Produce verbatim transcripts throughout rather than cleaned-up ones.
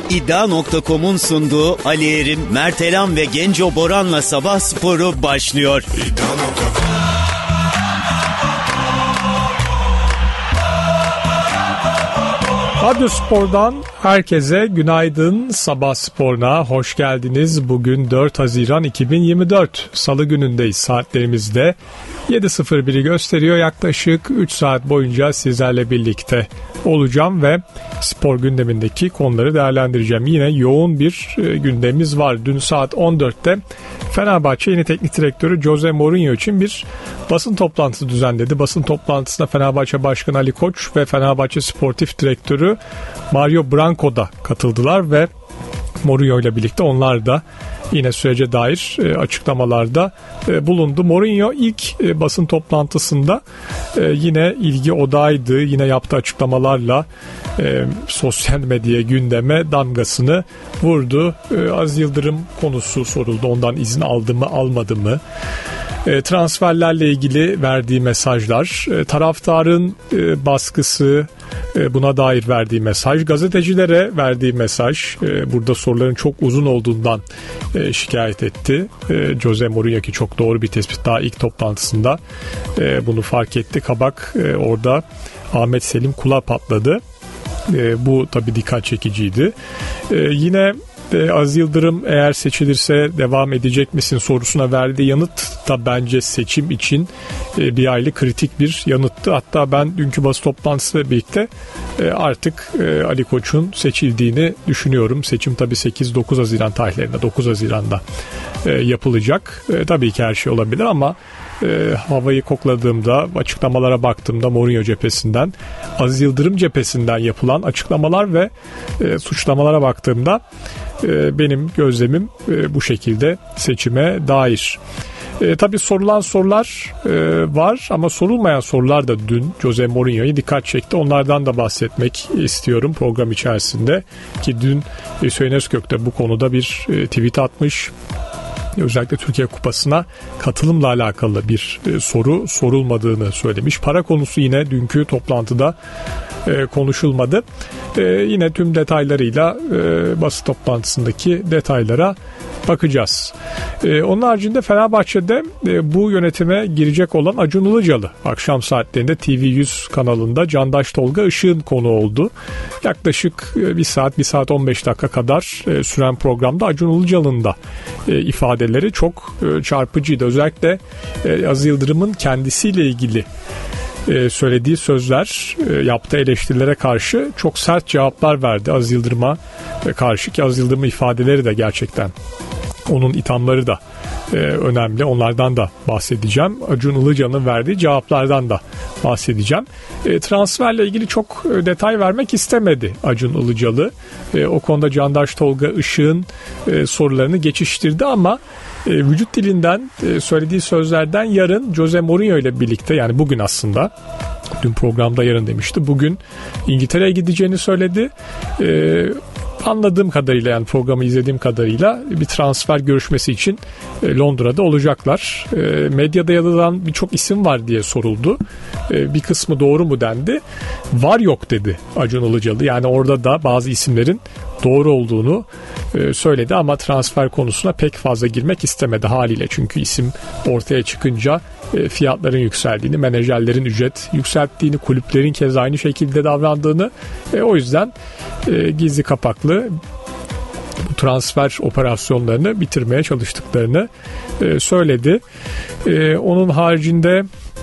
iddia nokta com'un sunduğu Ali Erim, Mert Elam ve Genco Boran'la Sabah Sporu başlıyor. İddia nokta com. Radyo Spor'dan herkese günaydın. Sabah Spor'una hoş geldiniz. Bugün dört Haziran iki bin yirmi dört Salı günündeyiz. Saatlerimizde yedi sıfır biri gösteriyor. Yaklaşık üç saat boyunca sizlerle birlikte olacağım ve spor gündemindeki konuları değerlendireceğim. Yine yoğun bir gündemimiz var. Dün saat on dörtte Fenerbahçe yeni teknik direktörü Jose Mourinho için bir basın toplantısı düzenledi. Basın toplantısına Fenerbahçe Başkanı Ali Koç ve Fenerbahçe Sportif Direktörü Mario Branco da katıldılar ve Mourinho ile birlikte onlar da yine sürece dair e, açıklamalarda e, bulundu. Mourinho ilk e, basın toplantısında e, yine ilgi odağıydı. Yine yaptığı açıklamalarla e, sosyal medya gündeme damgasını vurdu. E, Aziz Yıldırım konusu soruldu. Ondan izin aldı mı almadı mı? E, transferlerle ilgili verdiği mesajlar, e, taraftarın e, baskısı, e, buna dair verdiği mesaj, gazetecilere verdiği mesaj, e, burada soruların çok uzun olduğundan e, şikayet etti. E, Jose Mourinho ki çok doğru bir tespit, daha ilk toplantısında e, bunu fark etti. Kabak e, orada Ahmet Selim Kula patladı. E, bu tabii dikkat çekiciydi. E, yine E, Aziz Yıldırım eğer seçilirse devam edecek misin sorusuna verdiği yanıt da bence seçim için e, bir hayli kritik bir yanıttı. Hatta ben dünkü basın toplantısıyla birlikte e, artık e, Ali Koç'un seçildiğini düşünüyorum. Seçim tabii sekiz dokuz Haziran tarihlerinde, dokuz Haziran'da e, yapılacak. E, tabii ki her şey olabilir ama E, havayı kokladığımda, açıklamalara baktığımda Mourinho cephesinden, Aziz Yıldırım cephesinden yapılan açıklamalar ve e, suçlamalara baktığımda e, benim gözlemim e, bu şekilde seçime dair. E, tabii sorulan sorular e, var ama sorulmayan sorular da dün Jose Mourinho'yu dikkat çekti. Onlardan da bahsetmek istiyorum program içerisinde ki dün e, Hüseyin Özkök de bu konuda bir e, tweet atmış. Özellikle Türkiye Kupası'na katılımla alakalı bir e, soru sorulmadığını söylemiş. Para konusu yine dünkü toplantıda e, konuşulmadı. E, yine tüm detaylarıyla e, basın toplantısındaki detaylara bakacağız. E, onun haricinde Fenerbahçe'de e, bu yönetime girecek olan Acun Ilıcalı akşam saatlerinde T V yüz kanalında Candaş Tolga Işık'ın konu oldu. Yaklaşık e, bir saat, bir saat on beş dakika kadar e, süren programda Acun Ilıcalı'nın da e, ifadeleri çok e, çarpıcıydı. Özellikle e, Aziz Yıldırım'ın kendisiyle ilgili e, söylediği sözler, e, yaptığı eleştirilere karşı çok sert cevaplar verdi Aziz Yıldırım'a e, karşı ki Aziz Yıldırım'ın ifadeleri de gerçekten, onun ithamları da e, önemli. Onlardan da bahsedeceğim. Acun Ilıcalı'nın verdiği cevaplardan da bahsedeceğim. E, transferle ilgili çok e, detay vermek istemedi Acun Ilıcalı. E, o konuda Candaş Tolga Işık'ın e, sorularını geçiştirdi ama e, vücut dilinden e, söylediği sözlerden yarın Jose Mourinho ile birlikte, yani bugün aslında, dün programda yarın demişti, bugün İngiltere'ye gideceğini söyledi. E, Anladığım kadarıyla, yani programı izlediğim kadarıyla bir transfer görüşmesi için Londra'da olacaklar. Medyada yazılan birçok isim var diye soruldu. Bir kısmı doğru mu dendi. Var yok dedi Acun Ilıcalı. Yani orada da bazı isimlerin doğru olduğunu söyledi ama transfer konusuna pek fazla girmek istemedi haliyle. Çünkü isim ortaya çıkınca fiyatların yükseldiğini, menajerlerin ücret yükselttiğini, kulüplerin keza aynı şekilde davrandığını, o yüzden gizli kapaklı bu transfer operasyonlarını bitirmeye çalıştıklarını söyledi. Onun haricinde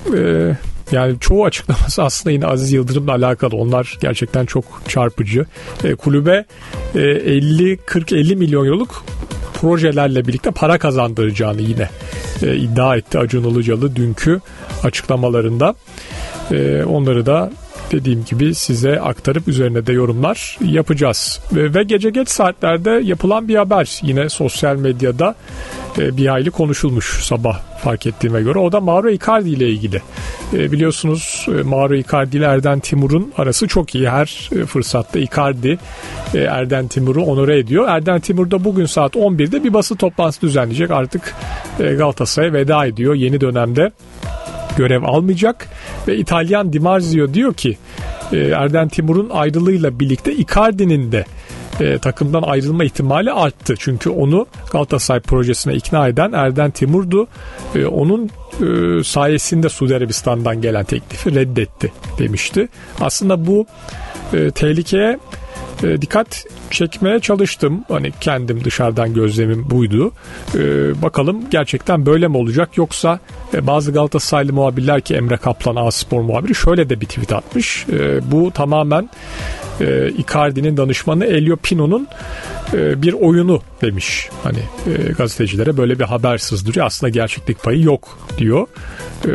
yani çoğu açıklaması aslında yine Aziz Yıldırım'la alakalı. Onlar gerçekten çok çarpıcı. E, kulübe e, elli kırk elli milyon euroluk projelerle birlikte para kazandıracağını yine e, iddia etti Acun Ilıcalı dünkü açıklamalarında. E, onları da dediğim gibi size aktarıp üzerine de yorumlar yapacağız. Ve, ve gece geç saatlerde yapılan bir haber yine sosyal medyada e, bir hayli konuşulmuş sabah fark ettiğime göre. O da Mauro Icardi ile ilgili. E, biliyorsunuz e, Mauro Icardi ile Erden Timur'un arası çok iyi. Her e, fırsatta Icardi e, Erden Timur'u onore ediyor. Erden Timur da bugün saat on birde bir basın toplantısı düzenleyecek. Artık e, Galatasaray'a veda ediyor. Yeni dönemde görev almayacak ve İtalyan Di Marzio diyor ki Erden Timur'un ayrılığıyla birlikte Icardi'nin de e, takımdan ayrılma ihtimali arttı. Çünkü onu Galatasaray projesine ikna eden Erden Timur'du. E, onun e, sayesinde Suudi Arabistan'dan gelen teklifi reddetti demişti. Aslında bu e, tehlikeye e, dikkat çekmeye çalıştım. Hani kendim dışarıdan gözlemim buydu. Ee, bakalım gerçekten böyle mi olacak, yoksa e, bazı Galatasaraylı muhabirler ki Emre Kaplan A-Spor muhabiri şöyle de bir tweet atmış. E, bu tamamen e, Icardi'nin danışmanı Elio Pino'nun e, bir oyunu demiş. Hani e, gazetecilere böyle bir haber sızdırıyor. Aslında gerçeklik payı yok diyor. E,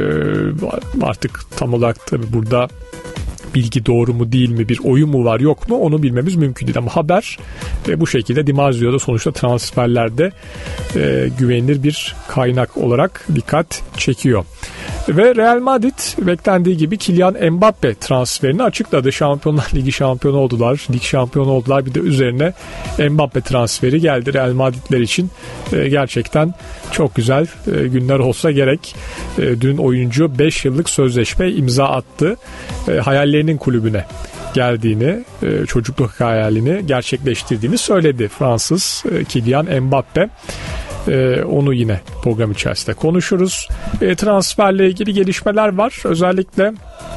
artık tam olarak tabii burada bilgi doğru mu değil mi, bir oyun mu var yok mu, onu bilmemiz mümkün değil. Ama haber e, bu şekilde Di Marzio'da sonuçta transferlerde e, güvenilir bir kaynak olarak dikkat çekiyor. Ve Real Madrid beklendiği gibi Kylian Mbappe transferini açıkladı. Şampiyonlar Ligi şampiyonu oldular, lig şampiyonu oldular. Bir de üzerine Mbappe transferi geldi. Real Madridler için e, gerçekten çok güzel e, günler olsa gerek. E, dün oyuncu beş yıllık sözleşme imza attı. E, hayallerinin kulübüne geldiğini, e, çocukluk hayalini gerçekleştirdiğini söyledi Fransız e, Kylian Mbappe. Ee, onu yine program içerisinde konuşuruz. E, transferle ilgili gelişmeler var. Özellikle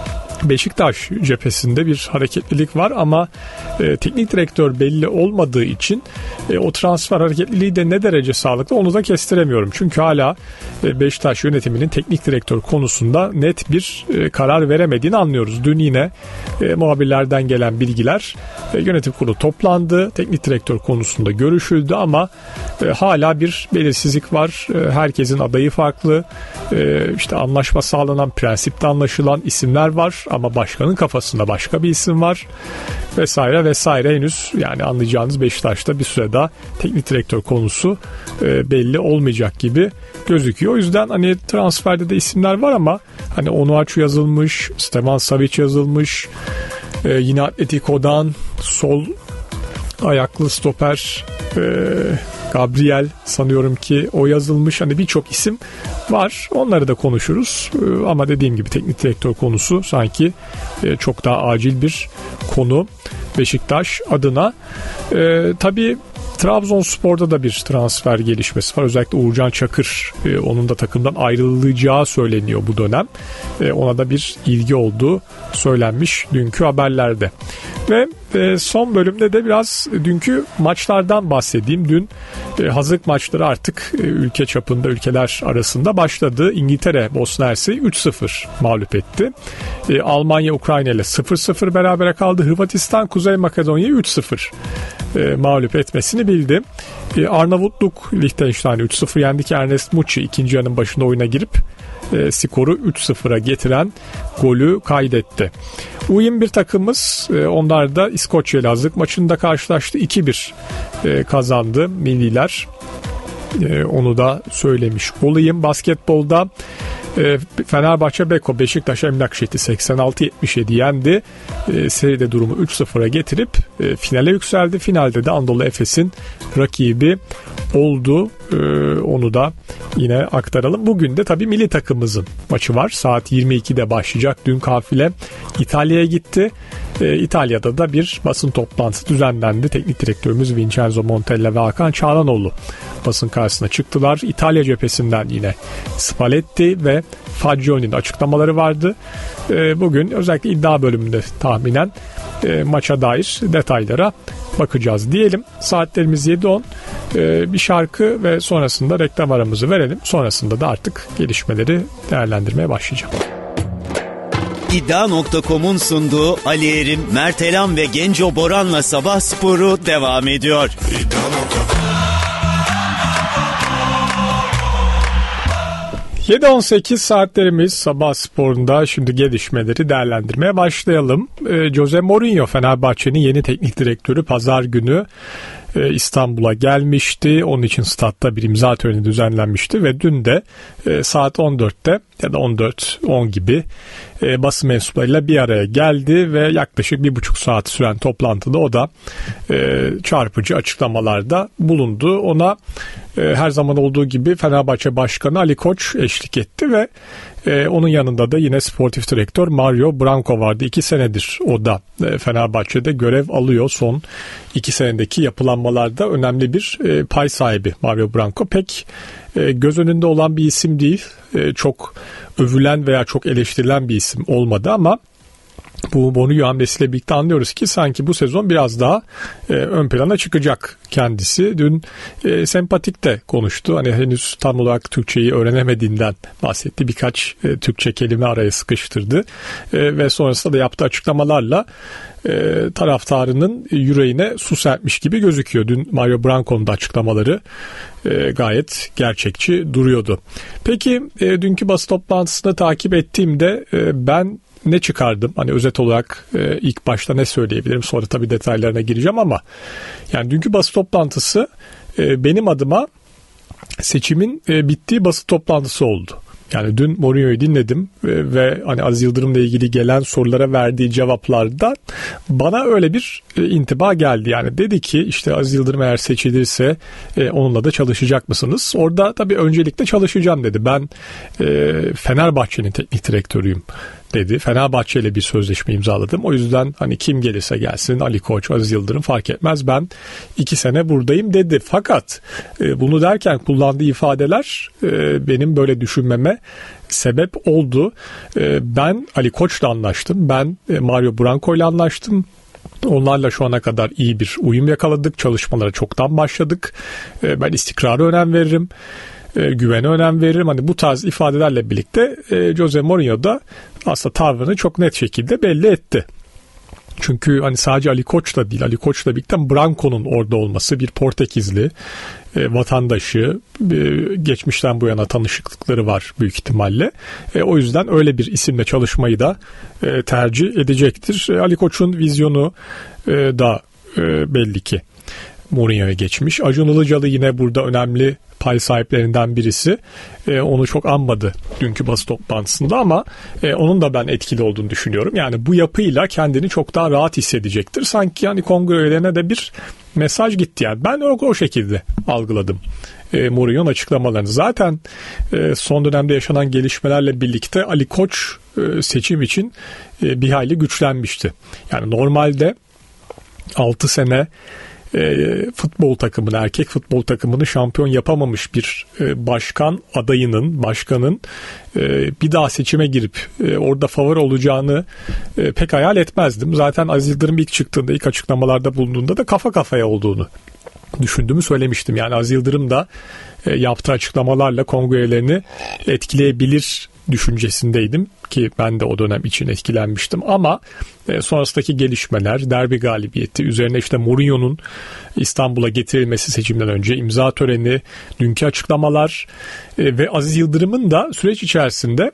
Beşiktaş cephesinde bir hareketlilik var ama e, teknik direktör belli olmadığı için e, o transfer hareketliliği de ne derece sağlıklı onu da kestiremiyorum. Çünkü hala e, Beşiktaş yönetiminin teknik direktör konusunda net bir e, karar veremediğini anlıyoruz. Dün yine e, muhabirlerden gelen bilgiler, e, yönetim kurulu toplandı, teknik direktör konusunda görüşüldü ama e, hala bir belirsizlik var. E, herkesin adayı farklı. E, işte anlaşma sağlanan, prensipte anlaşılan isimler var. Ama başkanın kafasında başka bir isim var vesaire vesaire. Henüz yani anlayacağınız Beşiktaş'ta bir süre daha teknik direktör konusu e, belli olmayacak gibi gözüküyor. O yüzden hani transferde de isimler var ama hani Onuachu yazılmış, Stevan Savic yazılmış, e, yine Atletico'dan sol ayaklı stoper e, Gabriel sanıyorum ki o yazılmış. Hani birçok isim var. Onları da konuşuruz. Ee, ama dediğim gibi teknik direktör konusu sanki e, çok daha acil bir konu Beşiktaş adına. Ee, tabii Trabzonspor'da da bir transfer gelişmesi var. Özellikle Uğurcan Çakır, e, onun da takımdan ayrılacağı söyleniyor bu dönem. E, ona da bir ilgi olduğu söylenmiş dünkü haberlerde. Ve e, son bölümde de biraz dünkü maçlardan bahsedeyim. Dün e, hazırlık maçları artık e, ülke çapında, ülkeler arasında başladı. İngiltere Bosna Hersek'i üç sıfır mağlup etti. E, Almanya Ukrayna ile sıfır sıfır berabere kaldı. Hırvatistan Kuzey Makedonya'yı üç sıfır e, mağlup etmesini bildi. E, Arnavutluk Liechtenstein'i üç sıfır yendi ki Ernest Muçi ikinci yarının başında oyuna girip e, skoru üç sıfıra getiren golü kaydetti. U yirmi bir takımımız, e, onlar da İskoçya ile hazırlık maçında karşılaştı. iki bir e, kazandı milliler. E, onu da söylemiş olayım. Basketbolda e, Fenerbahçe Beko Beşiktaş Emlak Şehit'i seksen altı yetmiş yedi yendi. E, seride durumu üç sıfıra getirip e, finale yükseldi. Finalde de Anadolu Efes'in rakibi oldu. E, onu da yine aktaralım. Bugün de tabii milli takımımızın maçı var. Saat yirmi ikide başlayacak. Dün kafile İtalya'ya gitti. E, İtalya'da da bir basın toplantısı düzenlendi. Teknik direktörümüz Vincenzo Montella ve Hakan Çağranoğlu basın karşısına çıktılar. İtalya cephesinden yine Spalletti ve Fagioli'nin açıklamaları vardı. E, bugün özellikle iddia bölümünde tahminen e, maça dair detaylara bakacağız diyelim. Saatlerimiz yedi on. E, bir şarkı ve sonrasında reklam aramızı verelim. Sonrasında da artık gelişmeleri değerlendirmeye başlayacağım. İddia nokta com'un sunduğu Ali Erim, Mert Elam ve Genco Boran'la Sabah Sporu devam ediyor. yedi on sekiz saatlerimiz Sabah Spor'unda. Şimdi gelişmeleri değerlendirmeye başlayalım. E, Jose Mourinho, Fenerbahçe'nin yeni teknik direktörü, pazar günü e, İstanbul'a gelmişti. Onun için statta bir imza töreni düzenlenmişti ve dün de e, saat on dörtte ya da on dört on gibi e, basın mensuplarıyla bir araya geldi ve yaklaşık bir buçuk saat süren toplantıda o da e, çarpıcı açıklamalarda bulundu. Ona e, her zaman olduğu gibi Fenerbahçe Başkanı Ali Koç eşlik etti ve E, onun yanında da yine sportif direktör Mario Branco vardı. İki senedir o da e, Fenerbahçe'de görev alıyor. Son iki senedeki yapılanmalarda önemli bir e, pay sahibi Mario Branco. Pek e, göz önünde olan bir isim değil. E, çok övülen veya çok eleştirilen bir isim olmadı ama bu Mourinho hamlesiyle birlikte anlıyoruz ki sanki bu sezon biraz daha e, ön plana çıkacak kendisi. Dün e, sempatik de konuştu. Hani henüz tam olarak Türkçeyi öğrenemediğinden bahsetti. Birkaç e, Türkçe kelime araya sıkıştırdı. E, ve sonrasında da yaptığı açıklamalarla e, taraftarının yüreğine su serpmiş gibi gözüküyor. Dün Mario Branco'nun da açıklamaları e, gayet gerçekçi duruyordu. Peki e, dünkü basın toplantısını takip ettiğimde e, ben ne çıkardım? Hani özet olarak e, ilk başta ne söyleyebilirim? Sonra tabii detaylarına gireceğim ama yani dünkü basın toplantısı e, benim adıma seçimin e, bittiği basın toplantısı oldu. Yani dün Mourinho'yu dinledim ve, ve hani Aziz Yıldırım'la ilgili gelen sorulara verdiği cevaplarda bana öyle bir e, intiba geldi. Yani dedi ki işte Aziz Yıldırım eğer seçilirse e, onunla da çalışacak mısınız? Orada tabii öncelikle çalışacağım dedi. Ben e, Fenerbahçe'nin teknik direktörüyüm dedi. Fenerbahçe ile bir sözleşme imzaladım. O yüzden hani kim gelirse gelsin, Ali Koç, Aziz Yıldırım fark etmez, ben iki sene buradayım dedi. Fakat e, bunu derken kullandığı ifadeler e, benim böyle düşünmeme sebep oldu. E, ben Ali Koç'la anlaştım. Ben e, Mario Branco ile anlaştım. Onlarla şu ana kadar iyi bir uyum yakaladık. Çalışmalara çoktan başladık. E, ben istikrara önem veririm. E, güvene önem veririm. Hani bu tarz ifadelerle birlikte e, Jose Mourinho da aslında tavrını çok net şekilde belli etti. Çünkü hani sadece Ali Koç'la değil, Ali Koç'la birlikte Branco'nun orada olması, bir Portekizli e, vatandaşı, e, geçmişten bu yana tanışıklıkları var büyük ihtimalle. E, o yüzden öyle bir isimle çalışmayı da e, tercih edecektir. E, Ali Koç'un vizyonu e, da e, belli ki Mourinho'ya geçmiş. Acun Ilıcalı yine burada önemli pay sahiplerinden birisi. E, onu çok anmadı dünkü basın toplantısında ama e, onun da ben etkili olduğunu düşünüyorum. Yani bu yapıyla kendini çok daha rahat hissedecektir. Sanki yani kongre üyelerine de bir mesaj gitti yani. Ben o, o şekilde algıladım e, Mourinho'nun açıklamalarını. Zaten e, son dönemde yaşanan gelişmelerle birlikte Ali Koç e, seçim için e, bir hayli güçlenmişti. Yani normalde altı sene E, futbol takımını, erkek futbol takımını şampiyon yapamamış bir e, başkan adayının, başkanın e, bir daha seçime girip e, orada favori olacağını e, pek hayal etmezdim. Zaten Aziz Yıldırım ilk çıktığında, ilk açıklamalarda bulunduğunda da kafa kafaya olduğunu düşündüğümü söylemiştim. Yani Aziz Yıldırım da e, yaptığı açıklamalarla kongre üyelerini etkileyebilir düşüncesindeydim ki ben de o dönem için etkilenmiştim ama e, sonrasındaki gelişmeler, derbi galibiyeti, üzerine işte Mourinho'nun İstanbul'a getirilmesi seçimden önce, imza töreni, dünkü açıklamalar e, ve Aziz Yıldırım'ın da süreç içerisinde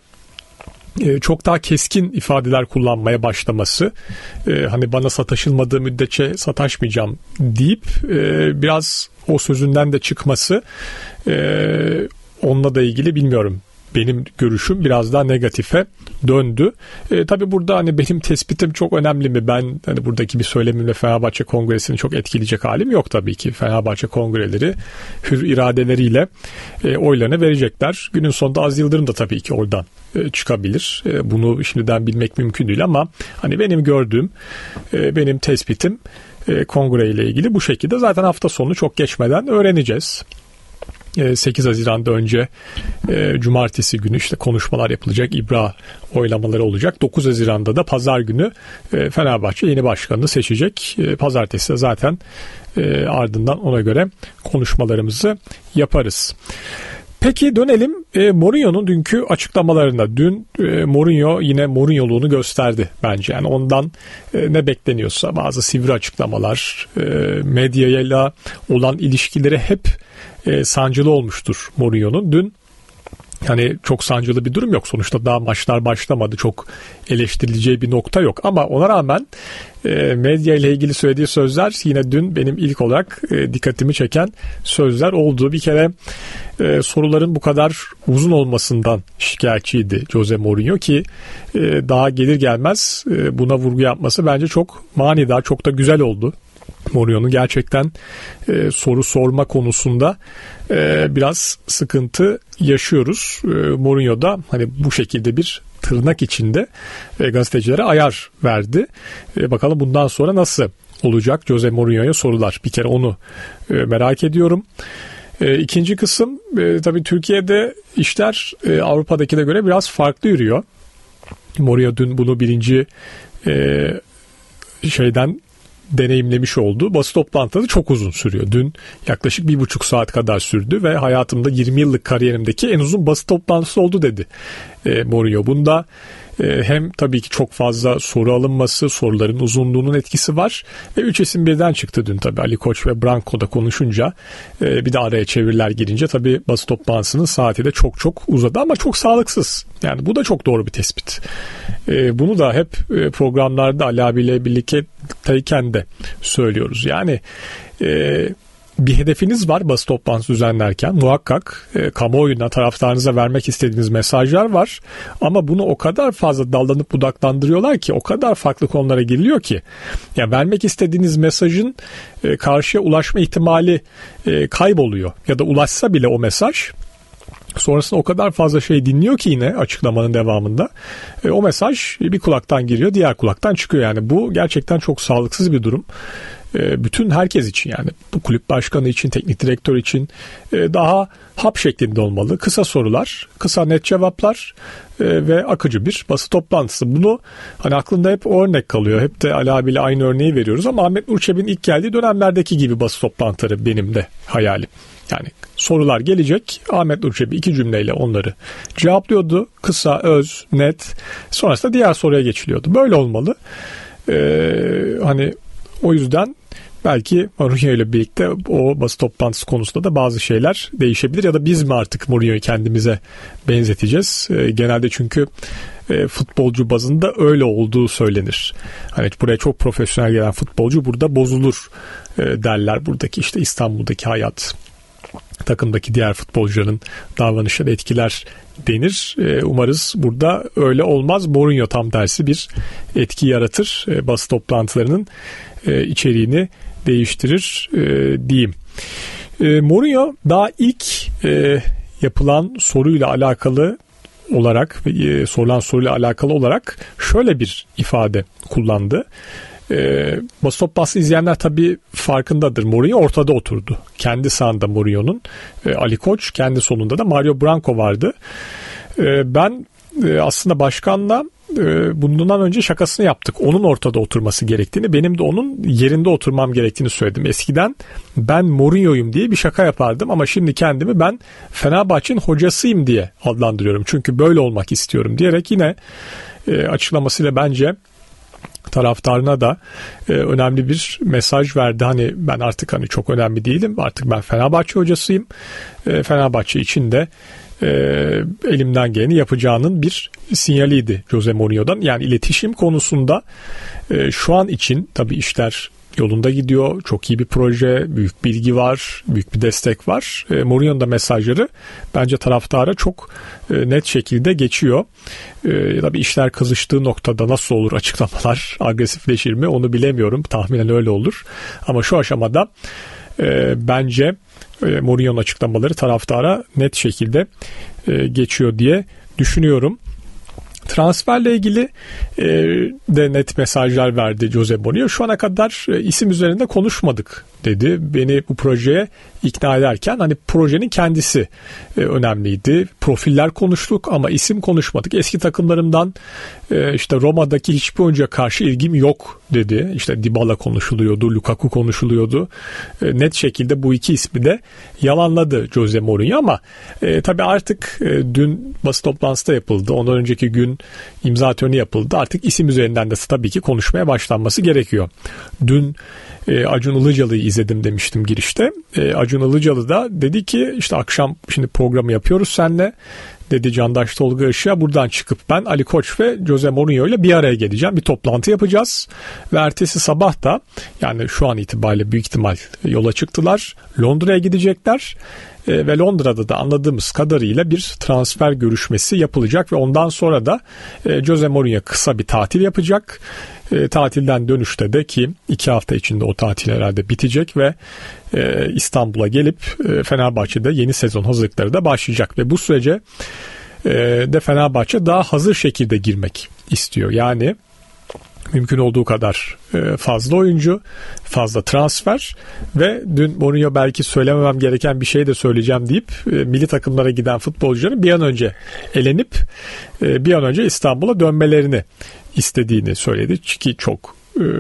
e, çok daha keskin ifadeler kullanmaya başlaması, e, hani bana sataşılmadığı müddetçe sataşmayacağım deyip e, biraz o sözünden de çıkması, e, onunla da ilgili bilmiyorum. Benim görüşüm biraz daha negatife döndü. E, tabii burada hani benim tespitim çok önemli mi? Ben hani buradaki bir söylemimle Fenerbahçe Kongresi'ni çok etkileyecek halim yok tabii ki. Fenerbahçe Kongreleri hür iradeleriyle e, oylarını verecekler. Günün sonunda Aziz Yıldırım da tabii ki oradan e, çıkabilir. E, bunu şimdiden bilmek mümkün değil ama hani benim gördüğüm, e, benim tespitim e, kongre ile ilgili bu şekilde. Zaten hafta sonu çok geçmeden öğreneceğiz. sekiz Haziran'da önce e, cumartesi günü işte konuşmalar yapılacak, ibra oylamaları olacak. dokuz Haziran'da da pazar günü e, Fenerbahçe yeni başkanını seçecek. E, pazartesi de zaten e, ardından ona göre konuşmalarımızı yaparız. Peki dönelim e, Mourinho'nun dünkü açıklamalarına. Dün e, Mourinho yine Mourinho'luğunu gösterdi bence. Yani ondan e, ne bekleniyorsa bazı sivri açıklamalar, e, medyayla olan ilişkileri hep e, sancılı olmuştur Mourinho'nun. Dün yani çok sancılı bir durum yok. Sonuçta daha maçlar başlamadı. Çok eleştirileceği bir nokta yok. Ama ona rağmen e, medya ile ilgili söylediği sözler yine dün benim ilk olarak e, dikkatimi çeken sözler oldu. Bir kere e, soruların bu kadar uzun olmasından şikayetçiydi Jose Mourinho ki e, daha gelir gelmez e, buna vurgu yapması bence çok manidar, çok da güzel oldu. Mourinho'nun gerçekten e, soru sorma konusunda e, biraz sıkıntı yaşıyoruz. E, Mourinho da hani bu şekilde bir tırnak içinde e, gazetecilere ayar verdi. E, bakalım bundan sonra nasıl olacak Jose Mourinho'ya sorular. Bir kere onu e, merak ediyorum. E, ikinci kısım e, tabii Türkiye'de işler e, Avrupa'dakine göre biraz farklı yürüyor. Mourinho dün bunu birinci e, şeyden deneyimlemiş oldu. Basın toplantıları çok uzun sürüyor. Dün yaklaşık bir buçuk saat kadar sürdü ve hayatımda yirmi yıllık kariyerimdeki en uzun basın toplantısı oldu dedi e, Mourinho. Bunda e, hem tabii ki çok fazla soru alınması, soruların uzunluğunun etkisi var. Ve üç isim birden çıktı dün tabii. Ali Koç ve Branco da konuşunca e, bir de araya çeviriler girince tabii basın toplantısının saati de çok çok uzadı ama çok sağlıksız. Yani bu da çok doğru bir tespit. E, bunu da hep e, programlarda Ali abiyle birlikteyken de söylüyoruz. Yani e, bir hedefiniz var basın toplantısı düzenlerken muhakkak e, kamuoyuna, taraftarınıza vermek istediğiniz mesajlar var ama bunu o kadar fazla dallanıp budaklandırıyorlar ki, o kadar farklı konulara giriliyor ki ya vermek istediğiniz mesajın e, karşıya ulaşma ihtimali e, kayboluyor ya da ulaşsa bile o mesaj sonrasında o kadar fazla şey dinliyor ki yine açıklamanın devamında e, o mesaj bir kulaktan giriyor, diğer kulaktan çıkıyor. Yani bu gerçekten çok sağlıksız bir durum. E, bütün herkes için, yani bu kulüp başkanı için, teknik direktör için e, daha hap şeklinde olmalı. Kısa sorular, kısa net cevaplar e, ve akıcı bir basın toplantısı. Bunu hani aklımda hep o örnek kalıyor. Hep de Ali abiyle aynı örneği veriyoruz ama Ahmet Nur Çebi'nin ilk geldiği dönemlerdeki gibi basın toplantıları benim de hayalim. Yani sorular gelecek, Ahmet Nur Çebi iki cümleyle onları cevaplıyordu. Kısa, öz, net. Sonrasında diğer soruya geçiliyordu. Böyle olmalı. Ee, hani o yüzden belki Mourinho ile birlikte o basın toplantısı konusunda da bazı şeyler değişebilir ya da biz mi artık Mourinho'yu kendimize benzeteceğiz? Ee, genelde çünkü e, futbolcu bazında öyle olduğu söylenir. Hani buraya çok profesyonel gelen futbolcu burada bozulur e, derler. Buradaki işte İstanbul'daki hayat, takımdaki diğer futbolcuların davranışları etkiler denir. E, umarız burada öyle olmaz. Mourinho tam tersi bir etki yaratır. E, basın toplantılarının e, içeriğini değiştirir e, diyeyim. E, Mourinho daha ilk e, yapılan soruyla alakalı olarak e, sorulan soruyla alakalı olarak şöyle bir ifade kullandı. E, basın toplantısı izleyenler tabii farkındadır. Mourinho ortada oturdu. Kendi sağında Mourinho'nun e, Ali Koç, kendi solunda da Mario Branco vardı. E, ben e, aslında başkanla e, bundan önce şakasını yaptık. Onun ortada oturması gerektiğini, benim de onun yerinde oturmam gerektiğini söyledim. Eskiden ben Mourinho'yum diye bir şaka yapardım ama şimdi kendimi ben Fenerbahçe'nin hocasıyım diye adlandırıyorum. Çünkü böyle olmak istiyorum diyerek yine e, açıklamasıyla bence taraftarına da e, önemli bir mesaj verdi. Hani ben artık hani çok önemli değilim. Artık ben Fenerbahçe hocasıyım. E, Fenerbahçe için de e, elimden geleni yapacağının bir sinyaliydi Jose Mourinho'dan. Yani iletişim konusunda e, şu an için tabii işler yolunda gidiyor. Çok iyi bir proje, büyük bilgi var, büyük bir destek var. E, Mourinho'nun da mesajları bence taraftara çok e, net şekilde geçiyor. E, tabii işler kızıştığı noktada nasıl olur açıklamalar, agresifleşir mi onu bilemiyorum. Tahminen öyle olur. Ama şu aşamada e, bence e, Mourinho'nun açıklamaları taraftara net şekilde e, geçiyor diye düşünüyorum. Transferle ilgili e, de net mesajlar verdi Jose Mourinho. Şu ana kadar e, isim üzerinde konuşmadık dedi. Beni bu projeye ikna ederken hani projenin kendisi e, önemliydi. Profiller konuştuk ama isim konuşmadık. Eski takımlarımdan e, işte Roma'daki hiçbir oyuncuya karşı ilgim yok dedi. İşte Dybala konuşuluyordu, Lukaku konuşuluyordu. E, net şekilde bu iki ismi de yalanladı Jose Mourinho ama e, tabii artık e, dün basın toplantısı da yapıldı. Ondan önceki gün imza töreni yapıldı. Artık isim üzerinden de tabii ki konuşmaya başlanması gerekiyor. Dün e, Acun Ilıcalı'yı izledim demiştim girişte. E, Acun Ilıcalı da dedi ki işte akşam şimdi programı yapıyoruz seninle. Dedi Candaş Tolga Işık'a, buradan çıkıp ben Ali Koç ve Jose Mourinho ile bir araya geleceğim. Bir toplantı yapacağız. Ve ertesi sabah da yani şu an itibariyle büyük ihtimal yola çıktılar. Londra'ya gidecekler. e, ve Londra'da da anladığımız kadarıyla bir transfer görüşmesi yapılacak ve ondan sonra da e, Jose Mourinho kısa bir tatil yapacak. E, tatilden dönüşte de, ki iki hafta içinde o tatil herhalde bitecek ve e, İstanbul'a gelip e, Fenerbahçe'de yeni sezon hazırlıkları da başlayacak ve bu sürece e, de Fenerbahçe daha hazır şekilde girmek istiyor. Yani mümkün olduğu kadar fazla oyuncu, fazla transfer ve dün Mourinho belki söylememem gereken bir şey de söyleyeceğim deyip milli takımlara giden futbolcuların bir an önce elenip bir an önce İstanbul'a dönmelerini istediğini söyledi ki çok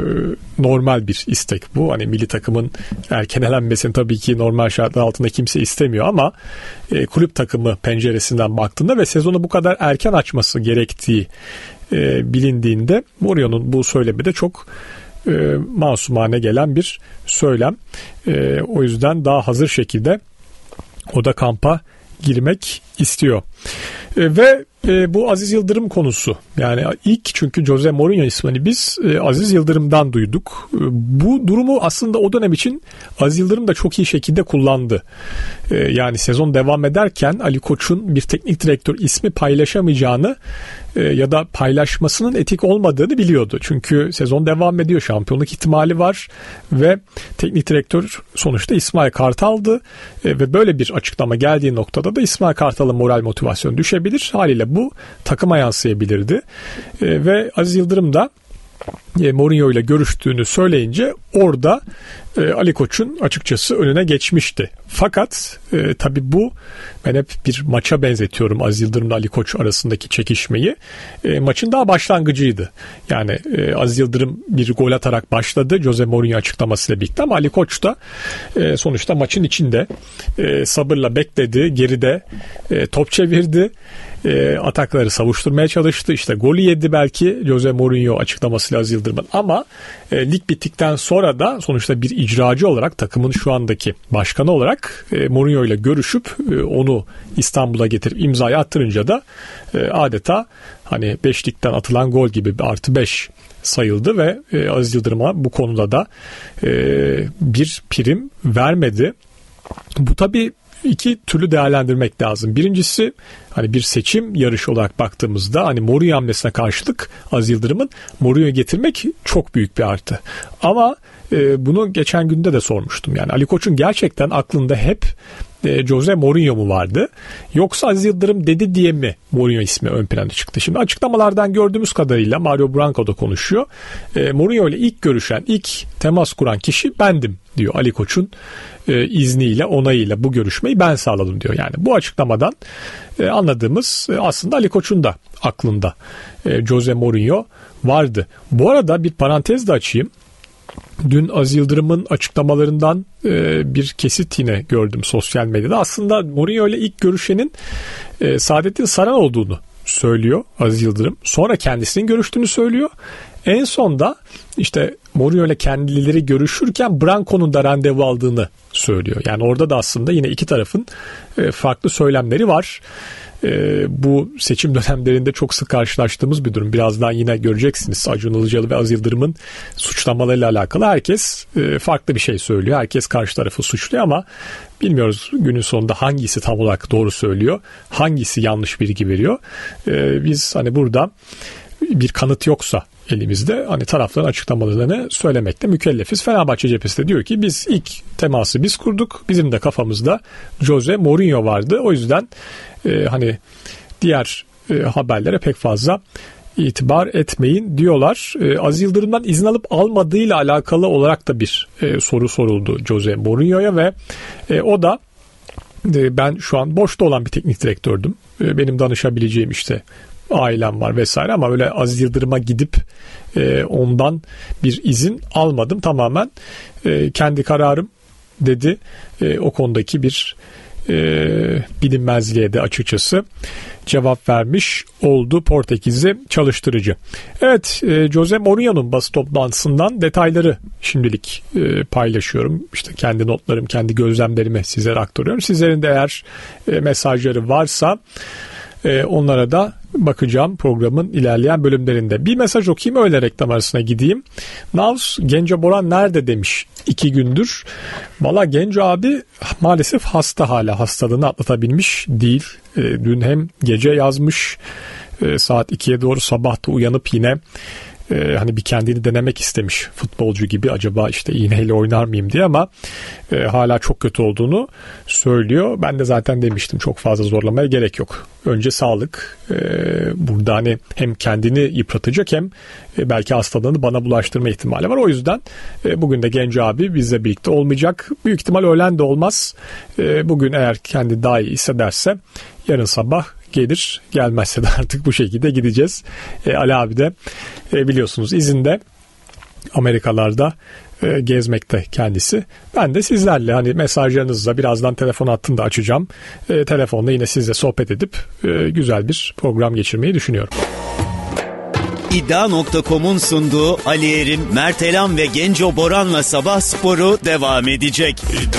normal bir istek bu. Hani milli takımın erken elenmesini tabii ki normal şartlar altında kimse istemiyor ama kulüp takımı penceresinden baktığında ve sezonu bu kadar erken açması gerektiği E, bilindiğinde Mourinho'nun bu söylemi de çok e, masumane gelen bir söylem. E, o yüzden daha hazır şekilde o da kampa girmek istiyor. E, ve e, bu Aziz Yıldırım konusu. Yani ilk çünkü Jose Mourinho ismini biz e, Aziz Yıldırım'dan duyduk. E, bu durumu aslında o dönem için Aziz Yıldırım da çok iyi şekilde kullandı. E, yani sezon devam ederken Ali Koç'un bir teknik direktör ismi paylaşamayacağını e, ya da paylaşmasının etik olmadığını biliyordu. Çünkü sezon devam ediyor, şampiyonluk ihtimali var ve teknik direktör sonuçta İsmail Kartal'dı e, ve böyle bir açıklama geldiği noktada da İsmail Kartal'ın moral motivasyon düşebilir. Haliyle bu takıma yansıyabilirdi. E, ve Aziz Yıldırım da e, Mourinho ile görüştüğünü söyleyince orada e, Ali Koç'un açıkçası önüne geçmişti. Fakat e, tabii bu, ben hep bir maça benzetiyorum Aziz Yıldırım'la Ali Koç arasındaki çekişmeyi. E, maçın daha başlangıcıydı. Yani e, Aziz Yıldırım bir gol atarak başladı Jose Mourinho açıklamasıyla birlikte ama Ali Koç da e, sonuçta maçın içinde e, sabırla bekledi, geride e, top çevirdi. E, atakları savuşturmaya çalıştı. İşte golü yedi belki Jose Mourinho açıklamasıyla Aziz Yıldırım'ın ama e, lig bittikten sonra da sonuçta bir icracı olarak, takımın şu andaki başkanı olarak e, Mourinho ile görüşüp e, onu İstanbul'a getirip imzayı attırınca da e, adeta hani beşlikten atılan gol gibi bir artı beş sayıldı ve e, Aziz Yıldırım'a bu konuda da e, bir prim vermedi. Bu tabii İki türlü değerlendirmek lazım. Birincisi, hani bir seçim yarışı olarak baktığımızda hani Mourinho hamlesine karşılık Aziz Yıldırım'ın Mourinho'yu getirmek çok büyük bir artı. Ama e, bunu geçen günde de sormuştum. Yani Ali Koç'un gerçekten aklında hep e, Jose Mourinho mu vardı? Yoksa Aziz Yıldırım dedi diye mi Mourinho ismi ön plana çıktı? Şimdi açıklamalardan gördüğümüz kadarıyla Mario Branco da konuşuyor. E, Mourinho ile ilk görüşen, ilk temas kuran kişi bendim diyor. Ali Koç'un e, izniyle, onayıyla bu görüşmeyi ben sağladım diyor. Yani bu açıklamadan e, anladığımız e, aslında Ali Koç'un da aklında e, Jose Mourinho vardı. Bu arada bir parantez de açayım. Dün Aziz Yıldırım'ın açıklamalarından e, bir kesit yine gördüm sosyal medyada. Aslında Mourinho ile ilk görüşenin e, Saadettin Saran olduğunu söylüyor Aziz Yıldırım. Sonra kendisinin görüştüğünü söylüyor. En son da işte Mourinho ile kendileri görüşürken Branco'nun da randevu aldığını söylüyor. Yani orada da aslında yine iki tarafın e, farklı söylemleri var. E, bu seçim dönemlerinde çok sık karşılaştığımız bir durum. Birazdan yine göreceksiniz Acun Ilıcalı ve Aziz Yıldırım'ın suçlamalarıyla alakalı herkes e, farklı bir şey söylüyor. Herkes karşı tarafı suçluyor ama bilmiyoruz günün sonunda hangisi tam olarak doğru söylüyor, hangisi yanlış bilgi veriyor. E, biz hani burada bir kanıt yoksa elimizde hani tarafların açıklamalarını söylemekte mükellefiz. Fenerbahçe cephesi de diyor ki biz ilk teması biz kurduk. Bizim de kafamızda Jose Mourinho vardı. O yüzden e, hani diğer e, haberlere pek fazla itibar etmeyin diyorlar. E, Aziz Yıldırım'dan izin alıp almadığıyla alakalı olarak da bir e, soru soruldu Jose Mourinho'ya ve e, o da e, ben şu an boşta olan bir teknik direktördüm. E, benim danışabileceğim işte ailem var vesaire ama öyle Aziz Yıldırım'a gidip e, ondan bir izin almadım. Tamamen e, kendi kararım dedi. E, o konudaki bir e, bilinmezliğe de açıkçası cevap vermiş oldu Portekizli çalıştırıcı. Evet, e, Jose Mourinho'nun basın toplantısından detayları şimdilik e, paylaşıyorum. İşte kendi notlarım, kendi gözlemlerimi sizlere aktarıyorum. Sizlerin de eğer e, mesajları varsa e, onlara da bakacağım programın ilerleyen bölümlerinde. Bir mesaj okuyayım, öyle reklam arasına gideyim. Navs, Genco Boran nerede demiş iki gündür. Valla Genco abi maalesef hasta, hala hastalığını atlatabilmiş değil. E, dün hem gece yazmış, e, saat ikiye doğru sabahta uyanıp yine Ee, hani bir kendini denemek istemiş futbolcu gibi, acaba işte iğneyle oynar mıyım diye, ama e, hala çok kötü olduğunu söylüyor. Ben de zaten demiştim, çok fazla zorlamaya gerek yok. Önce sağlık. Ee, burada hani hem kendini yıpratacak hem e, belki hastalığını bana bulaştırma ihtimali var. O yüzden e, bugün de Genco abi bizle birlikte olmayacak. Büyük ihtimal öğlen de olmaz. E, bugün eğer kendi daha iyi hissederse yarın sabah gelir, gelmezse de artık bu şekilde gideceğiz. E, Ali abi de e, biliyorsunuz izinde, Amerikalarda e, gezmekte kendisi. Ben de sizlerle hani mesajlarınızla birazdan telefon hattını da açacağım. E, telefonla yine sizle sohbet edip e, güzel bir program geçirmeyi düşünüyorum. İddia nokta com'un sunduğu Ali Erim, Mertelam ve Genco Boran'la Sabah Sporu devam edecek.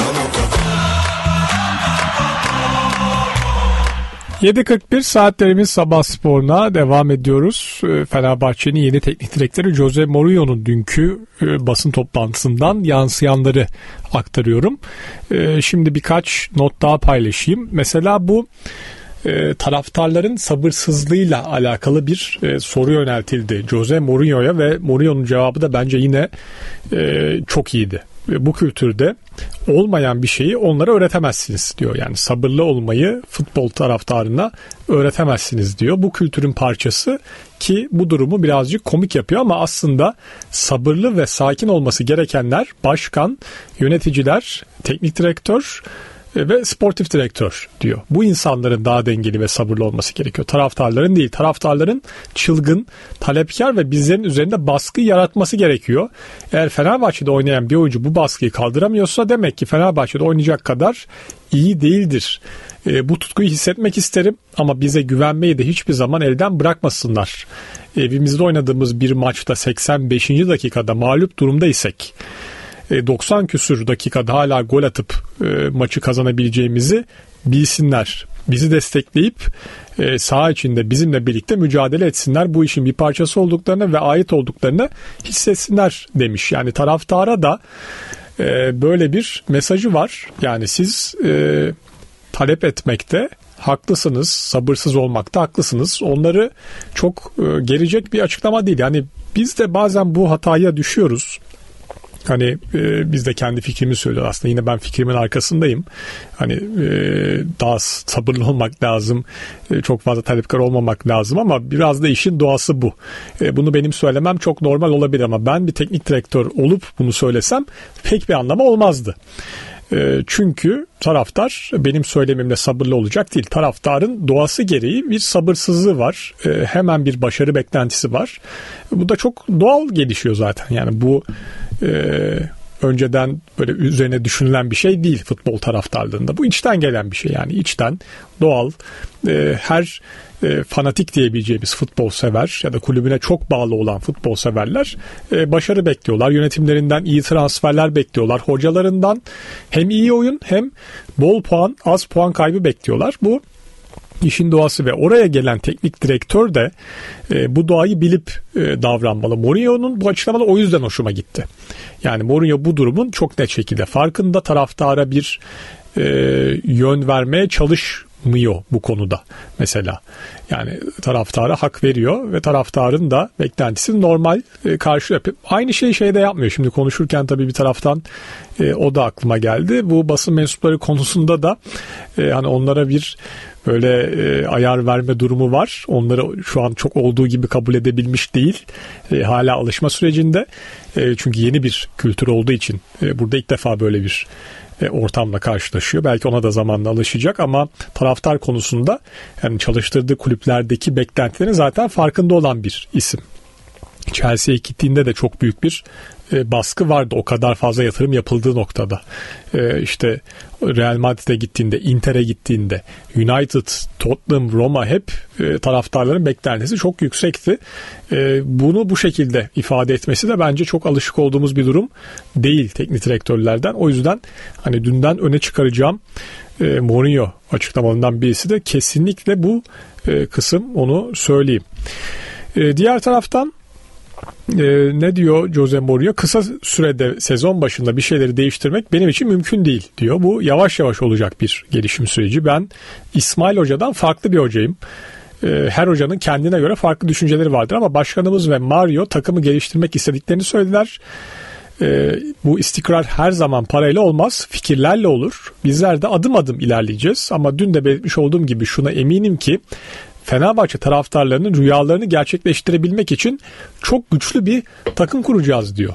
yedi kırk bir saatlerimiz Sabah Spor'una devam ediyoruz. Fenerbahçe'nin yeni teknik direktörü Jose Mourinho'nun dünkü basın toplantısından yansıyanları aktarıyorum. Şimdi birkaç not daha paylaşayım. Mesela bu taraftarların sabırsızlığıyla alakalı bir soru yöneltildi Jose Mourinho'ya ve Mourinho'nun cevabı da bence yine çok iyiydi. Bu kültürde olmayan bir şeyi onlara öğretemezsiniz diyor. Yani sabırlı olmayı futbol taraftarına öğretemezsiniz diyor. Bu kültürün parçası, ki bu durumu birazcık komik yapıyor ama aslında sabırlı ve sakin olması gerekenler başkan, yöneticiler, teknik direktör ve sportif direktör diyor. Bu insanların daha dengeli ve sabırlı olması gerekiyor. Taraftarların değil. Taraftarların çılgın, talepkar ve bizlerin üzerinde baskı yaratması gerekiyor. Eğer Fenerbahçe'de oynayan bir oyuncu bu baskıyı kaldıramıyorsa demek ki Fenerbahçe'de oynayacak kadar iyi değildir. E, bu tutkuyu hissetmek isterim ama bize güvenmeyi de hiçbir zaman elden bırakmasınlar. Evimizde oynadığımız bir maçta seksen beşinci dakikada mağlup durumdaysek, doksan küsür dakikada hala gol atıp e, maçı kazanabileceğimizi bilsinler. Bizi destekleyip e, saha içinde bizimle birlikte mücadele etsinler. Bu işin bir parçası olduklarını ve ait olduklarını hissetsinler demiş. Yani taraftara da e, böyle bir mesajı var. Yani siz e, talep etmekte haklısınız, sabırsız olmakta haklısınız. Onları çok e, gerecek bir açıklama değil. Yani biz de bazen bu hataya düşüyoruz. Hani e, biz de kendi fikrimizi söylüyoruz aslında. Yine ben fikrimin arkasındayım. Hani e, daha sabırlı olmak lazım. E, çok fazla talepkar olmamak lazım ama biraz da işin doğası bu. E, bunu benim söylemem çok normal olabilir ama ben bir teknik direktör olup bunu söylesem pek bir anlamı olmazdı. E, çünkü taraftar benim söylemimle sabırlı olacak değil. Taraftarın doğası gereği bir sabırsızlığı var. E, hemen bir başarı beklentisi var. Bu da çok doğal gelişiyor zaten. Yani bu Ee, önceden böyle üzerine düşünülen bir şey değil futbol taraftarlığında. Bu içten gelen bir şey, yani içten, doğal. Ee, her e, fanatik diyebileceğimiz futbol sever ya da kulübüne çok bağlı olan futbol severler e, başarı bekliyorlar. Yönetimlerinden iyi transferler bekliyorlar. Hocalarından hem iyi oyun hem bol puan, az puan kaybı bekliyorlar. Bu İşin doğası ve oraya gelen teknik direktör de e, bu doğayı bilip e, davranmalı. Mourinho'nun bu açıklamaları o yüzden hoşuma gitti. Yani Mourinho bu durumun çok net şekilde farkında, taraftara bir e, yön vermeye çalışmıyor bu konuda mesela. Yani taraftara hak veriyor ve taraftarın da beklentisini normal e, karşılıyor. Aynı şeyi şeyde yapmıyor. Şimdi konuşurken tabii bir taraftan e, o da aklıma geldi. Bu basın mensupları konusunda da e, hani onlara bir böyle e, ayar verme durumu var. Onları şu an çok olduğu gibi kabul edebilmiş değil. E, hala alışma sürecinde. E, çünkü yeni bir kültür olduğu için e, burada ilk defa böyle bir e, ortamla karşılaşıyor. Belki ona da zamanla alışacak ama taraftar konusunda yani çalıştırdığı kulüplerdeki beklentilerin zaten farkında olan bir isim. Chelsea'ye gittiğinde de çok büyük bir e, baskı vardı. O kadar fazla yatırım yapıldığı noktada. E, işte Real Madrid'e gittiğinde, Inter'e gittiğinde, United, Tottenham, Roma hep e, taraftarların beklentisi çok yüksekti. E, bunu bu şekilde ifade etmesi de bence çok alışık olduğumuz bir durum değil teknik direktörlerden. O yüzden hani dünden öne çıkaracağım e, Mourinho açıklamalarından birisi de kesinlikle bu e, kısım, onu söyleyeyim. E, diğer taraftan e, ne diyor Jose Mourinho? Kısa sürede sezon başında bir şeyleri değiştirmek benim için mümkün değil diyor. Bu yavaş yavaş olacak bir gelişim süreci. Ben İsmail Hoca'dan farklı bir hocayım. Her hocanın kendine göre farklı düşünceleri vardır ama başkanımız ve Mario takımı geliştirmek istediklerini söylediler. Ee, bu istikrar her zaman parayla olmaz, fikirlerle olur. Bizler de adım adım ilerleyeceğiz ama dün de belirtmiş olduğum gibi şuna eminim ki Fenerbahçe taraftarlarının rüyalarını gerçekleştirebilmek için çok güçlü bir takım kuracağız diyor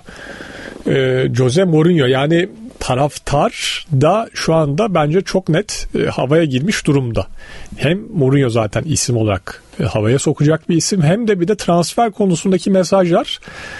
ee, Jose Mourinho. Yani taraftar da şu anda bence çok net e, havaya girmiş durumda. Hem Mourinho zaten isim olarak e, havaya sokacak bir isim, hem de bir de transfer konusundaki mesajlar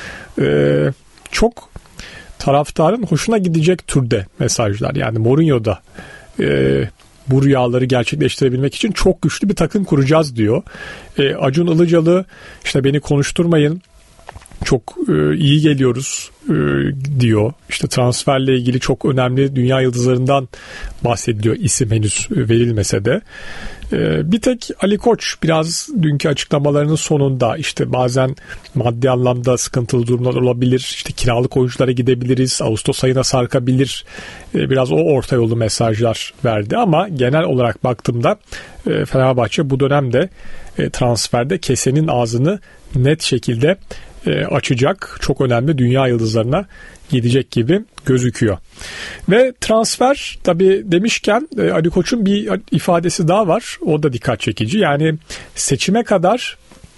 e, çok taraftarın hoşuna gidecek türde mesajlar. Yani Mourinho da e, bu rüyaları gerçekleştirebilmek için çok güçlü bir takım kuracağız diyor. E, Acun Ilıcalı işte beni konuşturmayın, çok e, iyi geliyoruz e, diyor. İşte transferle ilgili çok önemli dünya yıldızlarından bahsediliyor, isim henüz verilmese de. E, bir tek Ali Koç biraz dünkü açıklamalarının sonunda işte bazen maddi anlamda sıkıntılı durumlar olabilir, işte kiralık oyunculara gidebiliriz, Ağustos ayına sarkabilir, e, biraz o orta yolu mesajlar verdi ama genel olarak baktığımda e, Fenerbahçe bu dönemde e, transferde kesenin ağzını net şekilde açacak, çok önemli dünya yıldızlarına gidecek gibi gözüküyor. Ve transfer tabii demişken Ali Koç'un bir ifadesi daha var. O da dikkat çekici. Yani seçime kadar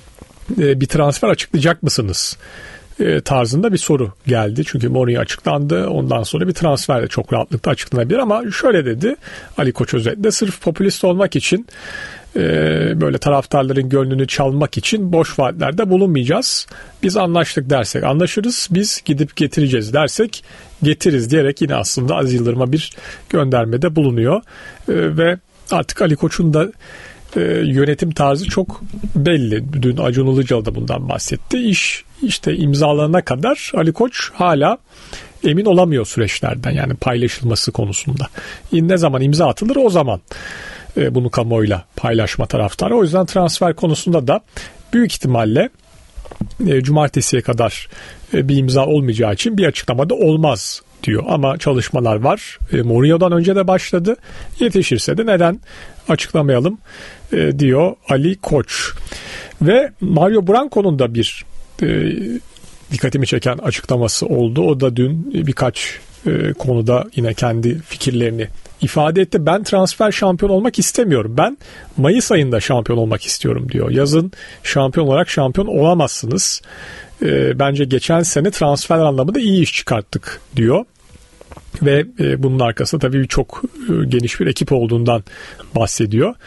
bir transfer açıklayacak mısınız tarzında bir soru geldi. Çünkü Mourinho açıklandı. Ondan sonra bir transfer de çok rahatlıkla açıklanabilir ama şöyle dedi Ali Koç özetle: sırf popülist olmak için, böyle taraftarların gönlünü çalmak için boş vaatlerde bulunmayacağız. Biz anlaştık dersek anlaşırız, biz gidip getireceğiz dersek getiririz diyerek yine aslında Aziz Yıldırım'a bir göndermede bulunuyor. Ve artık Ali Koç'un da yönetim tarzı çok belli. Dün Acun Ilıcalı da bundan bahsetti. İş işte imzalanana kadar Ali Koç hala emin olamıyor süreçlerden, yani paylaşılması konusunda. Ne zaman imza atılır o zaman bunu kamuoyuyla paylaşma taraftarı. O yüzden transfer konusunda da büyük ihtimalle cumartesiye kadar bir imza olmayacağı için bir açıklamada olmaz diyor. Ama çalışmalar var. Mourinho'dan önce de başladı. Yetişirse de neden açıklamayalım diyor Ali Koç. Ve Mario Branco'nun da bir e, dikkatimi çeken açıklaması oldu. O da dün birkaç e, konuda yine kendi fikirlerini ifade etti. Ben transfer şampiyon olmak istemiyorum. Ben Mayıs ayında şampiyon olmak istiyorum diyor. Yazın şampiyon olarak şampiyon olamazsınız. E, bence geçen sene transfer anlamında iyi iş çıkarttık diyor. Ve e, bunun arkasında tabii çok e, geniş bir ekip olduğundan bahsediyor.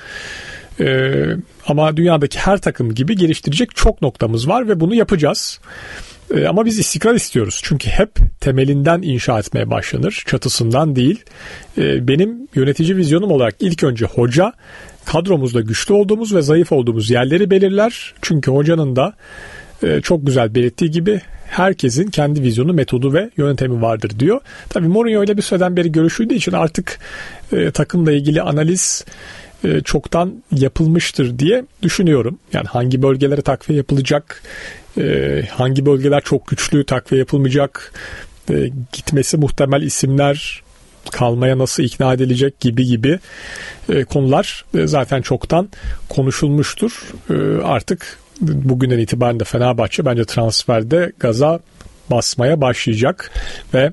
E, ama dünyadaki her takım gibi geliştirecek çok noktamız var ve bunu yapacağız. E, ama biz istikrar istiyoruz. Çünkü hep temelinden inşa etmeye başlanır, çatısından değil. E, benim yönetici vizyonum olarak ilk önce hoca, kadromuzda güçlü olduğumuz ve zayıf olduğumuz yerleri belirler. Çünkü hocanın da e, çok güzel belirttiği gibi herkesin kendi vizyonu, metodu ve yöntemi vardır diyor. Tabii Mourinho ile bir süreden beri görüşüldüğü için artık e, takımla ilgili analiz e, çoktan yapılmıştır diye düşünüyorum. Yani hangi bölgelere takviye yapılacak, e, hangi bölgeler çok güçlü takviye yapılmayacak, e, gitmesi muhtemel isimler kalmaya nasıl ikna edilecek gibi gibi e, konular e, zaten çoktan konuşulmuştur. E, artık bugünden itibaren de Fenerbahçe bence transferde gaza basmaya başlayacak ve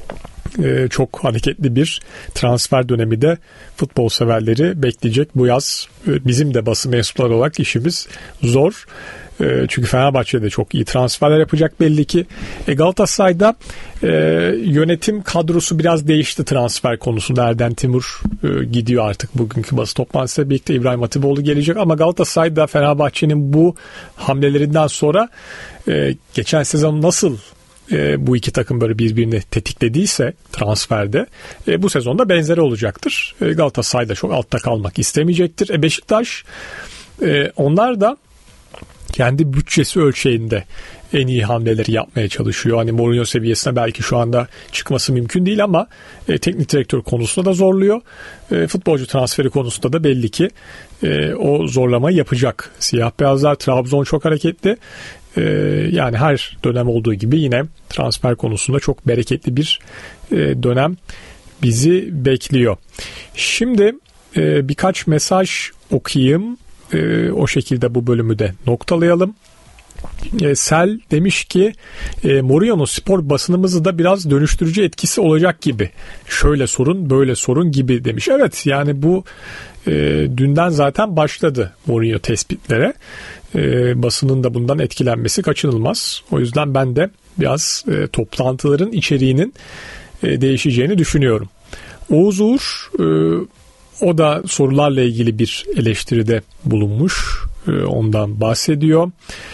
e, çok hareketli bir transfer dönemi de futbol severleri bekleyecek bu yaz. E, bizim de basın mensupları olarak işimiz zor. E, çünkü Fenerbahçe de çok iyi transferler yapacak belli ki. E, Galatasaray'da e, yönetim kadrosu biraz değişti transfer konusunda. Erden Timur e, gidiyor artık bugünkü basın toplantısıyla birlikte. İbrahim Hatipoğlu gelecek ama Galatasaray'da Fenerbahçe'nin bu hamlelerinden sonra e, geçen sezon nasıl e, bu iki takım böyle birbirini tetiklediyse transferde e, bu sezonda benzeri olacaktır. E, Galatasaray da çok altta kalmak istemeyecektir. E, Beşiktaş e, onlar da kendi bütçesi ölçeğinde en iyi hamleleri yapmaya çalışıyor. Hani Mourinho seviyesine belki şu anda çıkması mümkün değil ama e, teknik direktör konusunda da zorluyor. E, futbolcu transferi konusunda da belli ki e, o zorlamayı yapacak. Siyah beyazlar, Trabzon çok hareketli. E, yani her dönem olduğu gibi yine transfer konusunda çok bereketli bir e, dönem bizi bekliyor. Şimdi e, birkaç mesaj okuyayım. E, o şekilde bu bölümü de noktalayalım. E, Sel demiş ki e, Mourinho'nun spor basınımızı da biraz dönüştürücü etkisi olacak gibi. Şöyle sorun, böyle sorun gibi demiş. Evet, yani bu e, dünden zaten başladı Mourinho tespitlere. E, basının da bundan etkilenmesi kaçınılmaz. O yüzden ben de biraz e, toplantıların içeriğinin e, değişeceğini düşünüyorum. Oğuz Uğur e, o da sorularla ilgili bir eleştiride bulunmuş. E, ondan bahsediyor.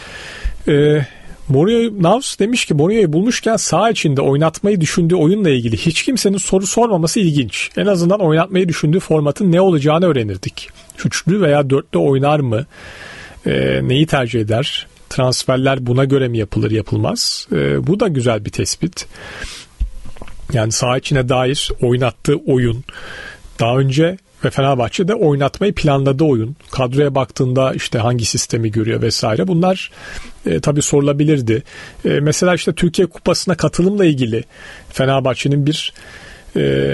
E, Mourinho Navs demiş ki Mourinho'yu bulmuşken saha içinde oynatmayı düşündüğü oyunla ilgili hiç kimsenin soru sormaması ilginç. En azından oynatmayı düşündüğü formatın ne olacağını öğrenirdik. Üçlü veya dörtlü oynar mı? E, neyi tercih eder? Transferler buna göre mi yapılır, yapılmaz? E, bu da güzel bir tespit. Yani saha içine dair oynattığı oyun, daha önce ve Fenerbahçe'de oynatmayı planladığı oyun, kadroya baktığında işte hangi sistemi görüyor vesaire, bunlar e, tabii sorulabilirdi. E, mesela işte Türkiye Kupası'na katılımla ilgili Fenerbahçe'nin bir e,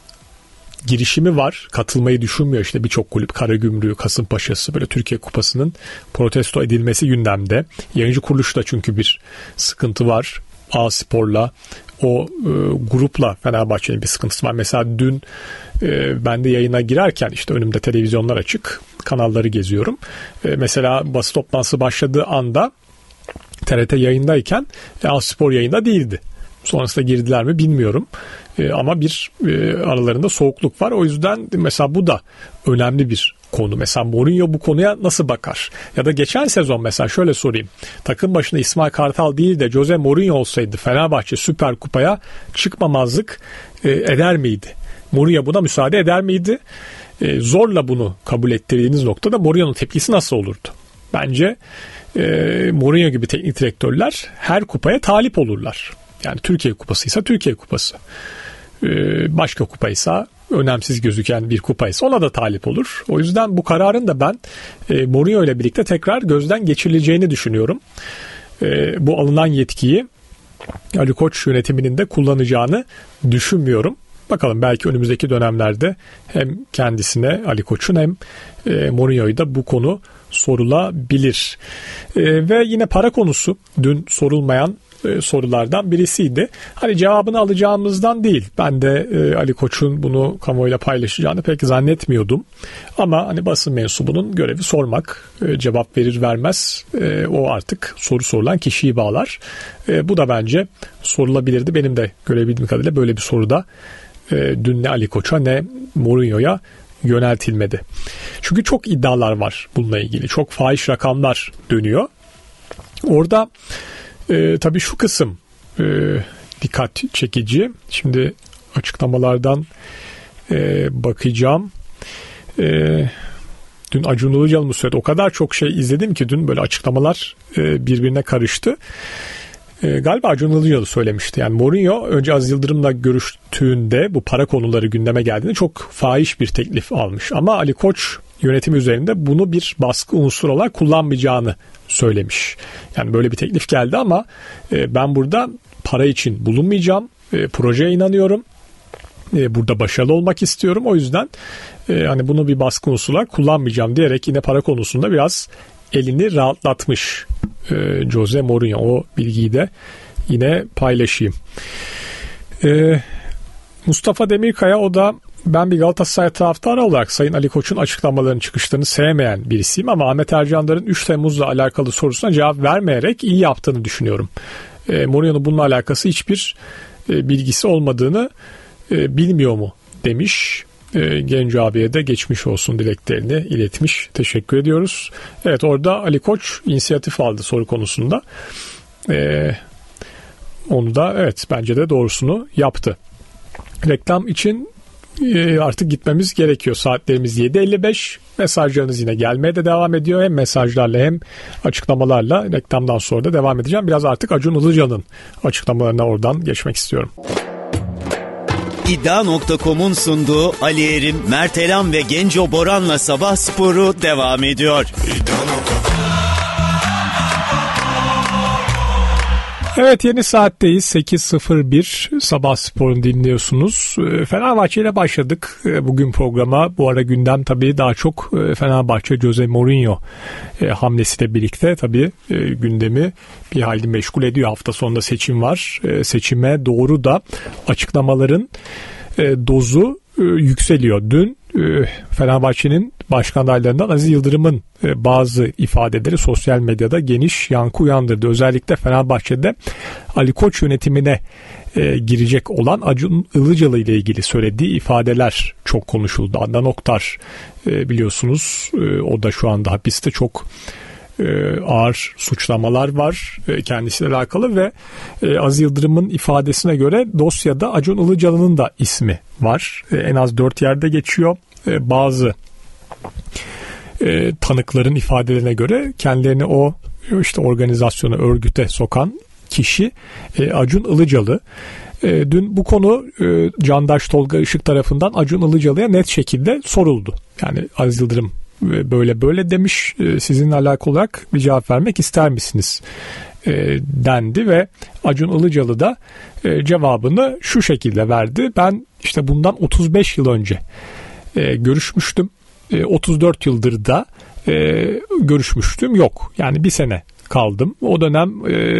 girişimi var. Katılmayı düşünmüyor işte birçok kulüp, Karagümrük, Kasımpaşa'sı, böyle Türkiye Kupası'nın protesto edilmesi gündemde. Yayıncı kuruluşta çünkü bir sıkıntı var. A Spor'la o e, grupla Fenerbahçe'nin bir sıkıntısı var. Mesela dün e, ben de yayına girerken işte önümde televizyonlar açık, kanalları geziyorum. E, mesela basın toplantısı başladığı anda T R T yayındayken e, A Spor yayında değildi. Sonrasında girdiler mi bilmiyorum. E, ama bir e, aralarında soğukluk var. O yüzden mesela bu da önemli bir konu. Mesela Mourinho bu konuya nasıl bakar? Ya da geçen sezon mesela şöyle sorayım. Takım başında İsmail Kartal değil de Jose Mourinho olsaydı Fenerbahçe Süper Kupa'ya çıkmamazlık e, eder miydi? Mourinho buna müsaade eder miydi? E, zorla bunu kabul ettirdiğiniz noktada Mourinho'nun tepkisi nasıl olurdu? Bence e, Mourinho gibi teknik direktörler her kupaya talip olurlar. Yani Türkiye Kupasıysa Türkiye Kupası. E, başka kupaysa, önemsiz gözüken bir kupaysa ona da talip olur. O yüzden bu kararın da ben e, Mourinho ile birlikte tekrar gözden geçirileceğini düşünüyorum. E, bu alınan yetkiyi Ali Koç yönetiminin de kullanacağını düşünmüyorum. Bakalım, belki önümüzdeki dönemlerde hem kendisine Ali Koç'un hem e, Mourinho'yu da bu konu sorulabilir. E, ve yine para konusu dün sorulmayan e, sorulardan birisiydi. Hani cevabını alacağımızdan değil. Ben de e, Ali Koç'un bunu kamuoyuyla paylaşacağını pek zannetmiyordum. Ama hani basın mensubunun görevi sormak. E, cevap verir vermez e, o artık soru sorulan kişiyi bağlar. E, bu da bence sorulabilirdi. Benim de görebildiğim kadarıyla böyle bir soruda e, dün ne Ali Koç'a ne Mourinho'ya yöneltilmedi. Çünkü çok iddialar var bununla ilgili. Çok fahiş rakamlar dönüyor. Orada e, tabii şu kısım e, dikkat çekici. Şimdi açıklamalardan e, bakacağım. E, dün Acun Ilıcalı'nın söyledi. O kadar çok şey izledim ki dün böyle açıklamalar e, birbirine karıştı. E, galiba Acun Ilıcalı söylemişti. Yani Mourinho önce Aziz Yıldırım'la görüştüğünde bu para konuları gündeme geldiğinde çok fahiş bir teklif almış. Ama Ali Koç yönetimi üzerinde bunu bir baskı unsuru olarak kullanmayacağını söylemiş. Yani böyle bir teklif geldi ama e, ben burada para için bulunmayacağım. E, projeye inanıyorum. E, burada başarılı olmak istiyorum. O yüzden e, hani bunu bir baskı unsuru olarak kullanmayacağım diyerek yine para konusunda biraz elini rahatlatmış e, Jose Mourinho. O bilgiyi de yine paylaşayım. E, Mustafa Demirkaya, o da ben bir Galatasaray taraftarı olarak Sayın Ali Koç'un açıklamalarının çıkışlarını sevmeyen birisiyim ama Ahmet Ercanlar'ın üç Temmuz'la alakalı sorusuna cevap vermeyerek iyi yaptığını düşünüyorum. E, Mourinho'nun bununla alakası hiçbir e, bilgisi olmadığını e, bilmiyor mu demiş. E, Genco abiye de geçmiş olsun dileklerini iletmiş. Teşekkür ediyoruz. Evet, orada Ali Koç inisiyatif aldı soru konusunda. E, onu da evet bence de doğrusunu yaptı. Reklam için e, artık gitmemiz gerekiyor. Saatlerimiz yedi elli beş. Mesajlarınız yine gelmeye de devam ediyor. Hem mesajlarla hem açıklamalarla reklamdan sonra da devam edeceğim. Biraz artık Acun Ilıcalı'nın açıklamalarına oradan geçmek istiyorum. İddia nokta com'un sunduğu Ali Erim, Mert Elam ve Genco Boran'la Sabah Sporu devam ediyor. Evet, yeni saatteyiz. sekiz sıfır bir Sabah Spor'unu dinliyorsunuz. Fenerbahçe ile başladık bugün programa. Bu ara gündem tabii daha çok Fenerbahçe Jose Mourinho hamlesiyle birlikte tabii gündemi bir hayli meşgul ediyor. Hafta sonunda seçim var. Seçime doğru da açıklamaların dozu yükseliyor. Dün Fenerbahçe'nin başkan adaylarından Aziz Yıldırım'ın bazı ifadeleri sosyal medyada geniş yankı uyandırdı. Özellikle Fenerbahçe'de Ali Koç yönetimine girecek olan Acun Ilıcalı ile ilgili söylediği ifadeler çok konuşuldu. Adnan Oktar biliyorsunuz, o da şu anda hapiste, çok ağır suçlamalar var kendisiyle alakalı ve Aziz Yıldırım'ın ifadesine göre dosyada Acun Ilıcalı'nın da ismi var. En az dört yerde geçiyor. Bazı tanıkların ifadelerine göre kendilerini o işte organizasyona, örgüte sokan kişi Acun Ilıcalı. Dün bu konu Candaş Tolga Işık tarafından Acun Ilıcalı'ya net şekilde soruldu. Yani Aziz Yıldırım böyle böyle demiş, sizinle alakalı olarak bir cevap vermek ister misiniz dendi ve Acun Ilıcalı da cevabını şu şekilde verdi. Ben işte bundan otuz beş yıl önce görüşmüştüm. otuz dört yıldır da görüşmüştüm yok. Yani bir sene kaldım. O dönem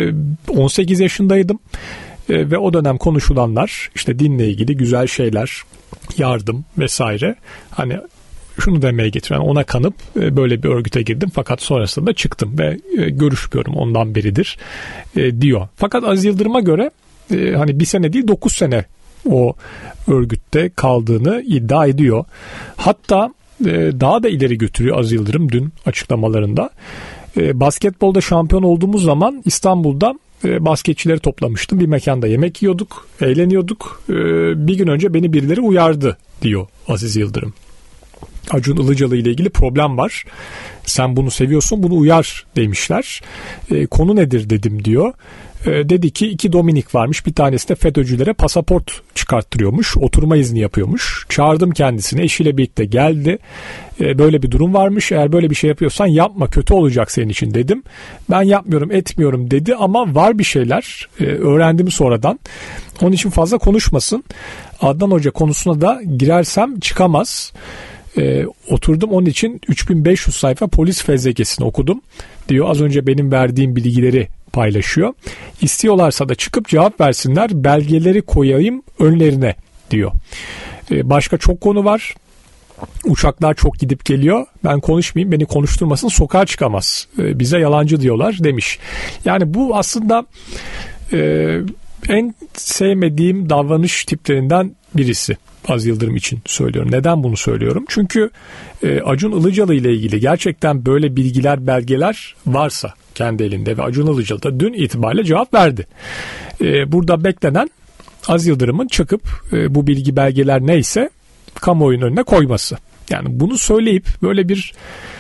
on sekiz yaşındaydım ve o dönem konuşulanlar işte dinle ilgili güzel şeyler, yardım vesaire, hani şunu demeye getiren, ona kanıp böyle bir örgüte girdim fakat sonrasında çıktım ve görüşmüyorum ondan beridir diyor. Fakat Aziz Yıldırım'a göre hani bir sene değil dokuz sene o örgütte kaldığını iddia ediyor. Hatta daha da ileri götürüyor Aziz Yıldırım dün açıklamalarında. Basketbolda şampiyon olduğumuz zaman İstanbul'da basketçileri toplamıştım. Bir mekanda yemek yiyorduk, eğleniyorduk. Bir gün önce beni birileri uyardı diyor Aziz Yıldırım. Acun Ilıcalı ile ilgili problem var. Sen bunu seviyorsun, bunu uyar demişler. E, konu nedir dedim diyor. E, dedi ki iki Dominik varmış. Bir tanesi de FETÖ'cülere pasaport çıkarttırıyormuş. Oturma izni yapıyormuş. Çağırdım kendisine. Eşiyle birlikte geldi. E, böyle bir durum varmış. Eğer böyle bir şey yapıyorsan yapma, kötü olacak senin için dedim. Ben yapmıyorum, etmiyorum dedi ama var bir şeyler. E, öğrendim sonradan. Onun için fazla konuşmasın. Adnan Hoca konusuna da girersem çıkamaz. Ee, oturdum onun için üç bin beş yüz sayfa polis fezlekesini okudum diyor. Az önce benim verdiğim bilgileri paylaşıyor. İstiyorlarsa da çıkıp cevap versinler, belgeleri koyayım önlerine diyor. Ee, başka çok konu var. Uçaklar çok gidip geliyor. Ben konuşmayayım, beni konuşturmasın, sokağa çıkamaz. Ee, bize yalancı diyorlar demiş. Yani bu aslında e, en sevmediğim davranış tiplerinden birisi. Aziz Yıldırım için söylüyorum. Neden bunu söylüyorum? Çünkü e, Acun Ilıcalı ile ilgili gerçekten böyle bilgiler, belgeler varsa kendi elinde ve Acun Ilıcalı da dün itibariyle cevap verdi. E, burada beklenen Aziz Yıldırım'ın çıkıp e, bu bilgi, belgeler neyse kamuoyunun önüne koyması. Yani bunu söyleyip böyle bir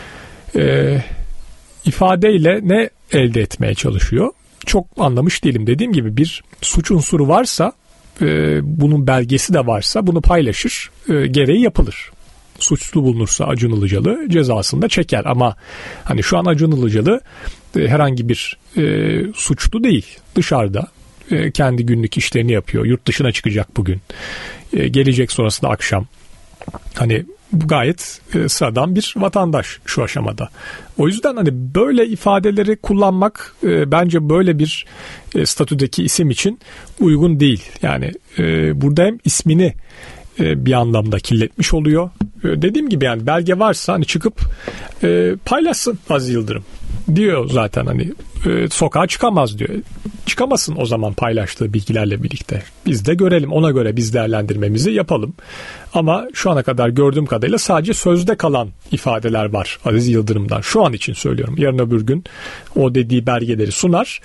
e, ifadeyle ne elde etmeye çalışıyor? Çok anlamış değilim. Dediğim gibi bir suç unsuru varsa, e, bunun belgesi de varsa bunu paylaşır, e, gereği yapılır. Suçlu bulunursa Acun Ilıcalı cezasını da çeker ama hani şu an Acun Ilıcalı e, herhangi bir e, suçlu değil. Dışarıda e, kendi günlük işlerini yapıyor. Yurt dışına çıkacak bugün. E, gelecek sonrasında akşam. Hani bu gayet e, sıradan bir vatandaş şu aşamada. O yüzden hani böyle ifadeleri kullanmak e, bence böyle bir e, statüdeki isim için uygun değil. Yani e, burada hem ismini e, bir anlamda kirletmiş oluyor. E, dediğim gibi yani belge varsa hani çıkıp e, paylaşsın Aziz Yıldırım diyor zaten, hani e, sokağa çıkamaz diyor. Çıkamasın o zaman paylaştığı bilgilerle birlikte. Biz de görelim, ona göre biz değerlendirmemizi yapalım. Ama şu ana kadar gördüğüm kadarıyla sadece sözde kalan ifadeler var Aziz Yıldırım'dan. Şu an için söylüyorum. Yarın öbür gün o dediği belgeleri sunar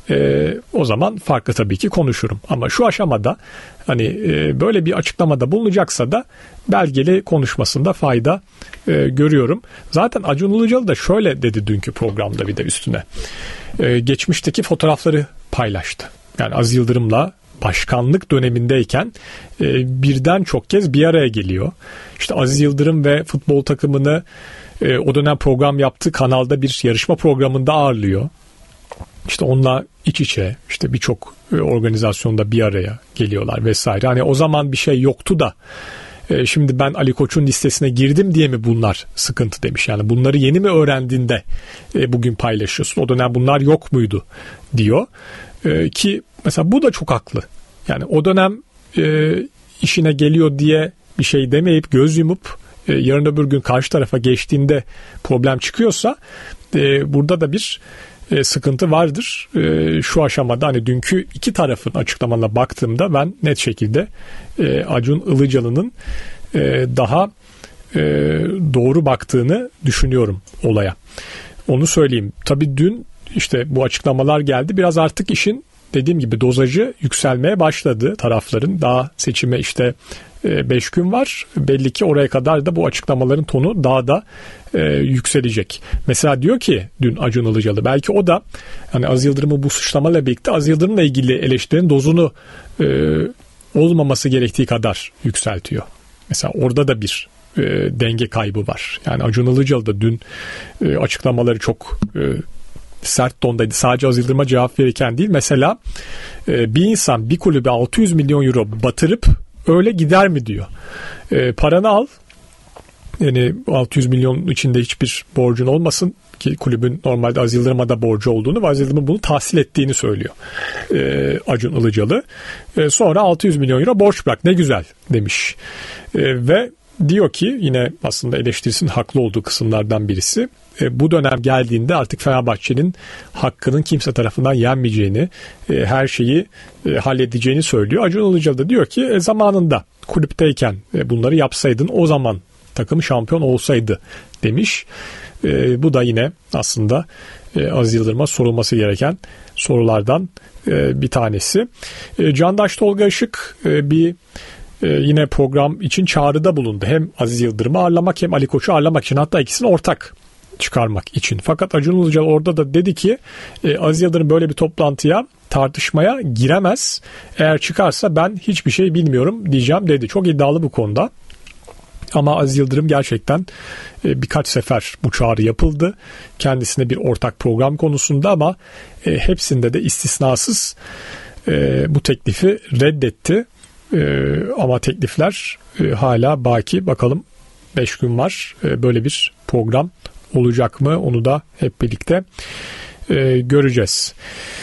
e, o zaman farklı tabii ki konuşurum. Ama şu aşamada hani e, böyle bir açıklamada bulunacaksa da belgeli konuşmasında fayda e, görüyorum. Zaten Acun Ilıcalı da şöyle dedi dünkü programda bir de üstüne. E, geçmişteki fotoğrafları paylaştı. Yani Aziz Yıldırım'la başkanlık dönemindeyken e, birden çok kez bir araya geliyor. İşte Aziz Yıldırım ve futbol takımını e, o dönem program yaptığı kanalda bir yarışma programında ağırlıyor. İşte onunla iç içe işte birçok e, organizasyonda bir araya geliyorlar vesaire. Hani o zaman bir şey yoktu da e, şimdi ben Ali Koç'un listesine girdim diye mi bunlar sıkıntı demiş. Yani bunları yeni mi öğrendiğinde e, bugün paylaşıyorsun? O dönem bunlar yok muydu diyor. E, ki mesela bu da çok haklı. Yani o dönem e, işine geliyor diye bir şey demeyip göz yumup e, yarın öbür gün karşı tarafa geçtiğinde problem çıkıyorsa e, burada da bir e, sıkıntı vardır. E, şu aşamada hani dünkü iki tarafın açıklamalarına baktığımda ben net şekilde e, Acun Ilıcalı'nın e, daha e, doğru baktığını düşünüyorum olaya. Onu söyleyeyim. Tabii dün işte bu açıklamalar geldi. Biraz artık işin dediğim gibi dozajı yükselmeye başladı tarafların. Daha seçime işte beş gün var. Belli ki oraya kadar da bu açıklamaların tonu daha da e, yükselecek. Mesela diyor ki dün Acun Ilıcalı, belki o da hani Aziz Yıldırım'ı bu suçlamayla birlikte Aziz Yıldırım'la ilgili eleştirinin dozunu e, olmaması gerektiği kadar yükseltiyor. Mesela orada da bir e, denge kaybı var. Yani Acun Ilıcalı da dün e, açıklamaları çok e, sert tondaydı. Sadece Aziz Yıldırım'a cevap verirken değil. Mesela e, bir insan bir kulübe altı yüz milyon euro batırıp öyle gider mi diyor. E, paranı al. Yani altı yüz milyon içinde hiçbir borcun olmasın ki kulübün normalde Aziz Yıldırım'a da borcu olduğunu ve Aziz Yıldırım'ın bunu tahsil ettiğini söylüyor e, Acun Ilıcalı. E, sonra altı yüz milyon euro borç bırak, ne güzel demiş. E, ve diyor ki yine aslında eleştirisinin haklı olduğu kısımlardan birisi, e, bu dönem geldiğinde artık Fenerbahçe'nin hakkının kimse tarafından yenmeyeceğini, e, her şeyi e, halledeceğini söylüyor. Acun Ilıcalı da diyor ki e, zamanında kulüpteyken e, bunları yapsaydın o zaman takım şampiyon olsaydı demiş. E, bu da yine aslında e, Aziz Yıldırım'a sorulması gereken sorulardan e, bir tanesi. E, Candaş Tolga Işık e, bir e, yine program için çağrıda bulundu. Hem Aziz Yıldırım'ı ağırlamak hem Ali Koç'u ağırlamak için, hatta ikisini ortak çıkarmak için. Fakat Acun Ilıcalı orada da dedi ki e, Aziz Yıldırım böyle bir toplantıya, tartışmaya giremez. Eğer çıkarsa ben hiçbir şey bilmiyorum diyeceğim dedi. Çok iddialı bu konuda. Ama Aziz Yıldırım gerçekten e, birkaç sefer bu çağrı yapıldı. Kendisine bir ortak program konusunda ama e, hepsinde de istisnasız e, bu teklifi reddetti. E, ama teklifler e, hala baki. Bakalım beş gün var. E, böyle bir program olacak mı? Onu da hep birlikte e, göreceğiz.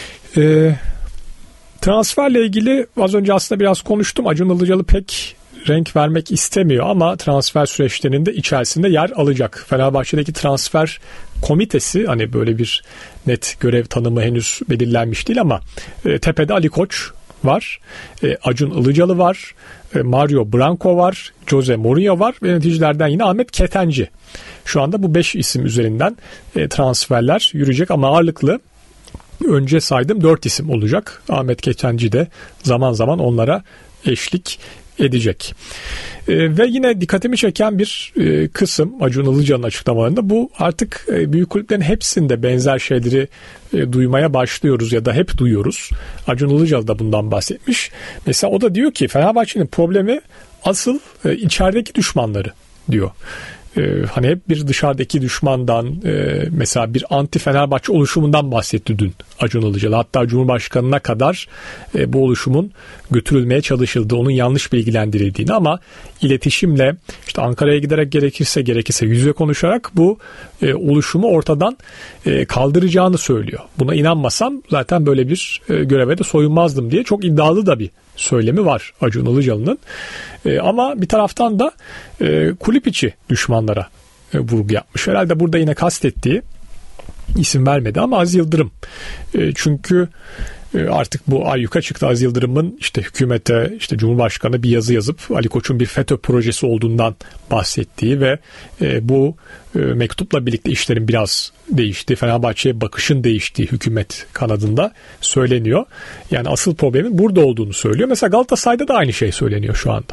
E, transferle ilgili az önce aslında biraz konuştum. Acun Ilıcalı pek renk vermek istemiyor ama transfer süreçlerinin de içerisinde yer alacak. Fenerbahçe'deki transfer komitesi, hani böyle bir net görev tanımı henüz belirlenmiş değil ama e, tepede Ali Koç var, e, Acun Ilıcalı var, e, Mario Branco var, Jose Mourinho var ve yöneticilerden yine Ahmet Ketenci. Şu anda bu beş isim üzerinden e, transferler yürüyecek ama ağırlıklı önce saydım dört isim olacak. Ahmet Ketenci de zaman zaman onlara eşlik edecek. E, ve yine dikkatimi çeken bir e, kısım Acun Ilıcalı'nın açıklamalarında, bu artık e, büyük kulüplerin hepsinde benzer şeyleri e, duymaya başlıyoruz ya da hep duyuyoruz. Acun Ilıcalı da bundan bahsetmiş. Mesela o da diyor ki Fenerbahçe'nin problemi asıl e, içerideki düşmanları diyor. Ee, hani hep bir dışarıdaki düşmandan, e, mesela bir anti Fenerbahçe oluşumundan bahsetti dün Acun Ilıcalı. Hatta Cumhurbaşkanı'na kadar e, bu oluşumun götürülmeye çalışıldığı, onun yanlış bilgilendirildiğini ama iletişimle, işte Ankara'ya giderek gerekirse gerekirse yüzle konuşarak bu e, oluşumu ortadan e, kaldıracağını söylüyor. Buna inanmasam zaten böyle bir e, göreve de soyunmazdım diye çok iddialı da bir söylemi var Acun Ilıcalı'nın. E, ama bir taraftan da e, kulüp içi düşmanlara e, vurgu yapmış. Herhalde burada yine kastettiği, isim vermedi ama Aziz Yıldırım. E, çünkü Artık bu ayyuka çıktı. Aziz Yıldırım'ın işte hükümete, işte Cumhurbaşkanı bir yazı yazıp Ali Koç'un bir FETÖ projesi olduğundan bahsettiği ve bu mektupla birlikte işlerin biraz değiştiği, Fenerbahçe'ye bakışın değiştiği hükümet kanadında söyleniyor. Yani asıl problemin burada olduğunu söylüyor. Mesela Galatasaray'da da aynı şey söyleniyor şu anda.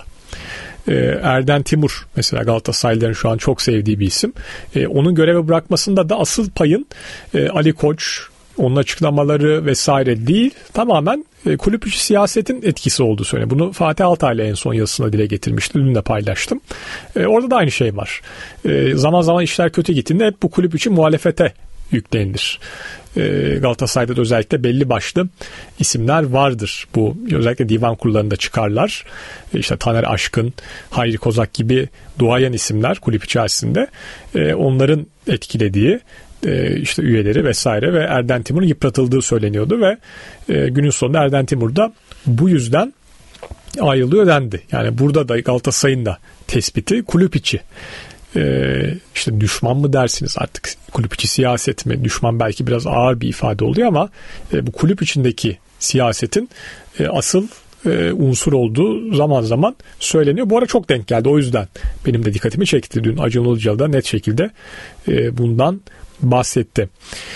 Erden Timur mesela Galatasaraylıların şu an çok sevdiği bir isim. Onun görevi bırakmasında da asıl payın Ali Koç, onun açıklamaları vesaire değil, tamamen kulüp içi siyasetin etkisi olduğu söyleniyor. Bunu Fatih Altaylı en son yazısında dile getirmişti. Dün de paylaştım. Orada da aynı şey var. Zaman zaman işler kötü gittiğinde hep bu kulüp içi muhalefete yüklenilir. Galatasaray'da da özellikle belli başlı isimler vardır. Bu özellikle divan kurullarında çıkarlar. İşte Taner Aşkın, Hayri Kozak gibi duayen isimler kulüp içerisinde. Onların etkilediği işte üyeleri vesaire ve Erden Timur'un yıpratıldığı söyleniyordu ve günün sonunda Erden Timur da bu yüzden ayrılıyor dendi. Yani burada da Galatasaray'ın da tespiti kulüp içi. Ee, işte düşman mı dersiniz artık, kulüp içi siyaset mi? Düşman belki biraz ağır bir ifade oluyor ama e, bu kulüp içindeki siyasetin e, asıl e, unsur olduğu zaman zaman söyleniyor. Bu ara çok denk geldi, o yüzden benim de dikkatimi çekti. Dün Acun Ilıcalı da net şekilde e, bundan bahsetti.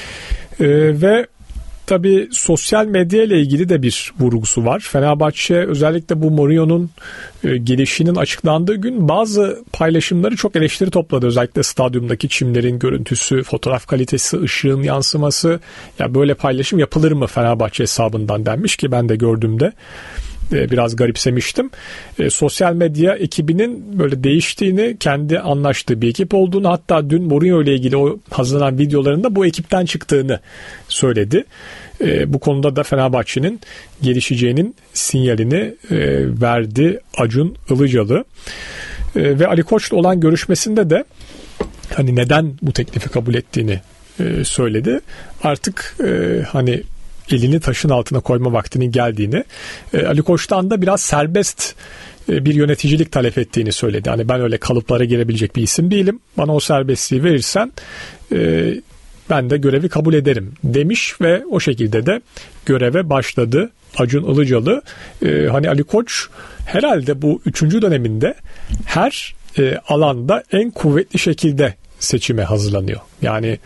E, ve tabii sosyal medya ile ilgili de bir vurgusu var. Fenerbahçe özellikle bu Mourinho'nun e, gelişinin açıklandığı gün bazı paylaşımları çok eleştiri topladı. Özellikle stadyumdaki çimlerin görüntüsü, fotoğraf kalitesi, ışığın yansıması. Ya böyle paylaşım yapılır mı Fenerbahçe hesabından denmiş ki ben de gördüğümde e, biraz garipsemiştim. E, sosyal medya ekibinin böyle değiştiğini, kendi anlaştığı bir ekip olduğunu, hatta dün Mourinho ile ilgili o hazırlanan videolarında bu ekipten çıktığını söyledi. E, bu konuda da Fenerbahçe'nin gelişeceğinin sinyalini e, verdi Acun Ilıcalı. E, ve Ali Koç'la olan görüşmesinde de hani neden bu teklifi kabul ettiğini e, söyledi. Artık e, hani elini taşın altına koyma vaktinin geldiğini, e, Ali Koç'tan da biraz serbest e, bir yöneticilik talep ettiğini söyledi. Hani ben öyle kalıplara girebilecek bir isim değilim. Bana o serbestliği verirsen e, ben de görevi kabul ederim demiş ve o şekilde de göreve başladı Acun Ilıcalı. Ee, hani Ali Koç herhalde bu üçüncü döneminde her e, alanda en kuvvetli şekilde seçime hazırlanıyor. Yani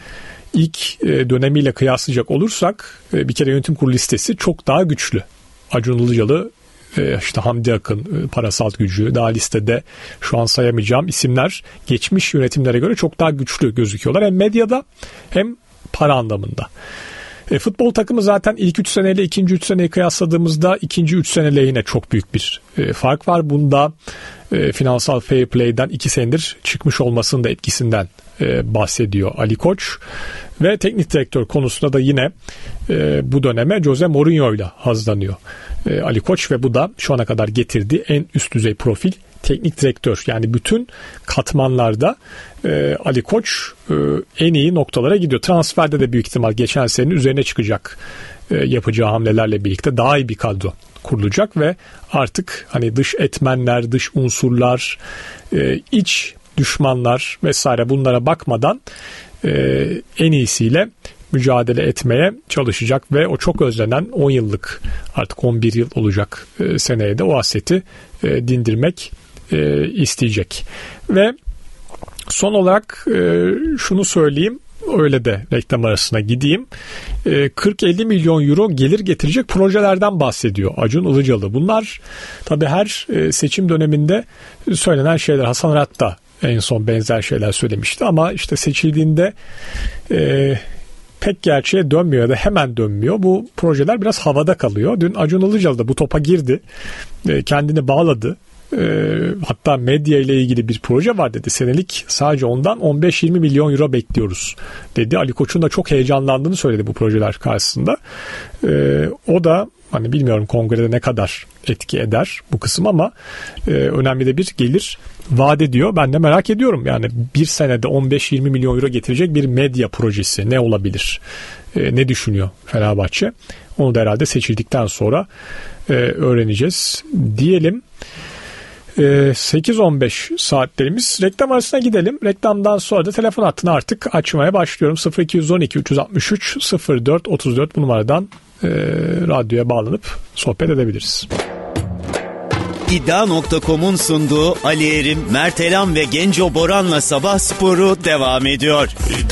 ilk e, dönemiyle kıyaslayacak olursak e, bir kere yönetim kurulu listesi çok daha güçlü. Acun Ilıcalı, e, işte Hamdi Akın, e, parasal gücü, daha listede şu an sayamayacağım isimler geçmiş yönetimlere göre çok daha güçlü gözüküyorlar. Hem medyada hem para anlamında. E, futbol takımı zaten ilk üç seneyle ikinci üç seneyi kıyasladığımızda ikinci üç sene lehine çok büyük bir e, fark var. Bunda e, finansal fair play'den iki senedir çıkmış olmasının da etkisinden e, bahsediyor Ali Koç. Ve teknik direktör konusunda da yine e, bu döneme Jose Mourinho ile hazırlanıyor e, Ali Koç ve bu da şu ana kadar getirdiği en üst düzey profil teknik direktör. Yani bütün katmanlarda e, Ali Koç e, en iyi noktalara gidiyor. Transferde de büyük ihtimal geçen senenin üzerine çıkacak e, yapacağı hamlelerle birlikte daha iyi bir kadro kurulacak ve artık hani dış etmenler, dış unsurlar, e, iç düşmanlar vesaire bunlara bakmadan e, en iyisiyle mücadele etmeye çalışacak ve o çok özlenen on yıllık, artık on bir yıl olacak e, seneye de o hasreti e, dindirmek e, isteyecek. Ve son olarak e, şunu söyleyeyim, öyle de reklam arasına gideyim. E, kırk elli milyon euro gelir getirecek projelerden bahsediyor Acun Ilıcalı. Bunlar tabii her e, seçim döneminde söylenen şeyler. Hasan Arat da en son benzer şeyler söylemişti ama işte seçildiğinde e, pek gerçeğe dönmüyor ya da hemen dönmüyor. Bu projeler biraz havada kalıyor. Dün Acun Ilıcalı da bu topa girdi. E, kendini bağladı. E, hatta medya ile ilgili bir proje var dedi. Senelik sadece ondan on beş yirmi milyon euro bekliyoruz dedi. Ali Koç'un da çok heyecanlandığını söyledi bu projeler karşısında. E, o da hani bilmiyorum kongrede ne kadar etki eder bu kısım ama e, önemli de bir gelir vaat ediyor. Ben de merak ediyorum. Yani bir senede on beş yirmi milyon euro getirecek bir medya projesi ne olabilir? E, ne düşünüyor Fenerbahçe? Onu da herhalde seçildikten sonra e, öğreneceğiz diyelim. E, sekiz on beş saatlerimiz. Reklam arasına gidelim. Reklamdan sonra da telefon hattını artık açmaya başlıyorum. sıfır iki on iki üç altmış üç sıfır dört otuz dört bu numaradan e, radyoya bağlanıp sohbet edebiliriz. İddia nokta com'un sunduğu Ali Erim, Mertelam ve Genco Boran'la Sabah Sporu devam ediyor.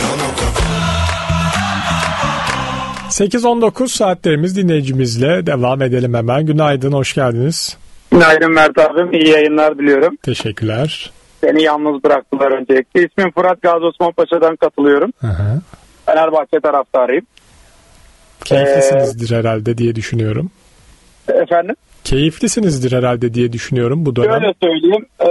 sekiz on dokuz saatlerimiz, dinleyicimizle devam edelim hemen. Günaydın, hoş geldiniz. Günaydın Mert abim, iyi yayınlar diliyorum. Teşekkürler. Beni yalnız bıraktılar öncelikle. İsmim Fırat, Gazi Osman Paşa'dan katılıyorum. Hı hı. Fenerbahçe taraftarıyım. Keyiflisinizdir ee, herhalde diye düşünüyorum. Efendim? Keyiflisinizdir herhalde diye düşünüyorum bu dönem. Şöyle söyleyeyim. E,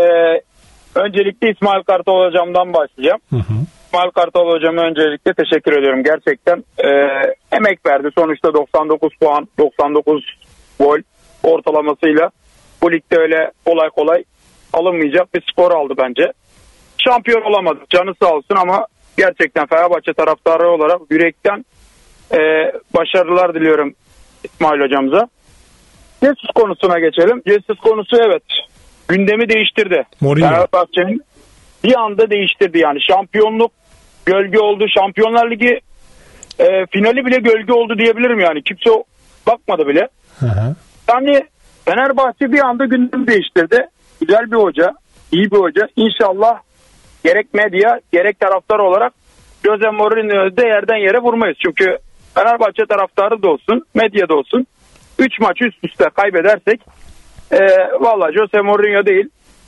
öncelikle İsmail Kartal hocamdan başlayacağım. Hı hı. İsmail Kartal hocama öncelikle teşekkür ediyorum. Gerçekten e, emek verdi. Sonuçta doksan dokuz puan, doksan dokuz gol ortalamasıyla bu ligde öyle kolay kolay alınmayacak bir skor aldı bence. Şampiyon olamadık, canı sağ olsun, ama gerçekten Fenerbahçe taraftarı olarak yürekten e, başarılar diliyorum İsmail hocamıza. Jesus konusuna geçelim. Jesus konusu evet gündemi değiştirdi. Fenerbahçe'nin bir anda değiştirdi yani. Şampiyonluk gölge oldu. Şampiyonlar Ligi e, finali bile gölge oldu diyebilirim yani. Kimse bakmadı bile. Hı hı. Yani Fenerbahçe bir anda gündemi değiştirdi. Güzel bir hoca, iyi bir hoca. İnşallah gerek medya gerek taraftar olarak Jose Mourinho'yu da yerden yere vurmayız. Çünkü Fenerbahçe taraftarı da olsun, medya da olsun, üç maç üst üste kaybedersek e, valla Jose Mourinho değil,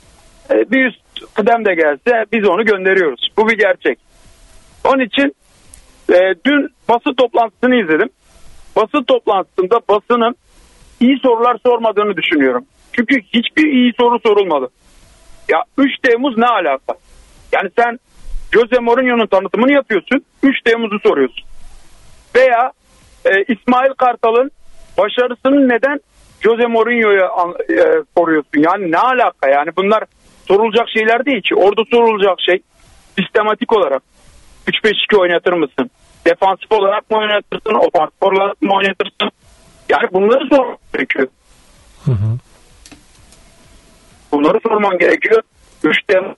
e, bir üst kıdem de gelse biz onu gönderiyoruz. Bu bir gerçek. Onun için e, dün basın toplantısını izledim. Basın toplantısında basının iyi sorular sormadığını düşünüyorum. Çünkü hiçbir iyi soru sorulmadı. Ya üç Temmuz ne alaka? Yani sen Jose Mourinho'nun tanıtımını yapıyorsun, üç Temmuz'u soruyorsun. Veya e, İsmail Kartal'ın başarısını neden Jose Mourinho'ya e, soruyorsun? Yani ne alaka? Yani bunlar sorulacak şeyler değil ki. Orada sorulacak şey sistematik olarak üç beş iki oynatır mısın? Defansif olarak mı oynatırsın? Ofansif olarak mı oynatırsın? Yani bunları sormak gerekiyor. Hı hı. Bunları sorman gerekiyor. üç Temmuz.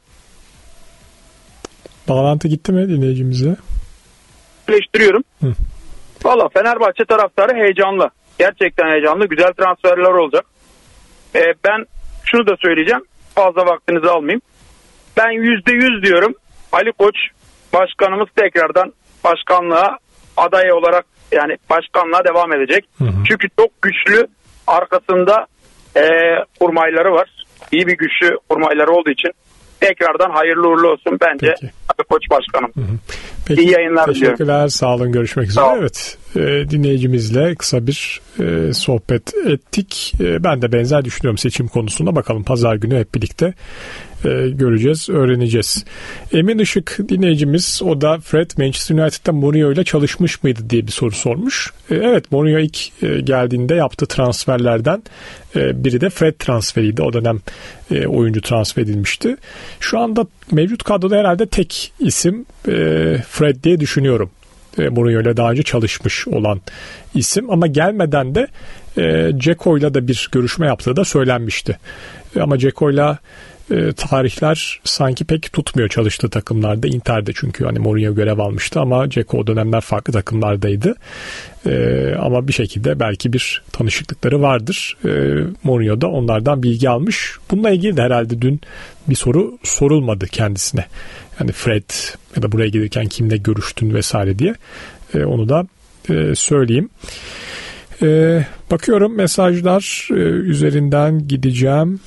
Bağlantı gitti mi dinleyicimize? Birleştiriyorum. Valla Fenerbahçe taraftarı heyecanlı. Gerçekten heyecanlı. Güzel transferler olacak. Ee, ben şunu da söyleyeceğim. Fazla vaktinizi almayayım. Ben yüzde yüz diyorum. Ali Koç başkanımız tekrardan başkanlığa aday olarak, yani başkanlığa devam edecek. Hı hı. Çünkü çok güçlü arkasında e, kurmayları var. İyi bir güçlü kurmayları olduğu için tekrardan hayırlı uğurlu olsun bence. Peki. Ali Koç başkanım. Hı hı. Peki, İyi yayınlar diliyorum. Teşekkürler. Sağ olun. Görüşmek üzere. Evet. E, dinleyicimizle kısa bir e, sohbet ettik. E, ben de benzer düşünüyorum seçim konusunda. Bakalım pazar günü hep birlikte e, göreceğiz, öğreneceğiz. Emin Işık dinleyicimiz, o da Fred Manchester United'da Mourinho ile çalışmış mıydı diye bir soru sormuş. E, evet, Mourinho ilk e, geldiğinde yaptığı transferlerden e, biri de Fred transferiydi. O dönem e, oyuncu transfer edilmişti. Şu anda mevcut kadroda herhalde tek isim e, Fred diye düşünüyorum. E, Mourinho ile daha önce çalışmış olan isim, ama gelmeden de e, Dzeko ile de bir görüşme yaptığı da söylenmişti. E, ama Dzeko ile e, tarihler sanki pek tutmuyor çalıştığı takımlarda. Inter'de çünkü hani Mourinho görev almıştı ama Dzeko o dönemler farklı takımlardaydı. E, ama bir şekilde belki bir tanışıklıkları vardır. E, Mourinho da onlardan bilgi almış. Bununla ilgili de herhalde dün bir soru sorulmadı kendisine. Yani Fred ya da buraya gelirken kimle görüştün vesaire diye. E, onu da e, söyleyeyim. E, bakıyorum mesajlar e, üzerinden gideceğim.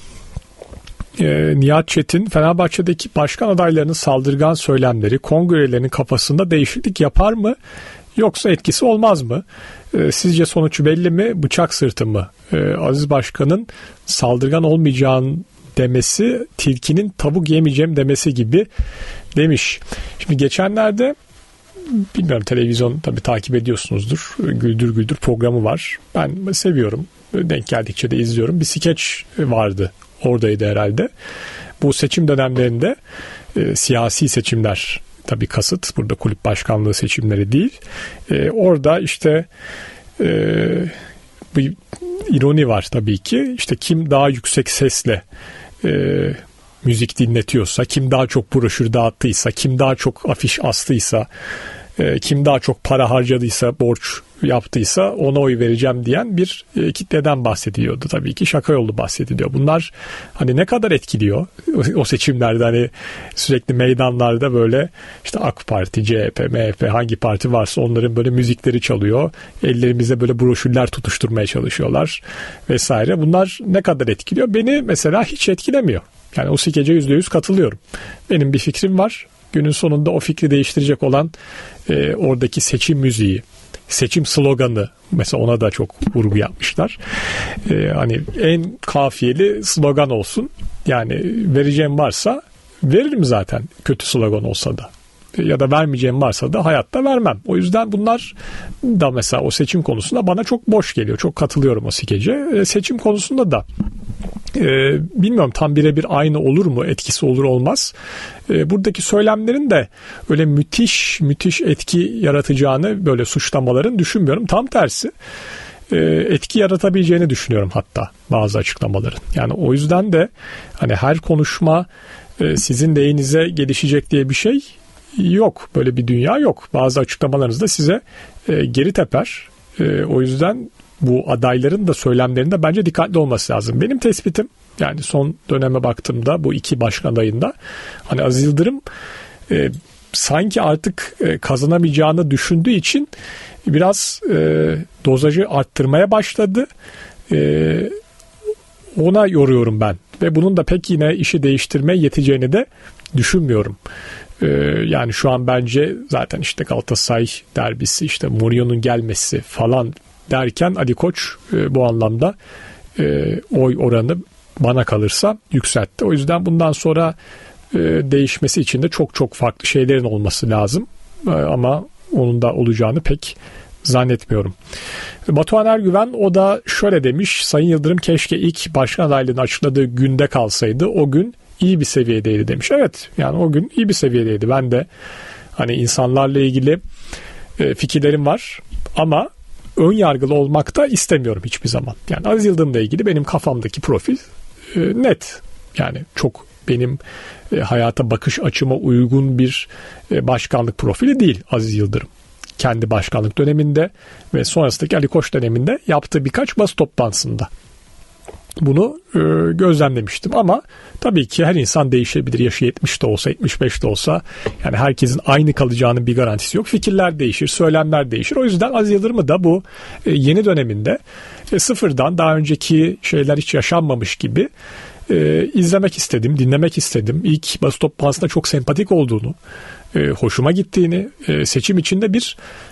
E, Nihat Çetin, Fenerbahçe'deki başkan adaylarının saldırgan söylemleri kongrelerinin kafasında değişiklik yapar mı? Yoksa etkisi olmaz mı? E, sizce sonuç belli mi? Bıçak sırtı mı? E, Aziz Başkan'ın saldırgan olmayacağını demesi, tilkinin tavuk yemeyeceğim demesi gibi demiş. Şimdi geçenlerde, bilmiyorum, televizyon tabii takip ediyorsunuzdur. Güldür Güldür programı var. Ben seviyorum. Denk geldikçe de izliyorum. Bir skeç vardı. Oradaydı herhalde. Bu seçim dönemlerinde e, siyasi seçimler, tabii kasıt burada kulüp başkanlığı seçimleri değil. E, orada işte e, bir ironi var tabii ki. İşte kim daha yüksek sesle e, müzik dinletiyorsa, kim daha çok broşür dağıttıysa, kim daha çok afiş astıysa, e, kim daha çok para harcadıysa, borç yaptıysa ona oy vereceğim diyen bir e, kitleden bahsediliyordu. Tabii ki şaka yolu bahsediliyor. Bunlar hani ne kadar etkiliyor o seçimlerde, hani sürekli meydanlarda böyle işte AK Parti, C H P, M H P hangi parti varsa onların böyle müzikleri çalıyor. Ellerimize böyle broşürler tutuşturmaya çalışıyorlar vesaire. Bunlar ne kadar etkiliyor? Beni mesela hiç etkilemiyor. Yani o skece yüzde yüz katılıyorum. Benim bir fikrim var. Günün sonunda o fikri değiştirecek olan e, oradaki seçim müziği, seçim sloganı, mesela ona da çok vurgu yapmışlar. Ee, hani en kafiyeli slogan olsun. Yani vereceğim varsa veririm zaten, kötü slogan olsa da. Ya da vermeyeceğim varsa da hayatta vermem. O yüzden bunlar da mesela o seçim konusunda bana çok boş geliyor. Çok katılıyorum o skece. Ee, seçim konusunda da Ee, bilmiyorum tam birebir aynı olur mu, etkisi olur olmaz. Ee, buradaki söylemlerin de öyle müthiş müthiş etki yaratacağını, böyle suçlamaların düşünmüyorum. Tam tersi e, etki yaratabileceğini düşünüyorum hatta bazı açıklamaların. Yani o yüzden de hani her konuşma e, sizin lehinize gelişecek diye bir şey yok. Böyle bir dünya yok. Bazı açıklamalarınız da size e, geri teper. E, o yüzden bu adayların da söylemlerinde bence dikkatli olması lazım. Benim tespitim, yani son döneme baktığımda bu iki başkan adayında hani Aziz Yıldırım e, sanki artık e, kazanamayacağını düşündüğü için biraz e, dozajı arttırmaya başladı. E, ona yoruyorum ben ve bunun da pek yine işi değiştirmeye yeteceğini de düşünmüyorum. E, yani şu an bence zaten işte Galatasaray derbisi, işte Mourinho'nun gelmesi falan derken Ali Koç e, bu anlamda e, oy oranı bana kalırsa yükseltti. O yüzden bundan sonra e, değişmesi için de çok çok farklı şeylerin olması lazım. E, ama onun da olacağını pek zannetmiyorum. Batuhan Ergüven o da şöyle demiş: Sayın Yıldırım keşke ilk başkan adaylığını açıkladığı günde kalsaydı. O gün iyi bir seviyedeydi demiş. Evet, yani o gün iyi bir seviyedeydi. Ben de hani insanlarla ilgili e, fikirlerim var ama ön yargılı olmak da istemiyorum hiçbir zaman. Yani Aziz Yıldırım'la ilgili benim kafamdaki profil e, net. Yani çok benim e, hayata bakış açıma uygun bir e, başkanlık profili değil Aziz Yıldırım. Kendi başkanlık döneminde ve sonrasındaki Ali Koç döneminde yaptığı birkaç basın toplantısında bunu e, gözlemlemiştim. Ama tabii ki her insan değişebilir. Yaşı yetmiş de olsa, yetmiş beş de olsa, yani herkesin aynı kalacağının bir garantisi yok. Fikirler değişir, söylemler değişir. O yüzden Aziz Yıldırım'ı da bu e, yeni döneminde e, sıfırdan, daha önceki şeyler hiç yaşanmamış gibi e, izlemek istedim, dinlemek istedim. İlk basın toplantısında çok sempatik olduğunu, e, hoşuma gittiğini, e, seçim içinde bir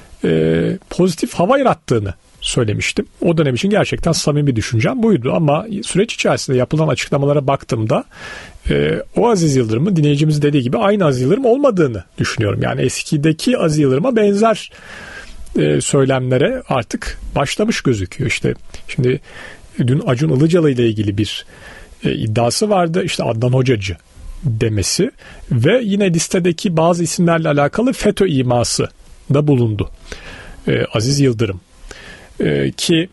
e, pozitif hava yarattığını söylemiştim. O dönem için gerçekten samimi düşüncem buydu ama süreç içerisinde yapılan açıklamalara baktığımda e, o Aziz Yıldırım'ın dinleyicimiz dediği gibi aynı Aziz Yıldırım olmadığını düşünüyorum. Yani eskideki Aziz Yıldırım'a benzer e, söylemlere artık başlamış gözüküyor. İşte şimdi dün Acun Ilıcalı ile ilgili bir e, iddiası vardı. İşte Adnan Hocacı demesi ve yine listedeki bazı isimlerle alakalı FETÖ iması da bulundu. E, Aziz Yıldırım. Ee, ki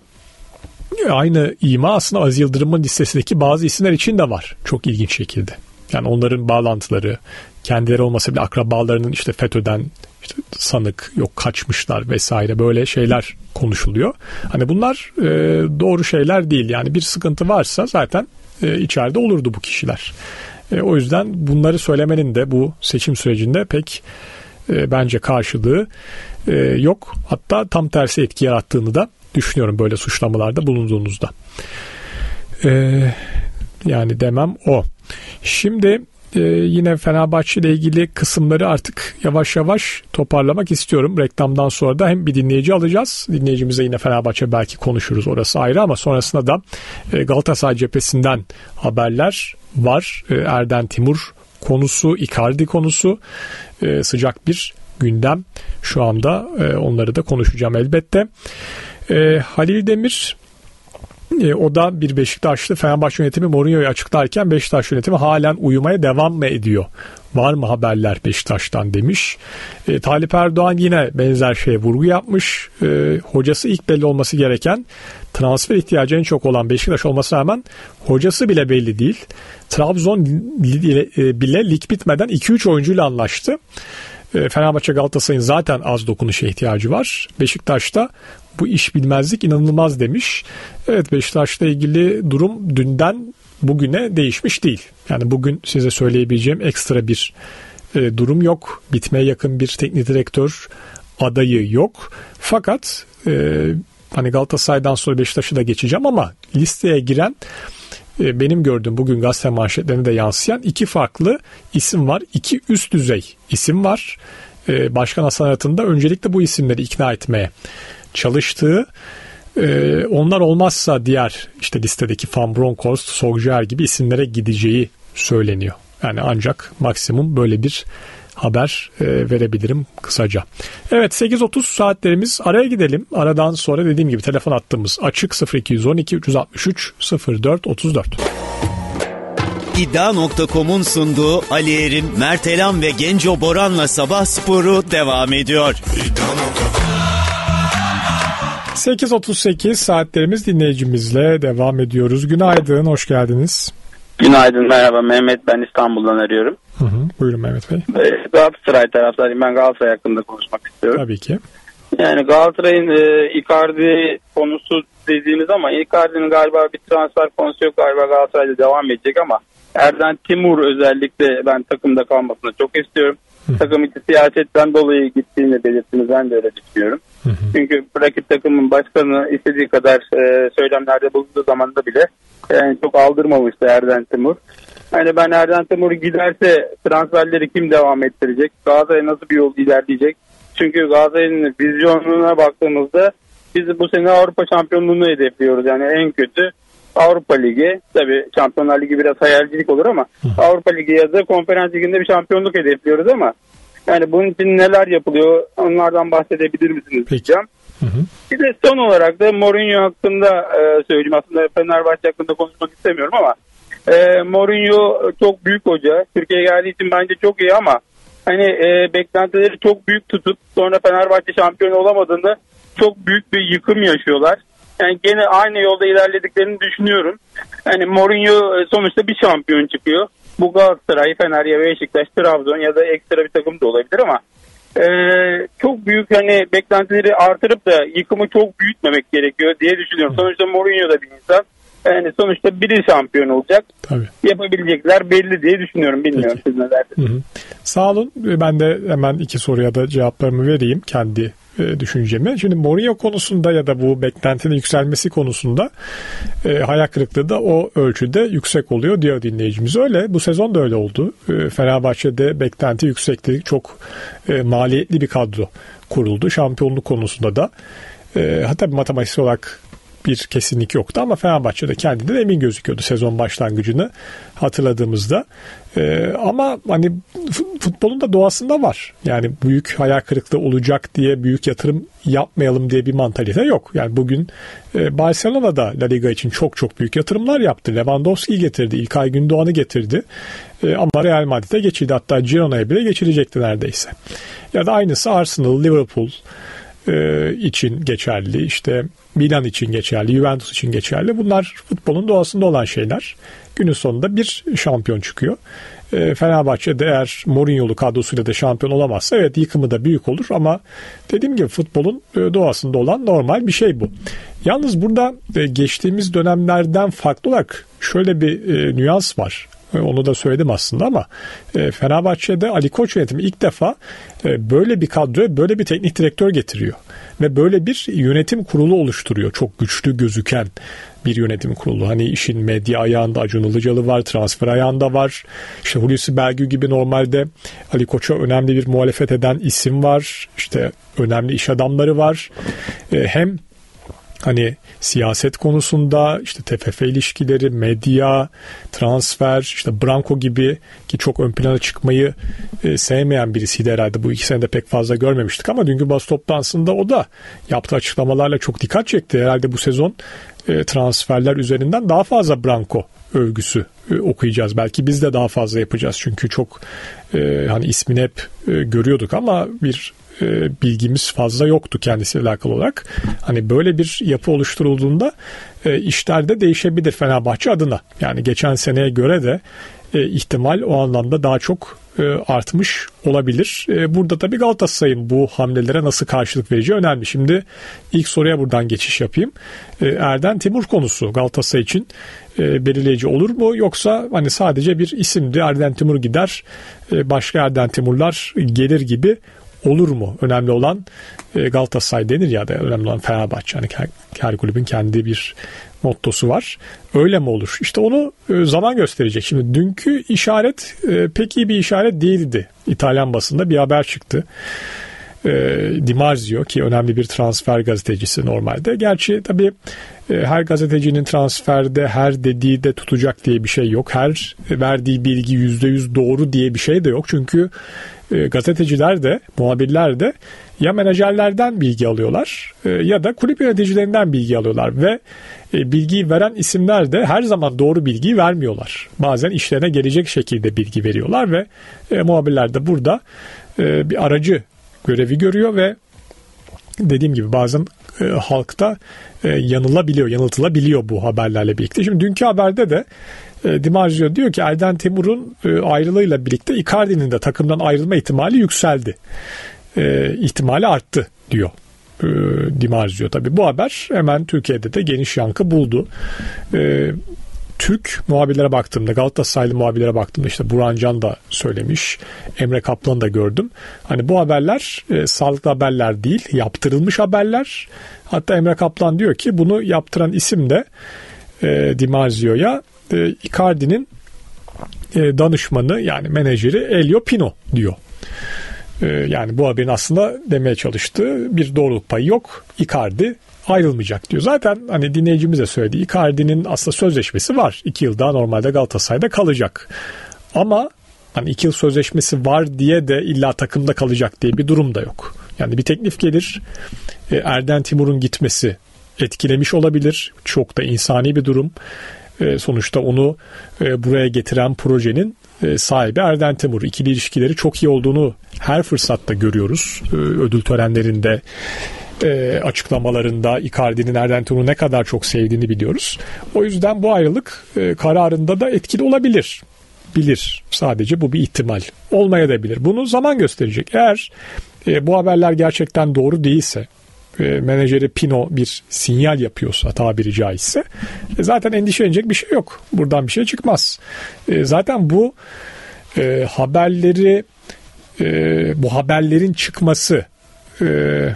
aynı ima aslında Aziz Yıldırım'ın listesindeki bazı isimler için de var. Çok ilginç şekilde. Yani onların bağlantıları, kendileri olmasa bile akrabalarının işte FETÖ'den işte sanık, yok kaçmışlar vesaire, böyle şeyler konuşuluyor. Hani bunlar e, doğru şeyler değil. Yani bir sıkıntı varsa zaten e, içeride olurdu bu kişiler. E, o yüzden bunları söylemenin de bu seçim sürecinde pek e, bence karşılığı e, yok. Hatta tam tersi etki yarattığını da düşünüyorum böyle suçlamalarda bulunduğunuzda. E, yani demem o. Şimdi e, yine Fenerbahçe ile ilgili kısımları artık yavaş yavaş toparlamak istiyorum. Reklamdan sonra da hem bir dinleyici alacağız. Dinleyicimize yine Fenerbahçe belki konuşuruz, orası ayrı, ama sonrasında da e, Galatasaray cephesinden haberler var. E, Erden Timur konusu, Icardi konusu e, sıcak bir gündem şu anda. E, onları da konuşacağım elbette. E, Halil Demir, e, o da bir Beşiktaşlı, Fenerbahçe yönetimi Mourinho'yu açıklarken Beşiktaş yönetimi halen uyumaya devam mı ediyor? Var mı haberler Beşiktaş'tan demiş. E, Talip Erdoğan yine benzer şeye vurgu yapmış. E, hocası ilk belli olması gereken, transfer ihtiyacı en çok olan Beşiktaş olmasına rağmen hocası bile belli değil. Trabzon bile lig bitmeden iki üç oyuncuyla anlaştı. E, Fenerbahçe Galatasaray'ın zaten az dokunuşa ihtiyacı var. Beşiktaş'ta bu iş bilmezlik inanılmaz demiş. Evet, Beşiktaş'la ilgili durum dünden bugüne değişmiş değil. Yani bugün size söyleyebileceğim ekstra bir e, durum yok. Bitmeye yakın bir teknik direktör adayı yok. Fakat e, hani Galatasaray'dan sonra Beşiktaş'ı da geçeceğim ama listeye giren e, benim gördüğüm bugün gazete manşetlerine de yansıyan iki farklı isim var. İki üst düzey isim var. E, Başkan Hasan Arat'ın da öncelikle bu isimleri ikna etmeye çalıştığı, e, onlar olmazsa diğer işte listedeki Van Bronckhorst, Solskjaer gibi isimlere gideceği söyleniyor. Yani ancak maksimum böyle bir haber e, verebilirim kısaca. Evet, sekiz otuz saatlerimiz, araya gidelim. Aradan sonra dediğim gibi telefon hattımız açık, sıfır iki on iki üç altı üç sıfır dört otuz dört. İddia nokta com'un sunduğu Ali Erim, Mert Elam ve Genco Boran'la Sabah Sporu devam ediyor. sekiz otuz sekiz saatlerimiz, dinleyicimizle devam ediyoruz. Günaydın, hoş geldiniz. Günaydın, merhaba. Mehmet, ben İstanbul'dan arıyorum. Hı hı, buyurun Mehmet Bey. Galatasaray taraftarıyım. Ben Galatasaray hakkında konuşmak istiyorum. Tabii ki. Yani Galatasaray'ın e, Icardi konusu dediğiniz ama Icardi'nin galiba bir transfer konusu yok, galiba Galatasaray'da devam edecek ama Erden Timur özellikle ben takımda kalmasını çok istiyorum. Hı. Takım içi siyasetten dolayı gittiğini belirttiniz, ben de öyle düşünüyorum. Hı hı. Çünkü rakip takımın başkanı istediği kadar e, söylemlerde bulunduğu zamanda bile yani çok aldırmamıştı Erden Timur. Yani ben Erden Timur giderse transferleri kim devam ettirecek? Galatasaray nasıl bir yol ilerleyecek? Çünkü Galatasaray'ın vizyonuna baktığımızda biz bu sene Avrupa şampiyonluğunu hedefliyoruz. Yani en kötü Avrupa Ligi, tabii Şampiyonlar Ligi biraz hayalcilik olur ama Hı. Avrupa Ligi ya da Konferans Ligi'nde bir şampiyonluk hedefliyoruz ama yani bunun için neler yapılıyor, onlardan bahsedebilir misiniz diyeceğim. Hı hı. Bir de son olarak da Mourinho hakkında e, söyleyeyim. Aslında Fenerbahçe hakkında konuşmak istemiyorum ama e, Mourinho çok büyük hoca. Türkiye'ye geldiği için bence çok iyi ama hani e, beklentileri çok büyük tutup sonra Fenerbahçe şampiyon olamadığında çok büyük bir yıkım yaşıyorlar. Yani gene aynı yolda ilerlediklerini düşünüyorum. Yani Mourinho sonuçta bir şampiyon çıkıyor. Bu Galatasaray, Fener ya Beşiktaş, Trabzon ya da ekstra bir takım da olabilir ama e, çok büyük hani beklentileri artırıp da yıkımı çok büyütmemek gerekiyor diye düşünüyorum. Sonuçta Mourinho da bir insan. Yani sonuçta biri şampiyon olacak. Tabii. Yapabilecekler belli diye düşünüyorum. Bilmiyorum Peki. Siz ne dersiniz? Sağ olun. Ben de hemen iki soruya da cevaplarımı vereyim kendi e, düşüncemi. Şimdi Mourinho konusunda ya da bu beklentinin yükselmesi konusunda e, hayal kırıklığı da o ölçüde yüksek oluyor diyor dinleyicimiz. Öyle. Bu sezon da öyle oldu. E, Fenerbahçe'de beklenti yüksekti. Çok e, maliyetli bir kadro kuruldu. Şampiyonluk konusunda da. E, hatta matematiksel olarak bir kesinlik yoktu ama Fenerbahçe'de kendinden emin gözüküyordu sezon başlangıcını hatırladığımızda. Ee, ama hani futbolun da doğasında var. Yani büyük hayal kırıklığı olacak diye büyük yatırım yapmayalım diye bir mantalite yok. Yani bugün e, Barcelona'da La Liga için çok çok büyük yatırımlar yaptı. Lewandowski'yi getirdi, İlkay Gündoğan'ı getirdi. E, ama Real Madrid'e geçildi. Hatta Girona'ya bile geçilecekti neredeyse. Ya da aynısı Arsenal, Liverpool e, için geçerli. İşte Milan için geçerli, Juventus için geçerli. Bunlar futbolun doğasında olan şeyler. Günün sonunda bir şampiyon çıkıyor. E, Fenerbahçe'de eğer Mourinho'lu kadrosuyla da şampiyon olamazsa evet yıkımı da büyük olur ama dediğim gibi futbolun doğasında olan normal bir şey bu. Yalnız burada e, geçtiğimiz dönemlerden farklı olarak şöyle bir e, nüans var. Onu da söyledim aslında ama e, Fenerbahçe'de Ali Koç yönetimi ilk defa e, böyle bir kadroya böyle bir teknik direktör getiriyor. Ve böyle bir yönetim kurulu oluşturuyor. Çok güçlü gözüken bir yönetim kurulu. Hani işin medya ayağında Acun Ilıcalı var, transfer ayağında var. İşte Hulusi Belgü gibi normalde Ali Koç'a önemli bir muhalefet eden isim var. İşte önemli iş adamları var. E, hem hani siyaset konusunda işte T F F ilişkileri, medya, transfer, işte Branko gibi ki çok ön plana çıkmayı e, sevmeyen birisiydi herhalde. Bu iki senede pek fazla görmemiştik ama dünkü basın toplantısında o da yaptığı açıklamalarla çok dikkat çekti. Herhalde bu sezon e, transferler üzerinden daha fazla Branko övgüsü e, okuyacağız. Belki biz de daha fazla yapacağız. Çünkü çok e, hani ismini hep e, görüyorduk ama bir bilgimiz fazla yoktu kendisiyle alakalı olarak. Hani böyle bir yapı oluşturulduğunda e, işler de değişebilir Fenerbahçe adına. Yani geçen seneye göre de e, ihtimal o anlamda daha çok e, artmış olabilir. E, burada tabii Galatasaray'ın bu hamlelere nasıl karşılık vereceği önemli. Şimdi ilk soruya buradan geçiş yapayım. E, Erden Timur konusu Galatasaray için e, belirleyici olur mu? Yoksa hani sadece bir isimdi, Erden Timur gider, e, başka Erden Timurlar gelir gibi olur mu? Önemli olan e, Galatasaray denir ya da önemli olan Fenerbahçe. Yani her, her kulübün kendi bir mottosu var. Öyle mi olur? İşte onu e, zaman gösterecek. Şimdi dünkü işaret e, pek iyi bir işaret değildi. İtalyan basında bir haber çıktı. E, Di Marzio ki önemli bir transfer gazetecisi normalde. Gerçi tabii e, her gazetecinin transferde her dediği de tutacak diye bir şey yok. Her verdiği bilgi yüzde yüz doğru diye bir şey de yok. Çünkü e, gazeteciler de, muhabirler de ya menajerlerden bilgi alıyorlar e, ya da kulüp yöneticilerinden bilgi alıyorlar ve e, bilgiyi veren isimler de her zaman doğru bilgiyi vermiyorlar. Bazen işlerine gelecek şekilde bilgi veriyorlar ve e, muhabirler de burada e, bir aracı görevi görüyor ve dediğim gibi bazen e, halkta e, yanılabiliyor, yanıltılabiliyor bu haberlerle birlikte. Şimdi dünkü haberde de e, Di Marzio diyor ki Erden Timur'un e, ayrılığıyla birlikte Icardi'nin de takımdan ayrılma ihtimali yükseldi. E, ihtimali arttı diyor e, Di Marzio. Tabii bu haber hemen Türkiye'de de geniş yankı buldu. E, Türk muhabirlere baktığımda, Galatasaraylı muhabirlere baktığımda işte Burhan Can da söylemiş, Emre Kaplan'ı da gördüm. Hani bu haberler e, sağlıklı haberler değil, yaptırılmış haberler. Hatta Emre Kaplan diyor ki bunu yaptıran isim de e, Di Marzio'ya e, Icardi'nin e, danışmanı yani menajeri Elio Pino diyor. E, yani bu haberin aslında demeye çalıştığı bir doğruluk payı yok. Icardi ayrılmayacak diyor. Zaten hani dinleyicimiz de söyledi. Icardi'nin aslında sözleşmesi var. İki yıl daha normalde Galatasaray'da kalacak. Ama hani iki yıl sözleşmesi var diye de illa takımda kalacak diye bir durum da yok. Yani bir teklif gelir. E, Erden Timur'un gitmesi etkilemiş olabilir. Çok da insani bir durum. E, sonuçta onu e, buraya getiren projenin e, sahibi Erden Timur. İkili ilişkileri çok iyi olduğunu her fırsatta görüyoruz. E, ödül törenlerinde, E, açıklamalarında Icardi'nin Erden Timur'u ne kadar çok sevdiğini biliyoruz. O yüzden bu ayrılık e, kararında da etkili olabilir. Bilir. Sadece bu bir ihtimal. Olmaya da bilir. Bunu zaman gösterecek. Eğer e, bu haberler gerçekten doğru değilse, e, menajeri Pino bir sinyal yapıyorsa tabiri caizse e, zaten endişelenecek bir şey yok. Buradan bir şey çıkmaz. E, zaten bu e, haberleri e, bu haberlerin çıkması e,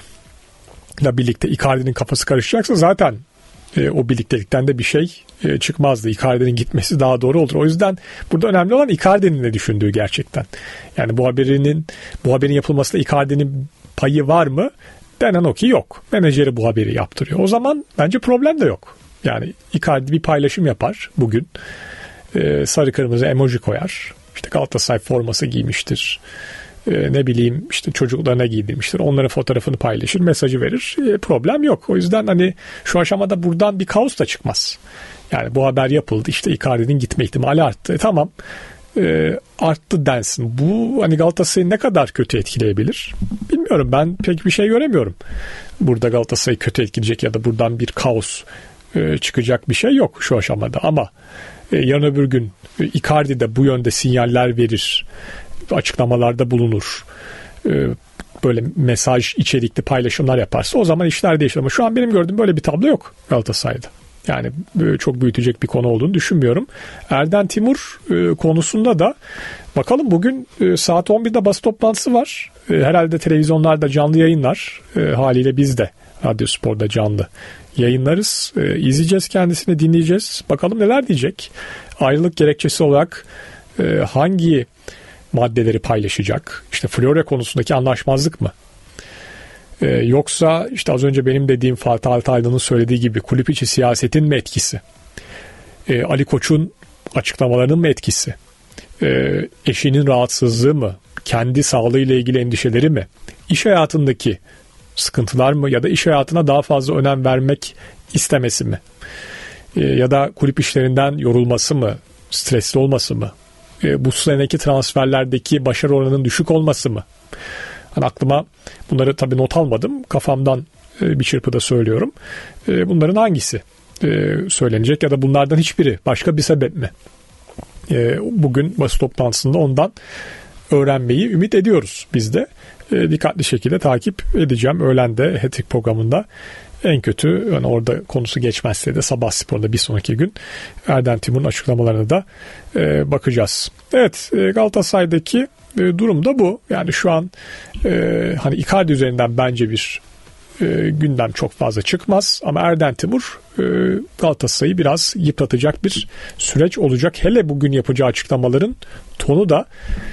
ile birlikte Icardi'nin kafası karışacaksa zaten e, o birliktelikten de bir şey e, çıkmazdı. Icardi'nin gitmesi daha doğru olur. O yüzden burada önemli olan Icardi'nin ne düşündüğü gerçekten. Yani bu haberinin bu haberin yapılmasında Icardi'nin payı var mı? Denen o ki yok. Menajeri bu haberi yaptırıyor. O zaman bence problem de yok. Yani Icardi bir paylaşım yapar bugün. E, sarı kırmızı emoji koyar. İşte Galatasaray forması giymiştir. Ne bileyim işte çocuklarına giydirmiştir. Onların fotoğrafını paylaşır, mesajı verir. E, problem yok. O yüzden hani şu aşamada buradan bir kaos da çıkmaz. Yani bu haber yapıldı. İşte Icardi'nin gitme ihtimali arttı. E, tamam. E, arttı densin. Bu hani Galatasaray'ı ne kadar kötü etkileyebilir? Bilmiyorum. Ben pek bir şey göremiyorum. Burada Galatasaray'ı kötü etkileyecek ya da buradan bir kaos e, çıkacak bir şey yok şu aşamada. Ama e, yarın öbür gün e, Icardi de bu yönde sinyaller verir. Açıklamalarda bulunur. Böyle mesaj içerikli paylaşımlar yaparsa o zaman işler değişir. Ama şu an benim gördüğüm böyle bir tablo yok Galatasaray'da. Yani çok büyütecek bir konu olduğunu düşünmüyorum. Erden Timur konusunda da bakalım bugün saat on birde basın toplantısı var. Herhalde televizyonlarda canlı yayınlar. Haliyle biz de Radyo Spor'da canlı yayınlarız. İzleyeceğiz kendisini, dinleyeceğiz. Bakalım neler diyecek. Ayrılık gerekçesi olarak hangi maddeleri paylaşacak? İşte Flore konusundaki anlaşmazlık mı? Ee, yoksa işte az önce benim dediğim Fatih Altaylı'nın söylediği gibi kulüp içi siyasetin mi etkisi? Ee, Ali Koç'un açıklamalarının mı etkisi? Ee, eşinin rahatsızlığı mı? Kendi sağlığıyla ilgili endişeleri mi? İş hayatındaki sıkıntılar mı? Ya da iş hayatına daha fazla önem vermek istemesi mi? Ee, ya da kulüp işlerinden yorulması mı? Stresli olması mı? Bu seneki transferlerdeki başarı oranının düşük olması mı? Hani aklıma bunları tabii not almadım. Kafamdan bir çırpıda söylüyorum. Bunların hangisi söylenecek ya da bunlardan hiçbiri başka bir sebep mi? E, bugün basın toplantısında ondan öğrenmeyi ümit ediyoruz biz de. E, dikkatli şekilde takip edeceğim. Öğlen de Hat-Trick programında en kötü yani orada konusu geçmezse de Sabah Spor'da bir sonraki gün Erden Timur'un açıklamalarına da e, bakacağız. Evet, e, Galatasaray'daki e, durum da bu. Yani şu an e, hani Icardi üzerinden bence bir e, gündem çok fazla çıkmaz ama Erden Timur e, Galatasaray'ı biraz yıpratacak bir süreç olacak. Hele bugün yapacağı açıklamaların tonu da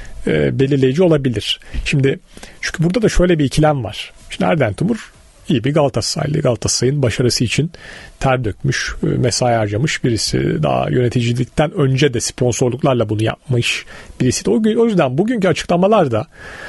e, belirleyici olabilir. Şimdi çünkü burada da şöyle bir ikilem var. Şimdi Erden Timur iyi bir Galatasaraylı. Galatasaray'ın başarısı için ter dökmüş, mesai harcamış birisi. Daha yöneticilikten önce de sponsorluklarla bunu yapmış birisi. O yüzden bugünkü açıklamalarda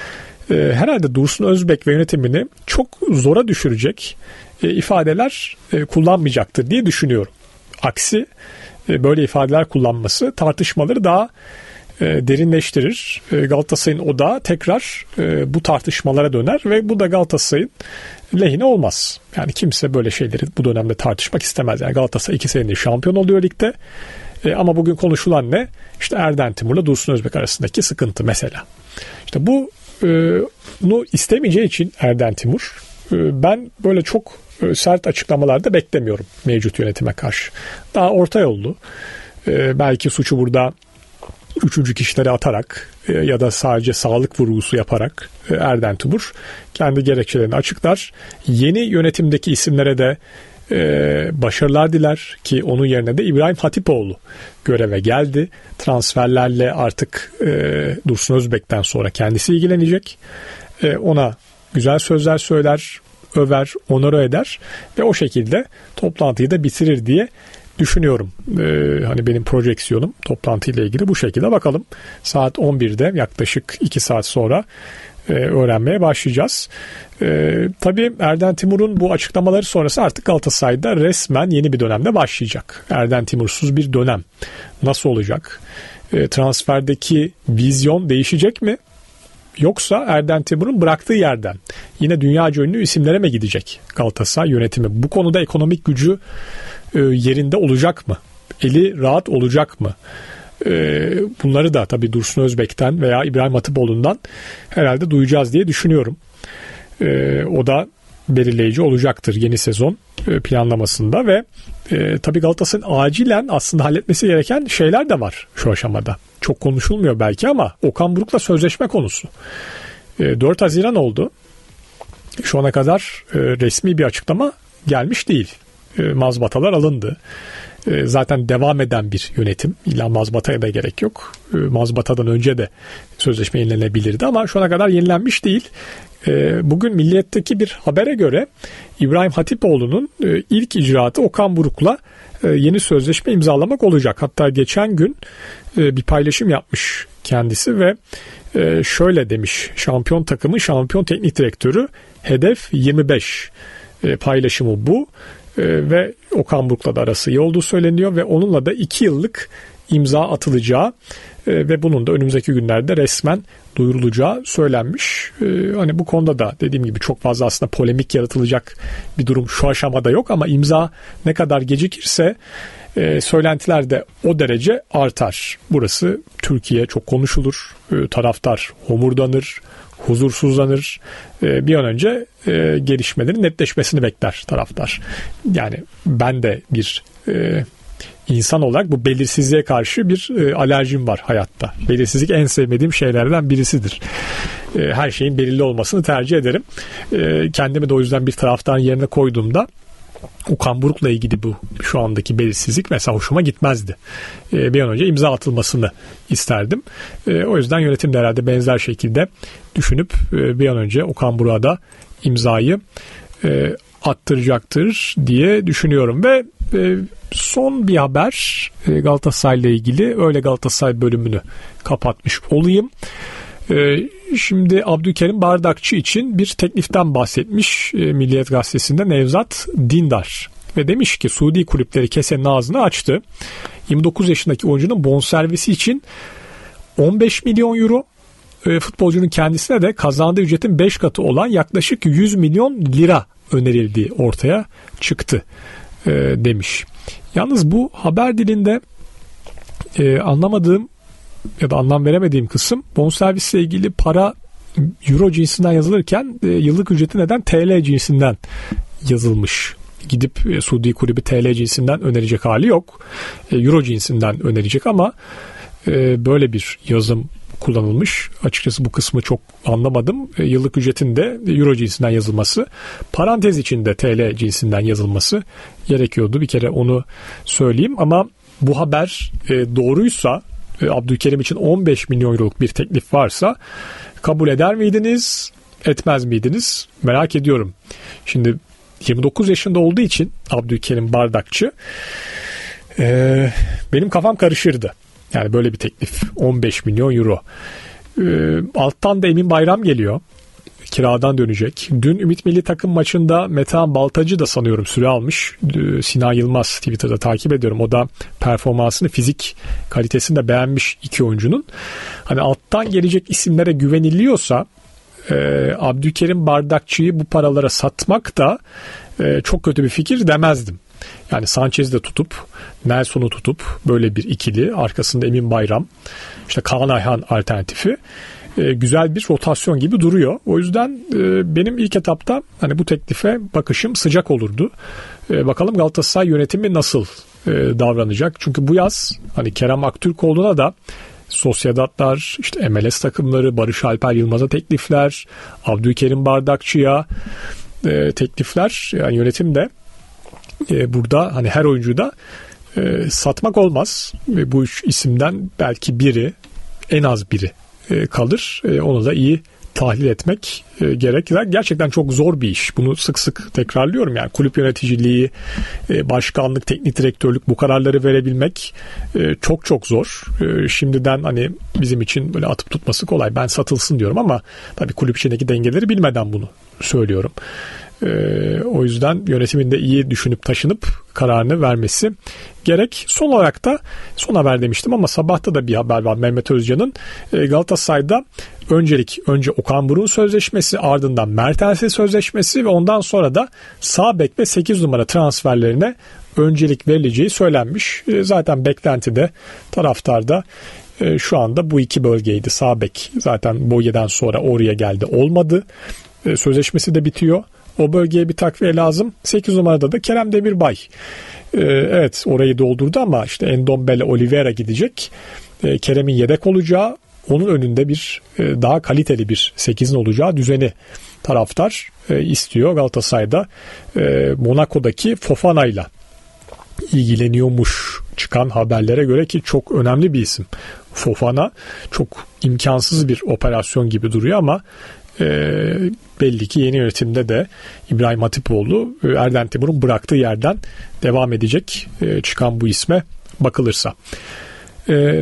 e, herhalde Dursun Özbek ve yönetimini çok zora düşürecek e, ifadeler e, kullanmayacaktır diye düşünüyorum. Aksi e, böyle ifadeler kullanması tartışmaları daha e, derinleştirir. E, Galatasaray'ın odağı tekrar e, bu tartışmalara döner ve bu da Galatasaray'ın lehine olmaz. Yani kimse böyle şeyleri bu dönemde tartışmak istemez. Yani Galatasaray iki senedir şampiyon oluyor ligde. E, ama bugün konuşulan ne? İşte Erden Timur'la Dursun Özbek arasındaki sıkıntı mesela. İşte bu e, bunu istemeyeceği için Erden Timur e, ben böyle çok e, sert açıklamalarda beklemiyorum mevcut yönetime karşı. Daha orta yollu. E, belki suçu burada üçüncü kişilere atarak e, ya da sadece sağlık vurgusu yaparak e, Erden Timur kendi gerekçelerini açıklar. Yeni yönetimdeki isimlere de e, başarılar diler ki onun yerine de İbrahim Hatipoğlu göreve geldi. Transferlerle artık e, Dursun Özbek'ten sonra kendisi ilgilenecek. E, ona güzel sözler söyler, över, onore eder ve o şekilde toplantıyı da bitirir diye düşünüyorum. Ee, hani benim projeksiyonum toplantıyla ilgili bu şekilde. Bakalım saat on birde yaklaşık iki saat sonra e, öğrenmeye başlayacağız. E, tabii Erden Timur'un bu açıklamaları sonrası artık Galatasaray'da resmen yeni bir dönemde başlayacak. Erden Timur'suz bir dönem nasıl olacak? E, transferdeki vizyon değişecek mi? Yoksa Erden Timur'un bıraktığı yerden yine dünyaca ünlü isimlere mi gidecek Galatasaray yönetimi? Bu konuda ekonomik gücü e, yerinde olacak mı? Eli rahat olacak mı? E, bunları da tabii Dursun Özbek'ten veya İbrahim Hatipoğlu'ndan herhalde duyacağız diye düşünüyorum. E, o da belirleyici olacaktır yeni sezon e, planlamasında ve e, tabii Galatasaray'ın acilen aslında halletmesi gereken şeyler de var şu aşamada. Çok konuşulmuyor belki ama Okan Buruk'la sözleşme konusu. E, dört Haziran oldu. Şu ana kadar e, resmi bir açıklama gelmiş değil. E, mazbatalar alındı. E, zaten devam eden bir yönetim. İlla mazbataya da gerek yok. E, mazbatadan önce de sözleşme yenilenebilirdi ama şu ana kadar yenilenmiş değil. E, bugün Milliyet'teki bir habere göre İbrahim Hatipoğlu'nun e, ilk icraatı Okan Buruk'la e, yeni sözleşme imzalamak olacak. Hatta geçen gün e, bir paylaşım yapmış kendisi ve e, şöyle demiş: şampiyon takımın şampiyon teknik direktörü, hedef yirmi beş e, paylaşımı bu. Ee, ve Okan Buruk'la da arası iyi olduğu söyleniyor ve onunla da iki yıllık imza atılacağı e, ve bunun da önümüzdeki günlerde resmen duyurulacağı söylenmiş. E, hani bu konuda da dediğim gibi çok fazla aslında polemik yaratılacak bir durum şu aşamada yok ama imza ne kadar gecikirse e, söylentiler de o derece artar. Burası Türkiye, çok konuşulur. E, taraftar homurdanır, huzursuzlanır. E, bir an önce e, gelişmelerin netleşmesini bekler taraftar. Yani ben de bir e, insan olarak bu belirsizliğe karşı bir e, alerjim var hayatta. Belirsizlik en sevmediğim şeylerden birisidir. E, her şeyin belirli olmasını tercih ederim. E, kendimi de o yüzden bir taraftarın yerine koyduğumda Okan Buruk'la ilgili bu şu andaki belirsizlik mesela hoşuma gitmezdi. E, bir an önce imza atılmasını isterdim. E, o yüzden yönetim de herhalde benzer şekilde düşünüp e, bir an önce Okan Buruk'a da imzayı e, attıracaktır diye düşünüyorum. Ve e, son bir haber e, Galatasaray'la ilgili, öyle Galatasaray bölümünü kapatmış olayım. Ee, şimdi Abdülkerim Bardakçı için bir tekliften bahsetmiş e, Milliyet Gazetesi'nde Nevzat Dindar ve demiş ki Suudi kulüpleri kesenin ağzını açtı. yirmi dokuz yaşındaki oyuncunun bonservisi için on beş milyon euro, e, futbolcunun kendisine de kazandığı ücretin beş katı olan yaklaşık yüz milyon lira önerildiği ortaya çıktı e, demiş. Yalnız bu haber dilinde e, anlamadığım ya da anlam veremediğim kısım, bonservisle ilgili para euro cinsinden yazılırken e, yıllık ücreti neden T L cinsinden yazılmış? Gidip e, Suudi kulübü T L cinsinden önerecek hali yok. E, euro cinsinden önerecek ama e, böyle bir yazım kullanılmış. Açıkçası bu kısmı çok anlamadım. E, yıllık ücretin de euro cinsinden yazılması, parantez içinde T L cinsinden yazılması gerekiyordu. Bir kere onu söyleyeyim ama bu haber e, doğruysa, e, Abdülkerim için on beş milyon euroluk bir teklif varsa kabul eder miydiniz, etmez miydiniz? Merak ediyorum. Şimdi yirmi dokuz yaşında olduğu için Abdülkerim Bardakçı, e, benim kafam karışırdı. Yani böyle bir teklif, on beş milyon euro. E, alttan da Emin Bayram geliyor. Kiradan dönecek. Dün Ümit Milli Takım maçında Metehan Baltacı da sanıyorum süre almış. Sinan Yılmaz Twitter'da takip ediyorum. O da performansını, fizik kalitesini de beğenmiş iki oyuncunun. Hani alttan gelecek isimlere güveniliyorsa e, Abdülkerim Bardakçı'yı bu paralara satmak da e, çok kötü bir fikir demezdim. Yani Sanchez'i de tutup, Nelson'u tutup böyle bir ikili, arkasında Emin Bayram, işte Kaan Ayhan alternatifi, e, güzel bir rotasyon gibi duruyor. O yüzden e, benim ilk etapta hani bu teklife bakışım sıcak olurdu. E, bakalım Galatasaray yönetimi nasıl e, davranacak? Çünkü bu yaz hani Kerem Aktürkoğlu'na da Sosyedatlar, işte M L S takımları, Barış Alper Yılmaz'a teklifler, Abdülkerim Bardakçı'ya e, teklifler, yani yönetim de e, burada hani her oyuncuyu da e, satmak olmaz. Ve bu üç isimden belki biri, en az biri e, kalır. E, onu da iyi tahlil etmek e, gerek. Gerçekten çok zor bir iş. Bunu sık sık tekrarlıyorum. Yani kulüp yöneticiliği, e, başkanlık, teknik direktörlük, bu kararları verebilmek e, çok çok zor. E, şimdiden hani bizim için böyle atıp tutması kolay. Ben satılsın diyorum ama tabii kulüp içindeki dengeleri bilmeden bunu söylüyorum. Ee, o yüzden yönetimin de iyi düşünüp taşınıp kararını vermesi gerek. Son olarak da son haber demiştim ama sabahta da bir haber var. Mehmet Özcan'ın e, Galatasaray'da öncelik önce Okan Buruk'un sözleşmesi, ardından Mertens'in sözleşmesi ve ondan sonra da sağ bek ve sekiz numara transferlerine öncelik verileceği söylenmiş. E, zaten beklentide, taraftarda e, şu anda bu iki bölgeydi. Sağ bek zaten Boye'den sonra oraya geldi, olmadı. E, sözleşmesi de bitiyor. O bölgeye bir takviye lazım. sekiz numarada da Kerem Demirbay. Ee, evet, orayı doldurdu ama işte Endombele, Oliveira gidecek. Ee, Kerem'in yedek olacağı, onun önünde bir e, daha kaliteli bir sekizin olacağı düzeni taraftar e, istiyor. Galatasaray'da e, Monaco'daki Fofana'yla ilgileniyormuş çıkan haberlere göre, ki çok önemli bir isim. Fofana çok imkansız bir operasyon gibi duruyor ama E, belli ki yeni yönetimde de İbrahim Hatipoğlu e, Erden Timur'un bıraktığı yerden devam edecek e, çıkan bu isme bakılırsa. E,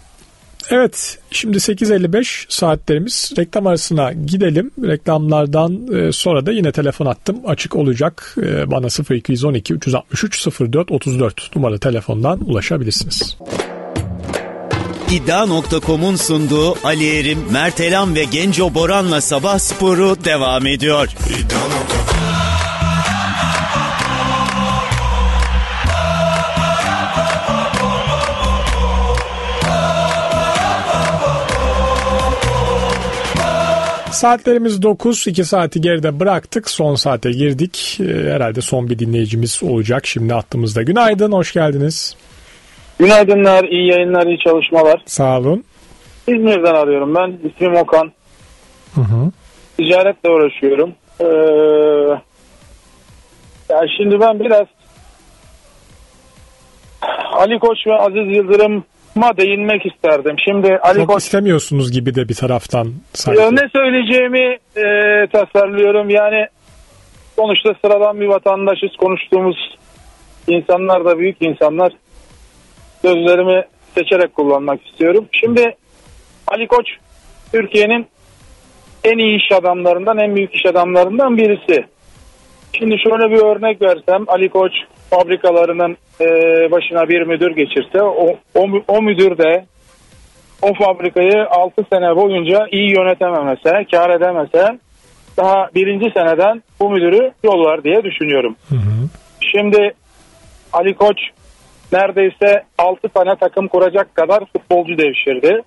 evet, şimdi sekiz elli beş saatlerimiz, reklam arasına gidelim. Reklamlardan e, sonra da yine telefon hattım açık olacak. E, bana sıfır iki on iki üç altı üç sıfır dört otuz dört numaralı telefondan ulaşabilirsiniz. İddia nokta com'un sunduğu Ali Erim, Mert Elam ve Genco Boran'la Sabah Sporu devam ediyor. Saatlerimiz dokuz, iki saati geride bıraktık. Son saate girdik. Ee, herhalde son bir dinleyicimiz olacak şimdi hattımızda. Günaydın, hoş geldiniz. Günaydınlar, iyi yayınlar, iyi çalışmalar. Sağ olun. İzmir'den arıyorum ben. İsmim Okan. Hı hı. Ticaretle uğraşıyorum. Ee, ya şimdi ben biraz Ali Koç ve Aziz Yıldırım'a değinmek isterdim. Şimdi Ali Çok Koç istemiyorsunuz gibi de bir taraftan sanki. Ya ne söyleyeceğimi e, tasarlıyorum. Yani sonuçta sıradan bir vatandaşız. Konuştuğumuz insanlar da büyük insanlar. Sözlerimi seçerek kullanmak istiyorum. Şimdi Ali Koç Türkiye'nin en iyi iş adamlarından, en büyük iş adamlarından birisi. Şimdi şöyle bir örnek versem, Ali Koç fabrikalarının e, başına bir müdür geçirse, o, o, o müdür de o fabrikayı altı sene boyunca iyi yönetememese, kar edemese, daha birinci seneden bu müdürü yollar diye düşünüyorum. Hı hı. Şimdi Ali Koç neredeyse altı tane takım kuracak kadar futbolcu devşirdi.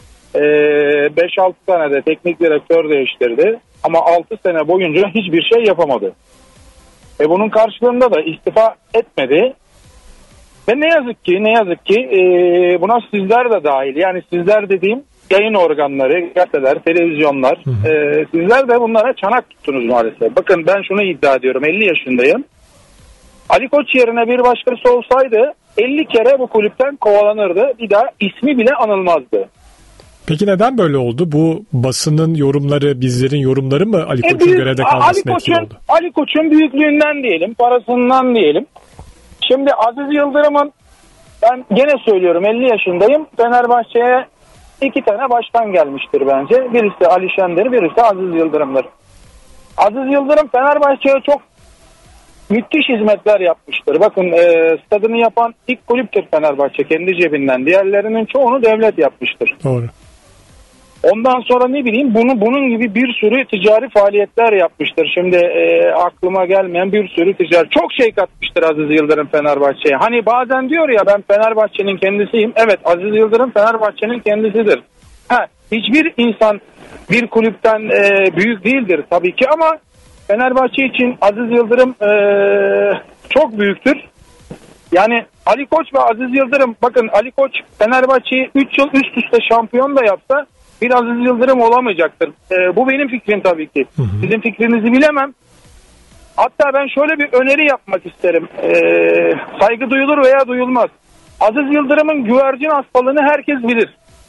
beş altı tane de teknik direktör değiştirdi. Ama altı sene boyunca hiçbir şey yapamadı. E bunun karşılığında da istifa etmedi. Ve ne yazık ki ne yazık ki e, buna sizler de dahil. Yani sizler dediğim yayın organları, gazeteler, televizyonlar. E, sizler de bunlara çanak tuttunuz maalesef. Bakın ben şunu iddia ediyorum. elli yaşındayım. Ali Koç yerine bir başkası olsaydı elli kere bu kulüpten kovalanırdı. Bir daha ismi bile anılmazdı. Peki neden böyle oldu? Bu basının yorumları, bizlerin yorumları mı Ali Koç'un e görevde kalmasına etkili oldu? Ali Koç'un büyüklüğünden diyelim, parasından diyelim. Şimdi Aziz Yıldırım'ın, ben gene söylüyorum elli yaşındayım, Fenerbahçe'ye iki tane başkan gelmiştir bence. Birisi Ali Şen'dir, birisi Aziz Yıldırım'dır. Aziz Yıldırım Fenerbahçe'ye çok müthiş hizmetler yapmıştır. Bakın e, stadını yapan ilk kulüptür Fenerbahçe kendi cebinden. Diğerlerinin çoğunu devlet yapmıştır. Doğru. Ondan sonra ne bileyim bunu bunun gibi bir sürü ticari faaliyetler yapmıştır. Şimdi e, aklıma gelmeyen bir sürü ticari çok şey katmıştır Aziz Yıldırım Fenerbahçe'ye. Hani bazen diyor ya ben Fenerbahçe'nin kendisiyim. Evet, Aziz Yıldırım Fenerbahçe'nin kendisidir. Ha, hiçbir insan bir kulüpten e, büyük değildir tabii ki ama Fenerbahçe için Aziz Yıldırım e, çok büyüktür. Yani Ali Koç ve Aziz Yıldırım, bakın Ali Koç Fenerbahçe'yi üç yıl üst üste şampiyon da yapsa bir Aziz Yıldırım olamayacaktır. E, bu benim fikrim tabii ki. Hı hı. Sizin fikrinizi bilemem. Hatta ben şöyle bir öneri yapmak isterim. E, saygı duyulur veya duyulmaz. Aziz Yıldırım'ın güvercin hastalığını herkes bilir.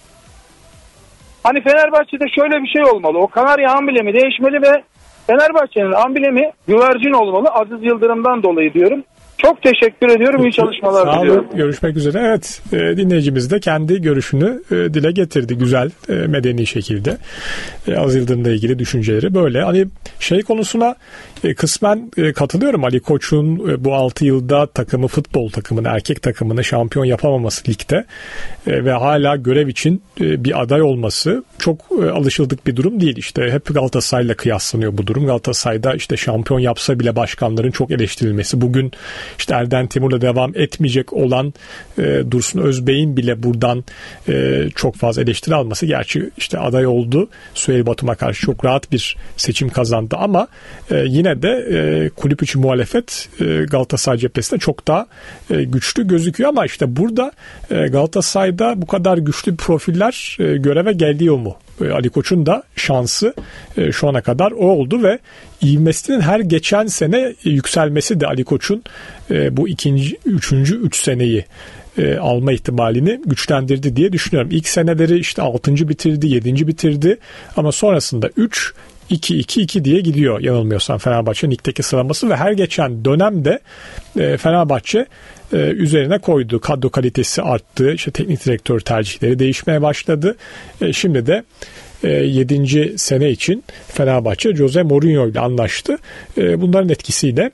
Hani Fenerbahçe'de şöyle bir şey olmalı. O Kanarya amblemi değişmeli ve Fenerbahçe'nin amblemi güvercin olmalı. Aziz Yıldırım'dan dolayı diyorum. Çok teşekkür ediyorum. İyi çalışmalar Sağ diliyorum. olun. Görüşmek üzere. Evet, e, dinleyicimiz de kendi görüşünü e, dile getirdi. Güzel, e, medeni şekilde. E, Aziz Yıldırım'la ilgili düşünceleri böyle. Hani şey konusuna e, kısmen e, katılıyorum. Ali Koç'un e, bu altı yılda takımı, futbol takımını, erkek takımını şampiyon yapamaması ligde e, ve hala görev için e, bir aday olması çok e, alışıldık bir durum değil. İşte hep Galatasaray'la kıyaslanıyor bu durum. Galatasaray'da işte şampiyon yapsa bile başkanların çok eleştirilmesi. Bugün İşte Erden Timur'la devam etmeyecek olan e, Dursun Özbey'in bile buradan e, çok fazla eleştiri alması. Gerçi işte aday oldu. Süheyl Batum'a karşı çok rahat bir seçim kazandı ama e, yine de e, kulüp içi muhalefet e, Galatasaray cephesinde çok daha e, güçlü gözüküyor ama işte burada e, Galatasaray'da bu kadar güçlü profiller e, göreve geliyor mu? Ali Koç'un da şansı e, şu ana kadar o oldu ve ivmesinin her geçen sene yükselmesi de Ali Koç'un e, bu ikinci, üçüncü, üç seneyi e, alma ihtimalini güçlendirdi diye düşünüyorum. İlk seneleri işte altıncı bitirdi, yedinci bitirdi ama sonrasında üç, iki iki iki diye gidiyor yanılmıyorsam Fenerbahçe'nin ligdeki sıralaması ve her geçen dönemde e, Fenerbahçe e, üzerine koydu. Kadro kalitesi arttı. İşte teknik direktör tercihleri değişmeye başladı. E, şimdi de e, yedinci sene için Fenerbahçe Jose Mourinho ile anlaştı. E, bunların etkisiyle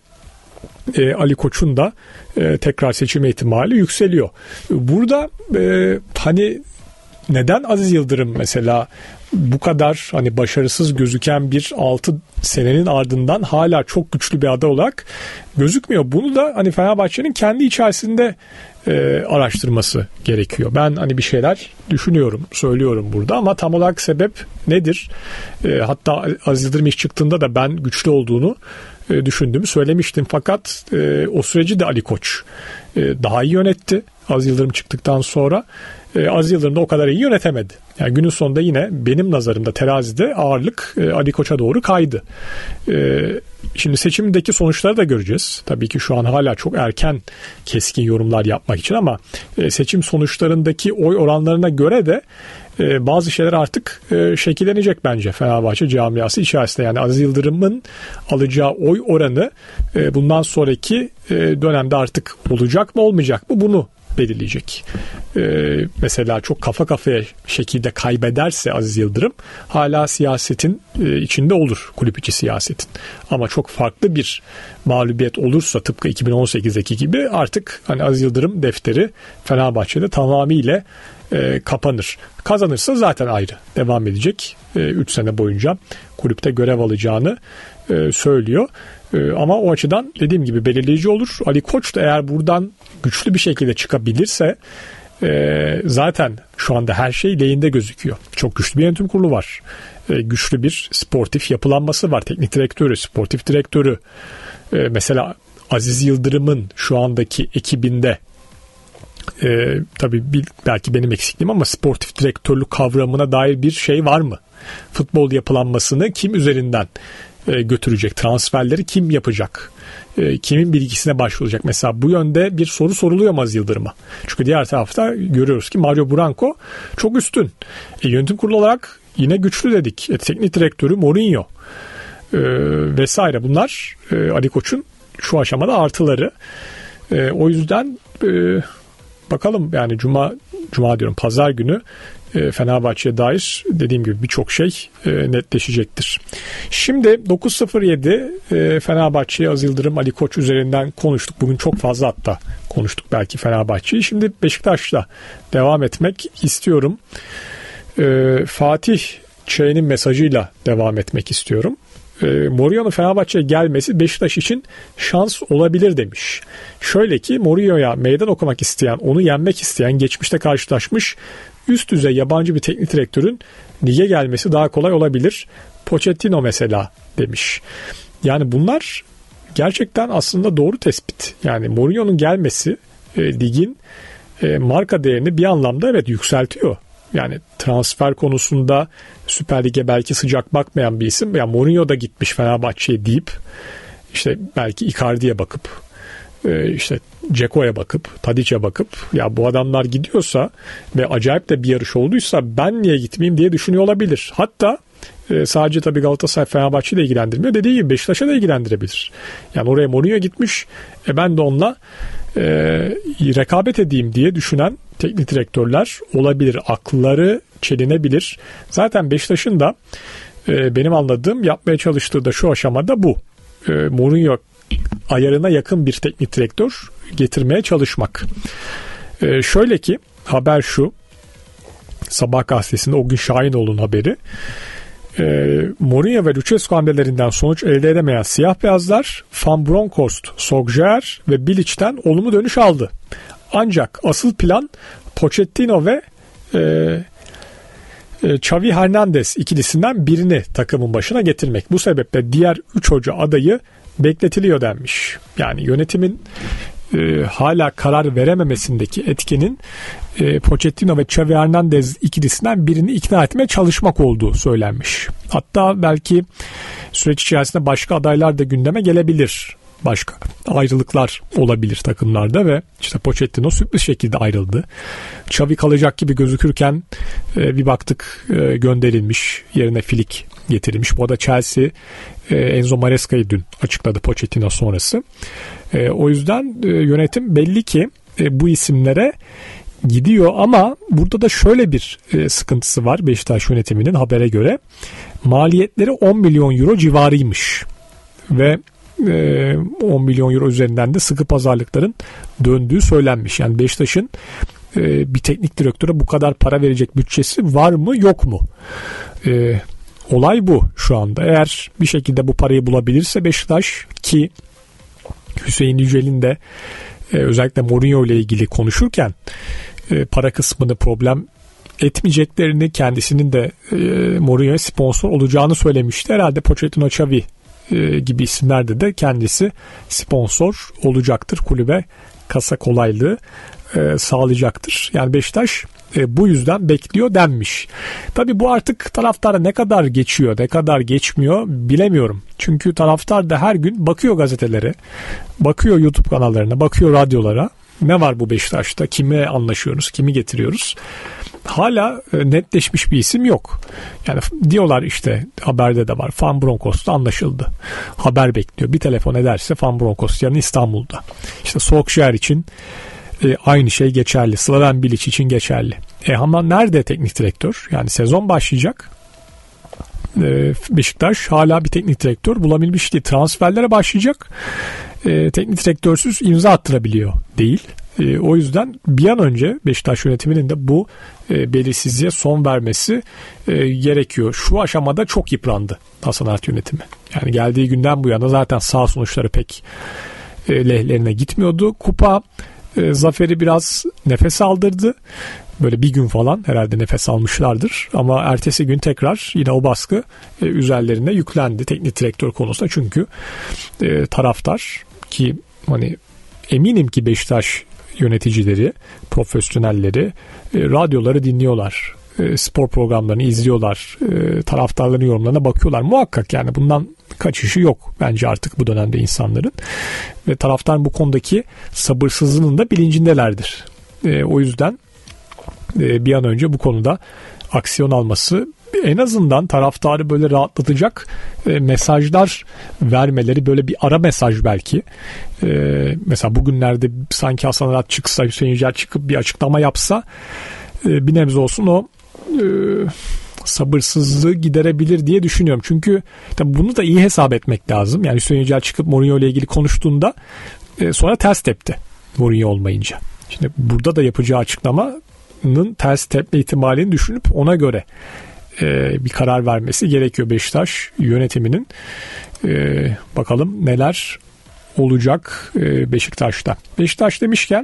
e, Ali Koç'un da e, tekrar seçilme ihtimali yükseliyor. Burada e, hani neden Aziz Yıldırım mesela bu kadar hani başarısız gözüken bir altı senenin ardından hala çok güçlü bir aday olarak gözükmüyor? Bunu da hani Fenerbahçe'nin kendi içerisinde e, araştırması gerekiyor. Ben hani bir şeyler düşünüyorum, söylüyorum burada ama tam olarak sebep nedir? E, hatta Aziz Yıldırım ilk çıktığında da ben güçlü olduğunu e, düşündüğümü söylemiştim. Fakat e, o süreci de Ali Koç e, daha iyi yönetti. Aziz Yıldırım çıktıktan sonra e, Aziz Yıldırım da o kadar iyi yönetemedi. Yani günün sonunda yine benim nazarımda terazide ağırlık e, Ali Koç'a doğru kaydı. E, şimdi seçimdeki sonuçları da göreceğiz. Tabii ki şu an hala çok erken keskin yorumlar yapmak için ama e, seçim sonuçlarındaki oy oranlarına göre de e, bazı şeyler artık e, şekillenecek bence Fenerbahçe camiası içerisinde. Yani Aziz Yıldırım'ın alacağı oy oranı e, bundan sonraki e, dönemde artık olacak mı olmayacak mı bunu belirleyecek. Ee, mesela çok kafa kafaya şekilde kaybederse Aziz Yıldırım hala siyasetin e, içinde olur, kulüp içi siyasetin. Ama çok farklı bir mağlubiyet olursa tıpkı iki bin on sekizdeki gibi artık hani Aziz Yıldırım defteri Fenerbahçe'de tamamıyla e, kapanır. Kazanırsa zaten ayrı devam edecek. üç e, sene boyunca kulüpte görev alacağını e, söylüyor. E, ama o açıdan dediğim gibi belirleyici olur. Ali Koç da eğer buradan güçlü bir şekilde çıkabilirse e, zaten şu anda her şey lehinde gözüküyor. Çok güçlü bir yönetim kurulu var. E, güçlü bir sportif yapılanması var. Teknik direktörü, sportif direktörü. E, mesela Aziz Yıldırım'ın şu andaki ekibinde e, tabii bir, belki benim eksikliğim ama sportif direktörlük kavramına dair bir şey var mı? Futbol yapılanmasını kim üzerinden e, götürecek? Transferleri kim yapacak? E, kimin bilgisine başvuracak? Mesela bu yönde bir soru soruluyor Aziz Yıldırım'a. Çünkü diğer tarafta görüyoruz ki Mario Branco çok üstün. E, yönetim kurulu olarak yine güçlü dedik. E, teknik direktörü Mourinho e, vesaire. Bunlar e, Ali Koç'un şu aşamada artıları. E, o yüzden e, bakalım yani cuma cuma diyorum pazar günü e, Fenerbahçe'ye dair dediğim gibi birçok şey e, netleşecektir. Şimdi dokuz sıfır yedi e, Fenerbahçe'ye Aziz Yıldırım Ali Koç üzerinden konuştuk. Bugün çok fazla hatta konuştuk belki Fenerbahçe'yi. Şimdi Beşiktaş'la devam etmek istiyorum. E, Fatih Çay'ın mesajıyla devam etmek istiyorum. E, Mourinho'nun Fenerbahçe'ye gelmesi Beşiktaş için şans olabilir demiş. Şöyle ki Mourinho'ya meydan okumak isteyen, onu yenmek isteyen, geçmişte karşılaşmış üst düzey yabancı bir teknik direktörün lige gelmesi daha kolay olabilir. Pochettino mesela demiş. Yani bunlar gerçekten aslında doğru tespit. Yani Mourinho'nun gelmesi e, ligin e, marka değerini bir anlamda evet yükseltiyor. Yani transfer konusunda Süper Lig'e belki sıcak bakmayan bir isim. Yani Mourinho da gitmiş Fenerbahçe'ye deyip işte belki Icardi'ye bakıp işte Ceko'ya bakıp Tadic'e bakıp ya bu adamlar gidiyorsa ve acayip de bir yarış olduysa ben niye gitmeyeyim diye düşünüyor olabilir. Hatta sadece tabii Galatasaray Fenerbahçe'yi de ilgilendirmiyor. Dediği gibi Beşiktaş'a da ilgilendirebilir. Yani oraya Mourinho gitmiş. E ben de onunla e, rekabet edeyim diye düşünen teknik direktörler olabilir. Akılları çelinebilir. Zaten Beşiktaş'ın da e, benim anladığım yapmaya çalıştığı da şu aşamada bu. E, Mourinho ayarına yakın bir teknik direktör getirmeye çalışmak. E, şöyle ki haber şu. Sabah gazetesinde o gün Şahinoğlu'nun haberi. E, Mourinho ve Lucescu hamlelerinden sonuç elde edemeyen siyah beyazlar Van Bronckhorst, Solskjaer ve Bilic'ten olumlu dönüş aldı. Ancak asıl plan Pochettino ve e, e, Xavi Hernandez ikilisinden birini takımın başına getirmek. Bu sebeple diğer üç hoca adayı bekletiliyor denmiş. Yani yönetimin e, hala karar verememesindeki etkinin e, Pochettino ve Xavi Hernandez ikilisinden birini ikna etmeye çalışmak olduğu söylenmiş. Hatta belki süreç içerisinde başka adaylar da gündeme gelebilir. Başka ayrılıklar olabilir takımlarda ve işte Pochettino sürpriz şekilde ayrıldı. Xavi kalacak gibi gözükürken e, bir baktık e, gönderilmiş, yerine Flick getirilmiş. Bu arada Chelsea e, Enzo Maresca'yı dün açıkladı Pochettino sonrası. E, o yüzden e, yönetim belli ki e, bu isimlere gidiyor ama burada da şöyle bir e, sıkıntısı var Beşiktaş yönetiminin habere göre. Maliyetleri on milyon euro civarıymış ve on milyon euro üzerinden de sıkı pazarlıkların döndüğü söylenmiş. Yani Beşiktaş'ın bir teknik direktöre bu kadar para verecek bütçesi var mı yok mu? Olay bu şu anda. Eğer bir şekilde bu parayı bulabilirse Beşiktaş ki Hüseyin Yücel'in de özellikle Mourinho ile ilgili konuşurken para kısmını problem etmeyeceklerini, kendisinin de Mourinho'ya sponsor olacağını söylemişti. Herhalde Pochettino, Xavi gibi isimlerde de kendisi sponsor olacaktır. Kulübe kasa kolaylığı e, sağlayacaktır. Yani Beşiktaş e, bu yüzden bekliyor denmiş. Tabii bu artık taraftara ne kadar geçiyor, ne kadar geçmiyor bilemiyorum. Çünkü taraftar da her gün bakıyor gazetelere, bakıyor YouTube kanallarına, bakıyor radyolara. Ne var bu Beşiktaş'ta? Kime anlaşıyoruz? Kimi getiriyoruz? Hala netleşmiş bir isim yok. Yani diyorlar işte haberde de var. Van Bronckhorst'la anlaşıldı. Haber bekliyor. Bir telefon ederse Van Bronckhorst yarın İstanbul'da. İşte Solskjaer için e, aynı şey geçerli. Slaven Bilic için geçerli. E ama nerede teknik direktör? Yani sezon başlayacak. E, Beşiktaş hala bir teknik direktör bulabilmiş değil. Transferlere başlayacak. E, teknik direktörsüz imza attırabiliyor değil. E, o yüzden bir an önce Beşiktaş yönetiminin de bu e, belirsizliğe son vermesi e, gerekiyor. Şu aşamada çok yıprandı Hasan Arat yönetimi. Yani geldiği günden bu yana zaten sağ sonuçları pek e, lehlerine gitmiyordu. Kupa e, zaferi biraz nefes aldırdı. Böyle bir gün falan herhalde nefes almışlardır. Ama ertesi gün tekrar yine o baskı e, üzerlerine yüklendi teknik direktör konusunda. Çünkü e, taraftar ki hani eminim ki Beşiktaş yöneticileri, profesyonelleri e, radyoları dinliyorlar. E, spor programlarını izliyorlar. E, taraftarların yorumlarına bakıyorlar. Muhakkak yani bundan kaçışı yok bence artık bu dönemde insanların. Ve taraftar bu konudaki sabırsızlığının da bilincindelerdir. E, o yüzden e, bir an önce bu konuda aksiyon alması, en azından taraftarı böyle rahatlatacak e, mesajlar vermeleri, böyle bir ara mesaj belki. E, mesela bugünlerde sanki Hasan Arat çıksa, Hüseyin Yücel çıkıp bir açıklama yapsa e, bir nebze olsun o e, sabırsızlığı giderebilir diye düşünüyorum. Çünkü tabii bunu da iyi hesap etmek lazım. Yani Hüseyin Yücel çıkıp Mourinho ile ilgili konuştuğunda e, sonra ters tepti Mourinho olmayınca. Şimdi burada da yapacağı açıklamanın ters tepme ihtimalini düşünüp ona göre bir karar vermesi gerekiyor Beşiktaş yönetiminin. Ee, bakalım neler olacak e, Beşiktaş'ta. Beşiktaş demişken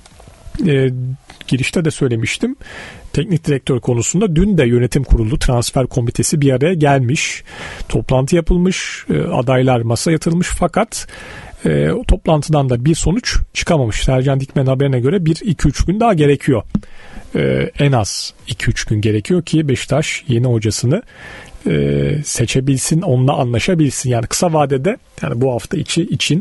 e, girişte de söylemiştim. Teknik direktör konusunda dün de yönetim kurulu, transfer komitesi bir araya gelmiş. Toplantı yapılmış, e, adaylar masaya yatırılmış fakat e, o toplantıdan da bir sonuç çıkamamış. Sercan Dikmen'in haberine göre bir iki üç gün daha gerekiyor. Ee, en az iki üç gün gerekiyor ki Beşiktaş yeni hocasını e, seçebilsin, onunla anlaşabilsin. Yani kısa vadede, yani bu hafta içi için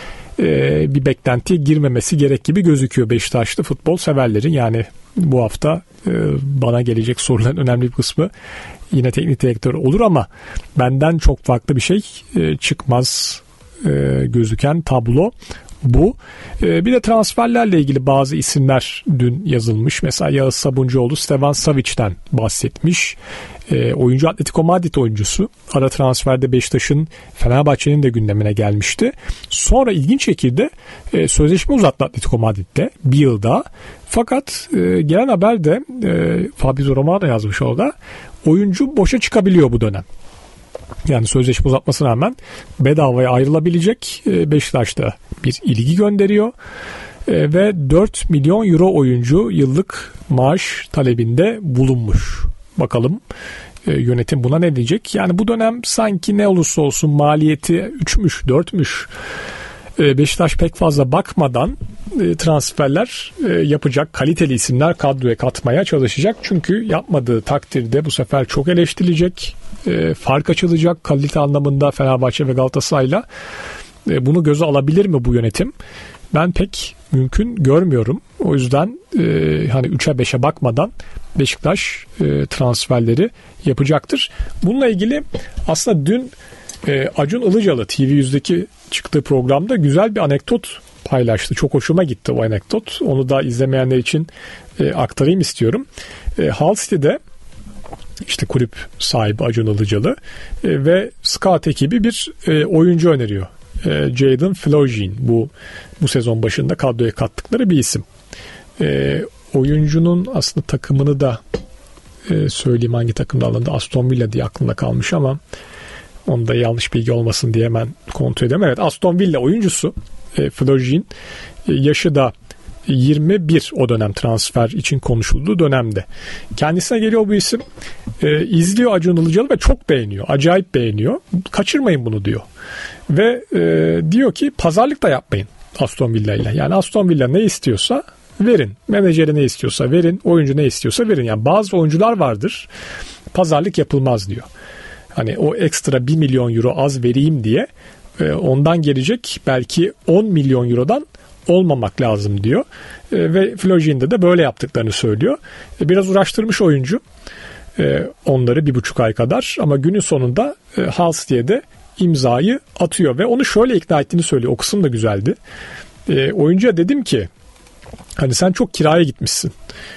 e, bir beklentiye girmemesi gerek gibi gözüküyor Beşiktaşlı futbol severlerin. Yani bu hafta e, bana gelecek soruların önemli bir kısmı yine teknik direktör olur ama benden çok farklı bir şey e, çıkmaz e, gözüken tablo bu. Ee, bir de transferlerle ilgili bazı isimler dün yazılmış. Mesela Yağız Sabuncuoğlu Stevan Savic'ten bahsetmiş. Ee, oyuncu Atletico Madrid oyuncusu. Ara transferde Beşiktaş'ın, Fenerbahçe'nin de gündemine gelmişti. Sonra ilginç şekilde e, sözleşme uzattı Atletico Madrid'de bir yıl daha. Fakat e, gelen haberde e, Fabrizio Romano yazmış orada. Oyuncu boşa çıkabiliyor bu dönem. Yani sözleşme uzatmasına rağmen bedavaya ayrılabilecek. Beşiktaş'ta bir ilgi gönderiyor ve dört milyon euro oyuncu yıllık maaş talebinde bulunmuş. Bakalım yönetim buna ne diyecek? Yani bu dönem sanki ne olursa olsun maliyeti üçmüş, dörtmüş. Beşiktaş pek fazla bakmadan transferler yapacak, kaliteli isimler kadroya katmaya çalışacak. Çünkü yapmadığı takdirde bu sefer çok eleştirilecek, fark açılacak kalite anlamında Fenerbahçe ve Galatasaray'la. Bunu göze alabilir mi bu yönetim? Ben pek mümkün görmüyorum. O yüzden hani üçe beşe bakmadan Beşiktaş transferleri yapacaktır. Bununla ilgili aslında dün Acun Ilıcalı T V yüzdeki çıktığı programda güzel bir anekdot paylaştı. Çok hoşuma gitti o anekdot. Onu da izlemeyenler için e, aktarayım istiyorum. E, Hull City'de işte kulüp sahibi Acun Ilıcalı e, ve scout ekibi bir e, oyuncu öneriyor. E, Jadon Florgin. Bu bu sezon başında kadroya kattıkları bir isim. E, oyuncunun aslında takımını da e, söyleyeyim, hangi takımda alındı. Aston Villa diye aklımda kalmış ama onda yanlış bilgi olmasın diye hemen kontrol edeyim. Evet, Aston Villa oyuncusu e, Florgin. E, yaşı da yirmi bir o dönem, transfer için konuşulduğu dönemde. Kendisine geliyor bu isim. E, izliyor Acun Ilıcalı ve çok beğeniyor. Acayip beğeniyor. Kaçırmayın bunu diyor. Ve e, diyor ki pazarlık da yapmayın Aston Villa ile. Yani Aston Villa ne istiyorsa verin. Menajeri ne istiyorsa verin. Oyuncu ne istiyorsa verin. Yani bazı oyuncular vardır, pazarlık yapılmaz diyor. Hani o ekstra bir milyon euro az vereyim diye e, ondan gelecek belki on milyon eurodan olmamak lazım diyor. E, ve Florgin'de de böyle yaptıklarını söylüyor. E, biraz uğraştırmış oyuncu e, onları bir buçuk ay kadar, ama günün sonunda e, Hull City'ye de imzayı atıyor ve onu şöyle ikna ettiğini söylüyor. O kısım da güzeldi. E, oyuncuya dedim ki hani sen çok kiraya gitmişsin.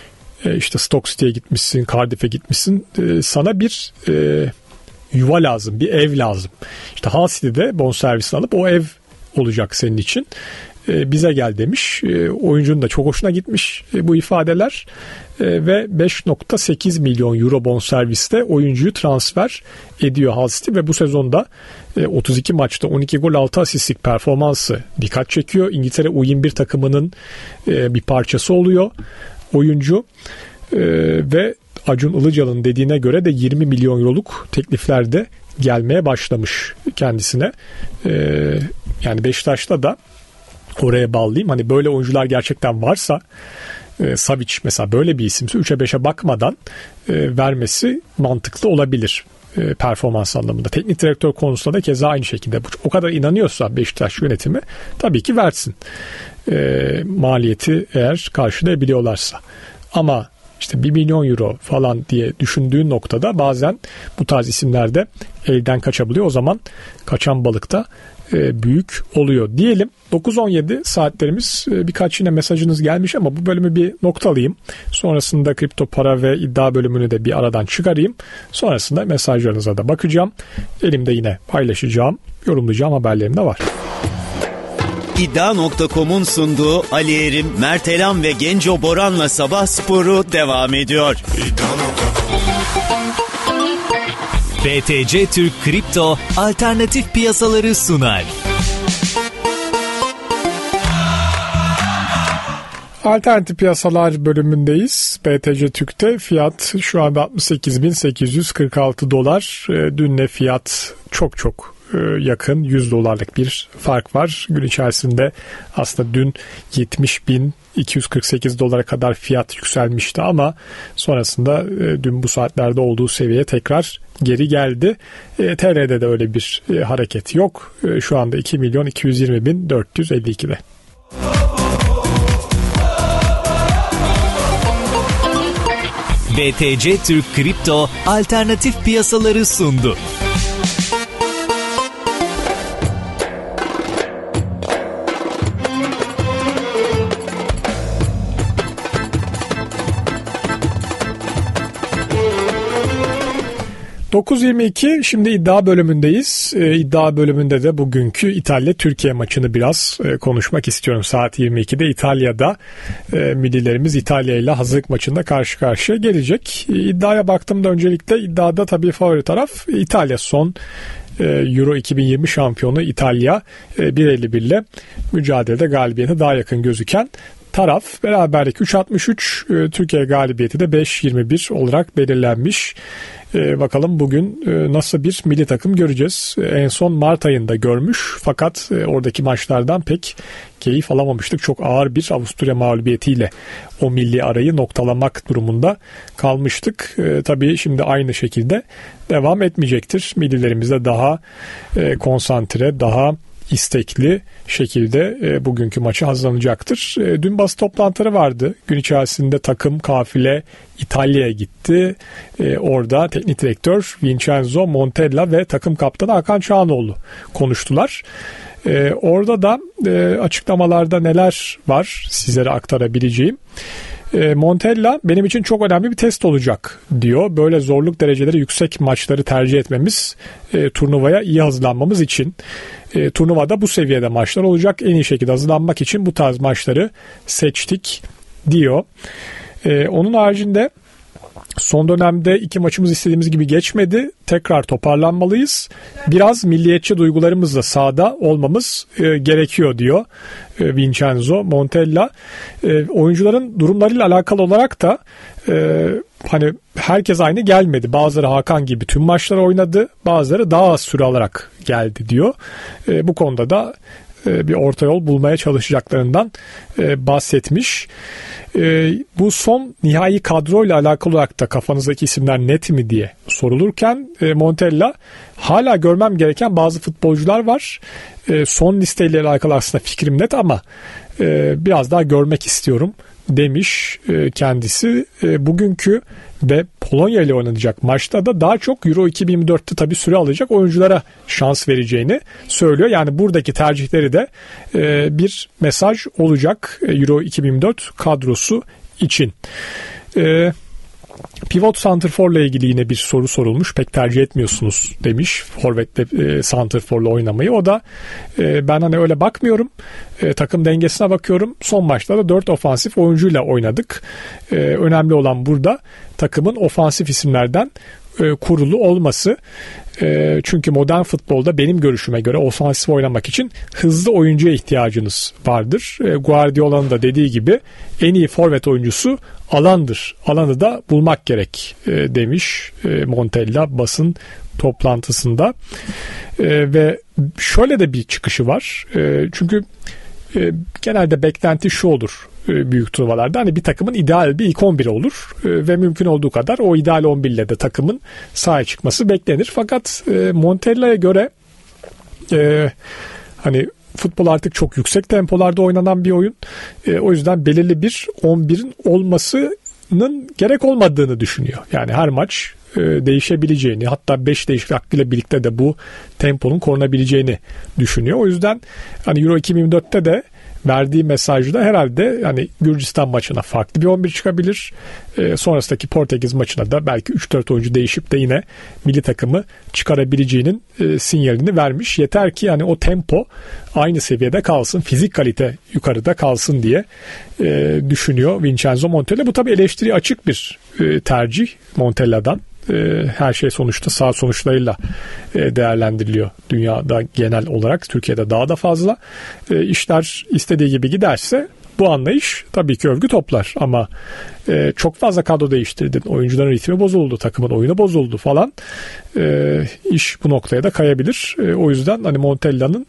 E, işte Stoke City'ye gitmişsin, Cardiff'e gitmişsin. E, sana bir e, yuva lazım, bir ev lazım. İşte Hull City'de bonservisini alıp o ev olacak senin için. e, bize gel demiş. E, oyuncunun da çok hoşuna gitmiş e, bu ifadeler e, ve beş virgül sekiz milyon euro bonserviste oyuncuyu transfer ediyor Hull City ve bu sezonda e, otuz iki maçta on iki gol altı asistlik performansı dikkat çekiyor. İngiltere U yirmi bir takımının e, bir parçası oluyor oyuncu e, ve Acun Ilıcalı'nın dediğine göre de yirmi milyon euroluk tekliflerde gelmeye başlamış kendisine. Ee, yani Beşiktaş'ta da oraya bağlayayım. Hani böyle oyuncular gerçekten varsa e, Savic mesela böyle bir isimse üçe beşe bakmadan e, vermesi mantıklı olabilir e, performans anlamında. Teknik direktör konusunda da keza aynı şekilde. O kadar inanıyorsa Beşiktaş yönetimi tabii ki versin. E, maliyeti eğer karşılayabiliyorlarsa. Ama İşte bir milyon euro falan diye düşündüğün noktada bazen bu tarz isimler de elden kaçabiliyor. O zaman kaçan balık da e, büyük oluyor diyelim. dokuz on yedi saatlerimiz, e, birkaç yine mesajınız gelmiş ama bu bölümü bir noktalayayım. Sonrasında kripto para ve iddia bölümünü de bir aradan çıkarayım. Sonrasında mesajlarınıza da bakacağım. Elimde yine paylaşacağım, yorumlayacağım haberlerim de var. İddia nokta com'un sunduğu Ali Erim, Mert Elam ve Genco Boran'la Sabah Sporu devam ediyor. B T C Türk Kripto alternatif piyasaları sunar. Alternatif piyasalar bölümündeyiz. B T C Türk'te fiyat şu anda altmış sekiz bin sekiz yüz kırk altı dolar. Dünle fiyat çok çok yakın, yüz dolarlık bir fark var. Gün içerisinde aslında dün yetmiş bin iki yüz kırk sekiz dolara kadar fiyat yükselmişti ama sonrasında dün bu saatlerde olduğu seviyeye tekrar geri geldi. T L'de de öyle bir hareket yok. Şu anda iki milyon iki yüz yirmi bin dört yüz elli ikide. B T C Türk Kripto alternatif piyasaları sundu. dokuz yirmi iki şimdi iddia bölümündeyiz. Ee, iddia bölümünde de bugünkü İtalya-Türkiye maçını biraz e, konuşmak istiyorum. Saat yirmi ikide İtalya'da e, millilerimiz İtalya ile hazırlık maçında karşı karşıya gelecek. E, iddiaya baktığımda öncelikle iddiada tabii favori taraf İtalya. Son e, Euro iki bin yirmi şampiyonu İtalya e, bir elli bir ile mücadelede galibiyete daha yakın gözüken taraf. Beraberlik üç altmış üç, e, Türkiye galibiyeti de beş yirmi bir olarak belirlenmiş. Ee, bakalım bugün e, nasıl bir milli takım göreceğiz. E, en son Mart ayında görmüş fakat e, oradaki maçlardan pek keyif alamamıştık. Çok ağır bir Avusturya mağlubiyetiyle o milli arayı noktalamak durumunda kalmıştık. E, tabii şimdi aynı şekilde devam etmeyecektir. Millilerimiz de daha e, konsantre, daha istekli şekilde e, bugünkü maçı hazırlanacaktır. E, dün basın toplantıları vardı. Gün içerisinde takım kafile İtalya'ya gitti. E, orada teknik direktör Vincenzo Montella ve takım kaptanı Hakan Çağanoğlu konuştular. E, orada da e, açıklamalarda neler var sizlere aktarabileceğim. Montella benim için çok önemli bir test olacak diyor. Böyle zorluk dereceleri yüksek maçları tercih etmemiz e, turnuvaya iyi hazırlanmamız için. E, turnuvada bu seviyede maçlar olacak. En iyi şekilde hazırlanmak için bu tarz maçları seçtik diyor. E, onun haricinde son dönemde iki maçımız istediğimiz gibi geçmedi. Tekrar toparlanmalıyız. Biraz milliyetçi duygularımızla sahada olmamız e, gerekiyor diyor e, Vincenzo Montella. E, oyuncuların durumlarıyla alakalı olarak da e, hani herkes aynı gelmedi. Bazıları Hakan gibi tüm maçları oynadı. Bazıları daha az süre alarak geldi diyor. E, bu konuda da e, bir orta yol bulmaya çalışacaklarından e, bahsetmiş. E, bu son nihai kadroyla alakalı olarak da kafanızdaki isimler net mi diye sorulurken e, Montella hala görmem gereken bazı futbolcular var. E, son listeyle alakalı aslında fikrim net ama e, biraz daha görmek istiyorum demiş e, kendisi. E, bugünkü ve Polonya ile oynanacak maçta da daha çok Euro iki bin yirmi dörtte tabii süre alacak oyunculara şans vereceğini söylüyor. Yani buradaki tercihleri de e, bir mesaj olacak Euro iki bin yirmi dört kadrosu için. E, Pivot santrforla ilgili yine bir soru sorulmuş. Pek tercih etmiyorsunuz demiş. Forvet'te e, santrforla oynamayı. O da e, ben hani öyle bakmıyorum. E, takım dengesine bakıyorum. Son maçta da dört ofansif oyuncuyla oynadık. E, önemli olan burada takımın ofansif isimlerden e, kurulu olması. E, çünkü modern futbolda benim görüşüme göre ofansif oynamak için hızlı oyuncuya ihtiyacınız vardır. E, Guardiola'nın da dediği gibi en iyi forvet oyuncusu alandır. Alanı da bulmak gerek e, demiş e, Montella basın toplantısında. E, ve şöyle de bir çıkışı var. E, çünkü e, genelde beklenti şu olur e, büyük turnuvalarda. Hani bir takımın ideal bir ilk on biri olur e, ve mümkün olduğu kadar o ideal on bir ile de takımın sahaya çıkması beklenir. Fakat e, Montella'ya göre e, hani futbol artık çok yüksek tempolarda oynanan bir oyun. E, o yüzden belirli bir on birin olmasının gerek olmadığını düşünüyor. Yani her maç e, değişebileceğini, hatta beş değişiklik hakkıyla birlikte de bu temponun korunabileceğini düşünüyor. O yüzden hani Euro iki bin yirmi dörtte de verdiği mesajda herhalde hani Gürcistan maçına farklı bir on bir çıkabilir. E, sonrasındaki Portekiz maçına da belki üç dört oyuncu değişip de yine milli takımı çıkarabileceğinin e, sinyalini vermiş. Yeter ki yani o tempo aynı seviyede kalsın, fizik kalite yukarıda kalsın diye e, düşünüyor Vincenzo Montella. Bu tabii eleştiri açık bir e, tercih Montella'dan. Her şey sonuçta sağ sonuçlarıyla değerlendiriliyor dünyada genel olarak, Türkiye'de daha da fazla. İşler istediği gibi giderse bu anlayış tabii ki övgü toplar ama çok fazla kadro değiştirdin, oyuncuların ritmi bozuldu, takımın oyunu bozuldu falan, iş bu noktaya da kayabilir. O yüzden hani Montella'nın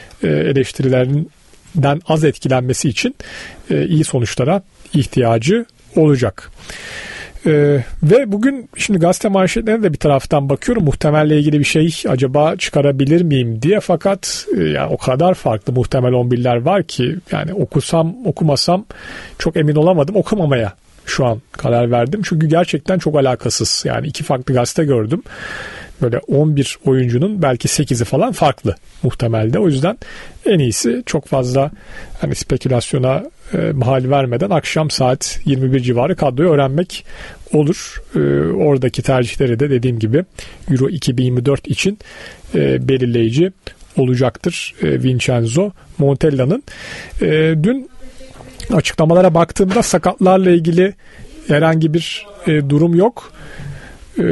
eleştirilerinden az etkilenmesi için iyi sonuçlara ihtiyacı olacak. Ee, ve bugün şimdi gazete manşetlerine de bir taraftan bakıyorum, muhtemelle ilgili bir şey acaba çıkarabilir miyim diye, fakat e, yani o kadar farklı muhtemel on birler var ki yani okusam okumasam çok emin olamadım. Okumamaya şu an karar verdim çünkü gerçekten çok alakasız. Yani iki farklı gazete gördüm, böyle on bir oyuncunun belki sekizi falan farklı muhtemelde. O yüzden en iyisi çok fazla hani spekülasyona e, mahal vermeden akşam saat yirmi bir civarı kadroyu öğrenmek olur. E, oradaki tercihleri de dediğim gibi Euro iki bin yirmi dört için e, belirleyici olacaktır e, Vincenzo Montella'nın. E, dün açıklamalara baktığımda sakatlarla ilgili herhangi bir e, durum yok. E,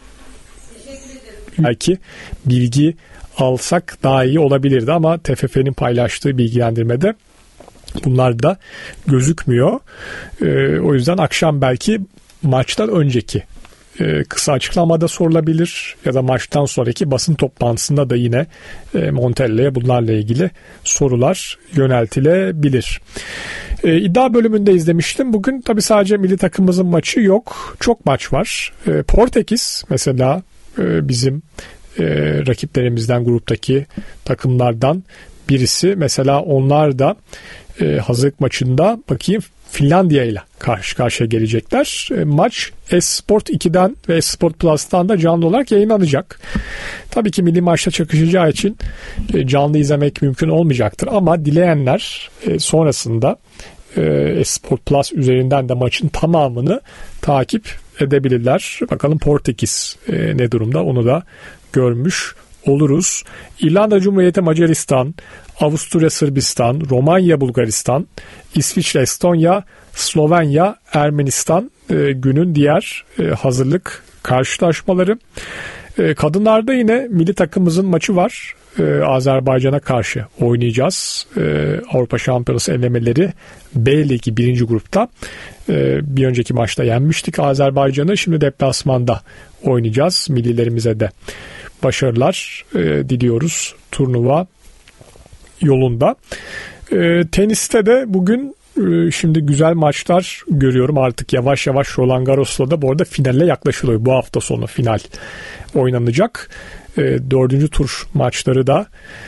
belki bilgi alsak daha iyi olabilirdi ama T F F'nin paylaştığı bilgilendirmede bunlar da gözükmüyor. Ee, o yüzden akşam belki maçtan önceki e, kısa açıklamada sorulabilir ya da maçtan sonraki basın toplantısında da yine e, Montella'ya bunlarla ilgili sorular yöneltilebilir. E, iddia bölümünde izlemiştim. Bugün tabii sadece milli takımımızın maçı yok. Çok maç var. E, Portekiz mesela bizim e, rakiplerimizden, gruptaki takımlardan birisi. Mesela onlar da e, hazırlık maçında bakayım Finlandiya ile karşı karşıya gelecekler. E, maç Esport iki'den ve Esport Plus'tan da canlı olarak yayınlanacak. Tabii ki milli maçta çakışacağı için e, canlı izlemek mümkün olmayacaktır ama dileyenler e, sonrasında e, Esport Plus üzerinden de maçın tamamını takip edebilirler. Bakalım Portekiz e, ne durumda, onu da görmüş oluruz. İrlanda Cumhuriyeti Macaristan, Avusturya Sırbistan, Romanya Bulgaristan, İsviçre Estonya, Slovenya Ermenistan e, günün diğer e, hazırlık karşılaşmaları. E, kadınlarda yine milli takımımızın maçı var. Ee, Azerbaycan'a karşı oynayacağız. Ee, Avrupa Şampiyonası elemeleri B Ligi birinci grupta. Ee, bir önceki maçta yenmiştik Azerbaycan'ı. Şimdi deplasmanda oynayacağız. Millilerimize de başarılar e, diliyoruz turnuva yolunda. E, teniste de bugün e, şimdi güzel maçlar görüyorum. Artık yavaş yavaş Roland Garros'la da bu arada finale yaklaşılıyor. Bu hafta sonu final oynanacak. E, dördüncü tur maçları da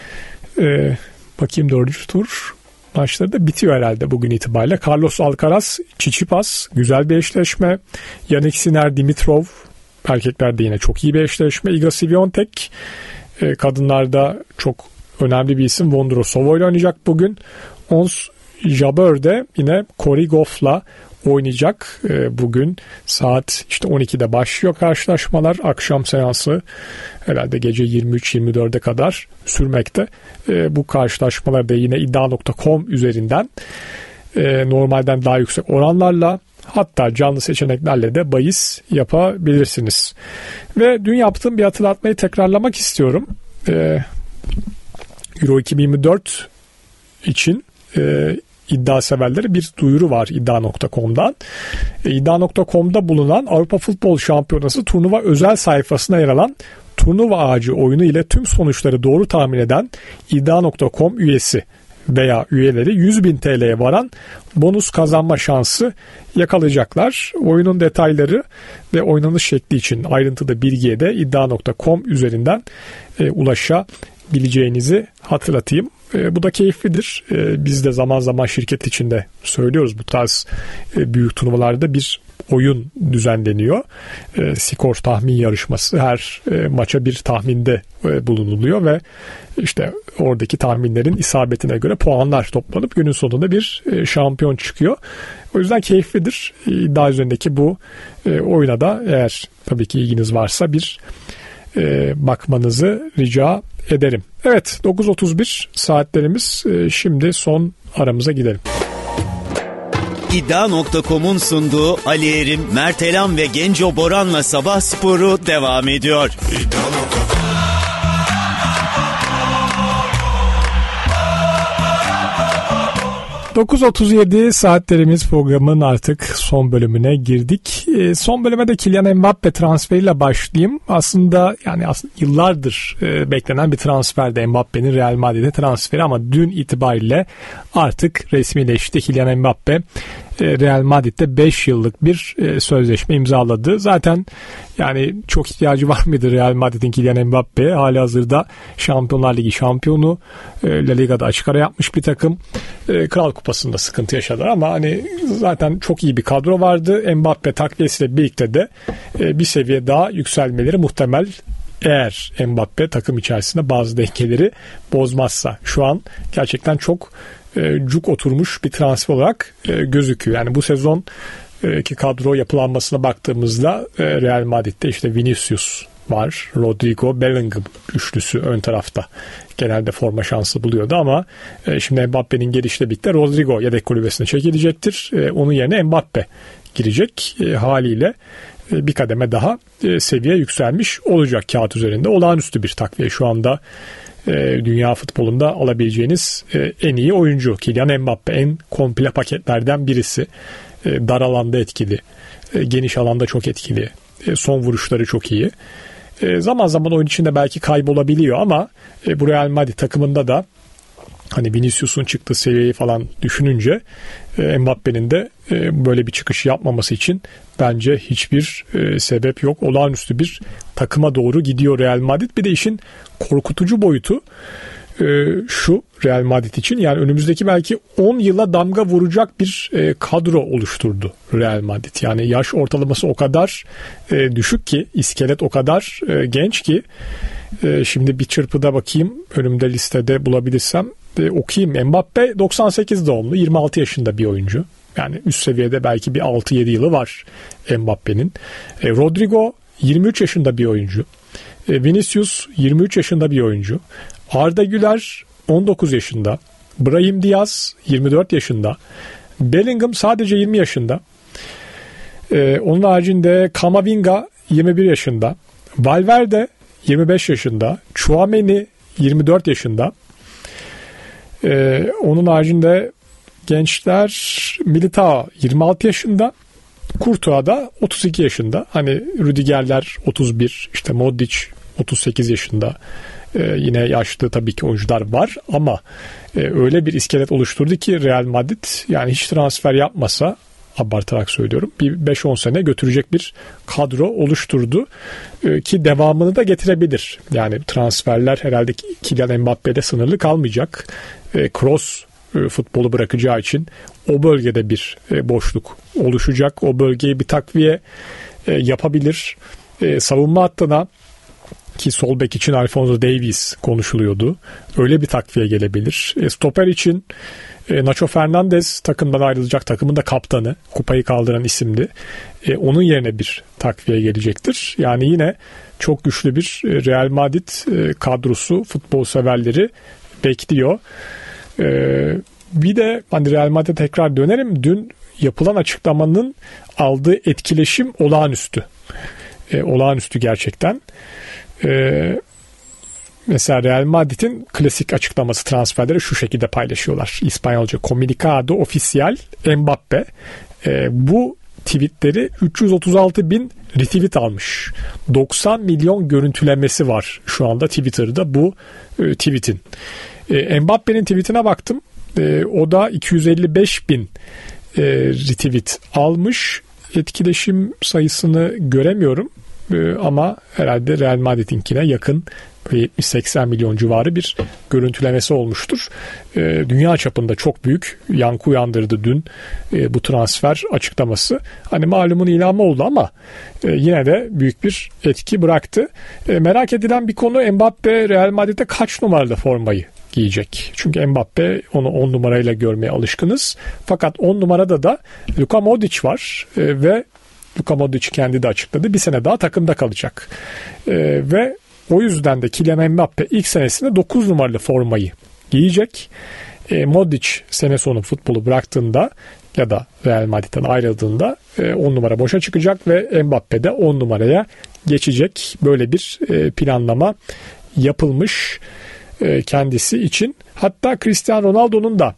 e, bakayım dördüncü tur maçları da bitiyor herhalde bugün itibariyle. Carlos Alcaraz, Tsitsipas güzel bir eşleşme. Yannick Sinner, Dimitrov, erkeklerde yine çok iyi bir eşleşme. Iga Swiatek, e, kadınlarda çok önemli bir isim Vondrousova ile oynayacak bugün. Ons Jabeur de yine Corey Goff'la oynayacak. E, bugün saat işte on ikide başlıyor karşılaşmalar. Akşam seansı herhalde gece yirmi üç yirmi dörde kadar sürmekte. E, bu karşılaşmaları da yine iddia nokta com üzerinden e, normalden daha yüksek oranlarla, hatta canlı seçeneklerle de bahis yapabilirsiniz. Ve dün yaptığım bir hatırlatmayı tekrarlamak istiyorum. Ee, Euro iki bin yirmi dört için e, iddia severlere bir duyuru var iddia nokta com'dan. E, iddia nokta com'da bulunan Avrupa Futbol Şampiyonası turnuva özel sayfasına yer alan turnuva ağacı oyunu ile tüm sonuçları doğru tahmin eden iddia nokta com üyesi veya üyeleri yüz bin T L'ye varan bonus kazanma şansı yakalayacaklar. Oyunun detayları ve oynanış şekli için ayrıntılı bilgiye de iddia nokta com üzerinden e, ulaşabileceğinizi hatırlatayım. E, bu da keyiflidir. E, biz de zaman zaman şirket içinde söylüyoruz, bu tarz e, büyük turnuvalarda bir oyun düzenleniyor. E, skor tahmin yarışması, her e, maça bir tahminde e, bulunuluyor ve işte oradaki tahminlerin isabetine göre puanlar toplanıp günün sonunda bir e, şampiyon çıkıyor. O yüzden keyiflidir. İddia üzerindeki bu e, oyuna da eğer tabii ki ilginiz varsa bir e, bakmanızı rica ederim. Evet, dokuz otuz bir saatlerimiz. E, şimdi son aramıza gidelim. iddia nokta com'un sunduğu Ali Erim, Mert Elam ve Genco Boran'la Sabah Sporu devam ediyor. dokuz otuz yedi saatlerimiz, programın artık son bölümüne girdik. E, son bölüme de Kylian Mbappe transferiyle başlayayım. Aslında yani aslında yıllardır e, beklenen bir transferdi Mbappe'nin Real Madrid'e transferi, ama dün itibariyle artık resmileşti. Kylian Mbappe Real Madrid'de beş yıllık bir sözleşme imzaladı. Zaten yani çok ihtiyacı var mıydı Real Madrid'in Kylian Mbappe'ye? Halihazırda Şampiyonlar Ligi şampiyonu, La Liga'da açık ara yapmış bir takım. Kral Kupası'nda sıkıntı yaşadılar ama hani zaten çok iyi bir kadro vardı. Mbappe takviyesiyle birlikte de bir seviye daha yükselmeleri muhtemel, eğer Mbappe takım içerisinde bazı dengeleri bozmazsa. Şu an gerçekten çok e, cuk oturmuş bir transfer olarak e, gözüküyor. Yani bu sezon e, ki kadro yapılanmasına baktığımızda e, Real Madrid'de işte Vinicius var, Rodrigo, Bellingham üçlüsü ön tarafta genelde forma şansı buluyordu ama e, şimdi Mbappe'nin gelişiyle birlikte Rodrigo yedek kulübesine çekilecektir. E, onun yerine Mbappe girecek e, haliyle e, bir kademe daha e, seviye yükselmiş olacak kağıt üzerinde. Olağanüstü bir takviye şu anda. Dünya futbolunda alabileceğiniz en iyi oyuncu Kylian Mbappe, en komple paketlerden birisi. Dar alanda etkili, geniş alanda çok etkili, son vuruşları çok iyi. Zaman zaman oyun içinde belki kaybolabiliyor ama bu Real Madrid takımında da hani Vinicius'un çıktığı seviyeyi falan düşününce Mbappe'nin de böyle bir çıkış yapmaması için bence hiçbir sebep yok. Olağanüstü bir takıma doğru gidiyor Real Madrid. Bir de işin korkutucu boyutu şu Real Madrid için, yani önümüzdeki belki on yıla damga vuracak bir kadro oluşturdu Real Madrid. Yani yaş ortalaması o kadar düşük ki, iskelet o kadar genç ki, şimdi bir çırpıda bakayım önümde listede bulabilirsem okuyayım. Mbappe doksan sekiz doğumlu, yirmi altı yaşında bir oyuncu. Yani üst seviyede belki bir altı yedi yılı var Mbappe'nin. E, Rodrigo yirmi üç yaşında bir oyuncu. E, Vinicius yirmi üç yaşında bir oyuncu. Arda Güler on dokuz yaşında. Brahim Diaz yirmi dört yaşında. Bellingham sadece yirmi yaşında. E, onun haricinde Camavinga yirmi bir yaşında. Valverde yirmi beş yaşında. Tchouaméni yirmi dört yaşında. E, onun haricinde gençler Militao yirmi altı yaşında. Courtois da otuz iki yaşında. Hani Rüdigerler otuz bir, işte Modric otuz sekiz yaşında. Ee, yine yaşlı tabii ki oyuncular var ama e, öyle bir iskelet oluşturdu ki Real Madrid, yani hiç transfer yapmasa, abartarak söylüyorum, bir beş on sene götürecek bir kadro oluşturdu ee, ki devamını da getirebilir. Yani transferler herhalde Kylian Mbappe'de sınırlı kalmayacak. Ee, Kroos futbolu bırakacağı için o bölgede bir boşluk oluşacak. O bölgeye bir takviye yapabilir. Savunma hattına, ki sol bek için Alphonso Davies konuşuluyordu, öyle bir takviye gelebilir. Stoper için E, Nacho Fernandez takımdan ayrılacak. Takımın da kaptanı. Kupayı kaldıran isimdi. E, onun yerine bir takviye gelecektir. Yani yine çok güçlü bir Real Madrid e, kadrosu, futbol severleri bekliyor. E, bir de hani Real Madrid'e tekrar dönerim. Dün yapılan açıklamanın aldığı etkileşim olağanüstü. E, olağanüstü gerçekten. E, mesela Real Madrid'in klasik açıklaması, transferleri şu şekilde paylaşıyorlar. İspanyolca Comunicado Oficial Mbappe. E, bu tweetleri üç yüz otuz altı bin retweet almış. doksan milyon görüntülemesi var şu anda Twitter'da bu e, tweetin. E, Mbappe'nin tweetine baktım. E, o da iki yüz elli beş bin e, retweet almış. Etkileşim sayısını göremiyorum. E, ama herhalde Real Madrid'inkine yakın yetmiş seksen milyon civarı bir görüntülemesi olmuştur. E, dünya çapında çok büyük yankı uyandırdı dün e, bu transfer açıklaması. Hani malumun ilamı oldu ama e, yine de büyük bir etki bıraktı. E, merak edilen bir konu, Mbappe Real Madrid'de kaç numaralı formayı giyecek? Çünkü Mbappe onu on numarayla görmeye alışkınız. Fakat on numarada da Luka Modric var e, ve Luka Modric kendi de açıkladı. Bir sene daha takımda kalacak. E, ve o yüzden de Kylian Mbappe ilk senesinde dokuz numaralı formayı giyecek. E, Modric sene sonu futbolu bıraktığında ya da Real Madrid'den ayrıldığında e, on numara boşa çıkacak ve Mbappe de on numaraya geçecek. Böyle bir e, planlama yapılmış e, kendisi için. Hatta Cristiano Ronaldo'nun da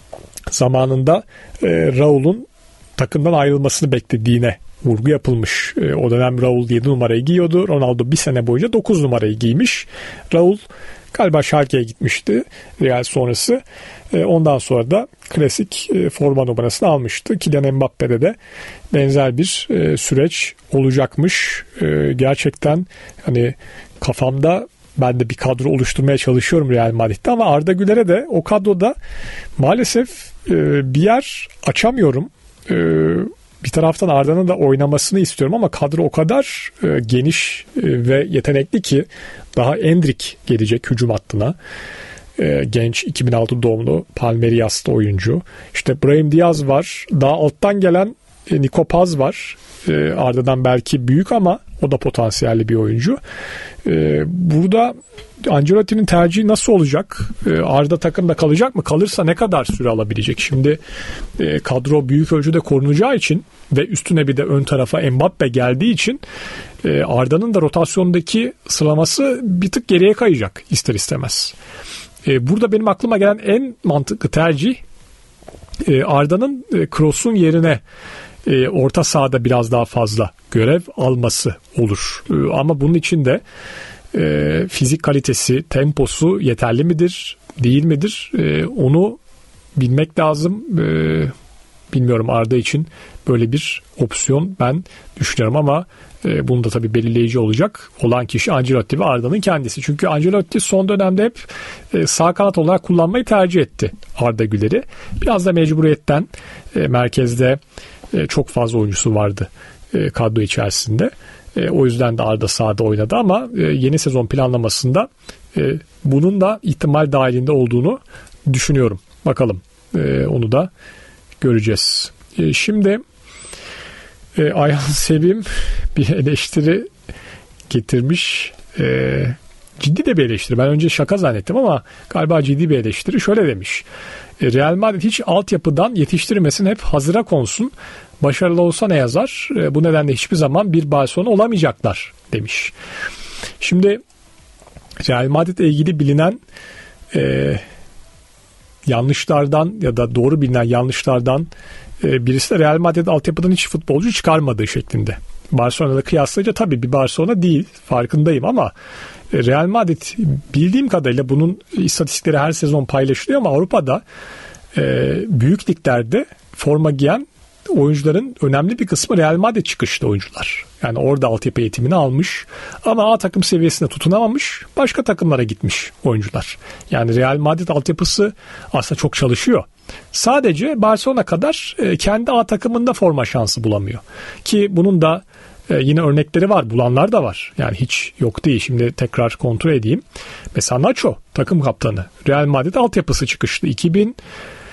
zamanında e, Raul'un takımdan ayrılmasını beklediğine vurgu yapılmış. E, o dönem Raul yedi numarayı giyiyordu. Ronaldo bir sene boyunca dokuz numarayı giymiş. Raul galiba Schalke'ye gitmişti Real sonrası. E, ondan sonra da klasik e, forma numarasını almıştı. Kylian Mbappe'de de benzer bir e, süreç olacakmış. E, gerçekten hani kafamda ben de bir kadro oluşturmaya çalışıyorum Real Madrid'de ama Arda Güler'e de o kadroda maalesef e, bir yer açamıyorum. E, Bir taraftan Arda'nın da oynamasını istiyorum ama kadro o kadar e, geniş e, ve yetenekli ki daha Endrick gelecek hücum hattına. E, genç iki bin altı doğumlu Palmeiras'ta oyuncu. İşte Brahim Diaz var. Daha alttan gelen e, Nico Paz var. E, Arda'dan belki büyük ama o da potansiyelli bir oyuncu. E, burada Ancelotti'nin tercihi nasıl olacak? E, Arda takımda kalacak mı? Kalırsa ne kadar süre alabilecek? Şimdi e, kadro büyük ölçüde korunacağı için ve üstüne bir de ön tarafa Mbappe geldiği için e, Arda'nın da rotasyondaki sıralaması bir tık geriye kayacak ister istemez. E, burada benim aklıma gelen en mantıklı tercih e, Arda'nın e, Kroos'un yerine e, orta sahada biraz daha fazla görev alması olur. E, ama bunun için de e, fizik kalitesi, temposu yeterli midir, değil midir? E, onu bilmek lazım. E, bilmiyorum Arda için böyle bir opsiyon ben düşünüyorum ama e, bunu da tabii belirleyici olacak olan kişi Ancelotti ve Arda'nın kendisi. Çünkü Ancelotti son dönemde hep e, sağ kanat olarak kullanmayı tercih etti Arda Güler'i. Biraz da mecburiyetten e, merkezde e, çok fazla oyuncusu vardı e, kadro içerisinde. E, o yüzden de Arda sahada oynadı ama e, yeni sezon planlamasında e, bunun da ihtimal dahilinde olduğunu düşünüyorum. Bakalım e, onu da göreceğiz. E, şimdi e, Ayhan Sevim bir eleştiri getirmiş. E, ciddi de bir eleştiri. Ben önce şaka zannettim ama galiba ciddi bir eleştiri. Şöyle demiş. E, Real Madrid hiç altyapıdan yetiştirmesin, hep hazıra konsun. Başarılı olsa ne yazar? E, bu nedenle hiçbir zaman bir Barcelona olamayacaklar demiş. Şimdi Real Madrid'le ilgili bilinen e, yanlışlardan ya da doğru bilinen yanlışlardan e, birisi de Real Madrid altyapıdan hiç futbolcu çıkarmadığı şeklinde. Barcelona'da kıyaslayınca tabii bir Barcelona değil, farkındayım ama e, Real Madrid bildiğim kadarıyla bunun istatistikleri her sezon paylaşılıyor ama Avrupa'da e, büyük liglerde forma giyen oyuncuların önemli bir kısmı Real Madrid çıkışlı oyuncular. Yani orada altyapı eğitimini almış ama A takım seviyesinde tutunamamış, başka takımlara gitmiş oyuncular. Yani Real Madrid altyapısı aslında çok çalışıyor. Sadece Barcelona kadar kendi A takımında forma şansı bulamıyor. Ki bunun da yine örnekleri var, bulanlar da var. Yani hiç yok değil. Şimdi tekrar kontrol edeyim. Mesela Nacho takım kaptanı. Real Madrid altyapısı çıkışlı. iki bin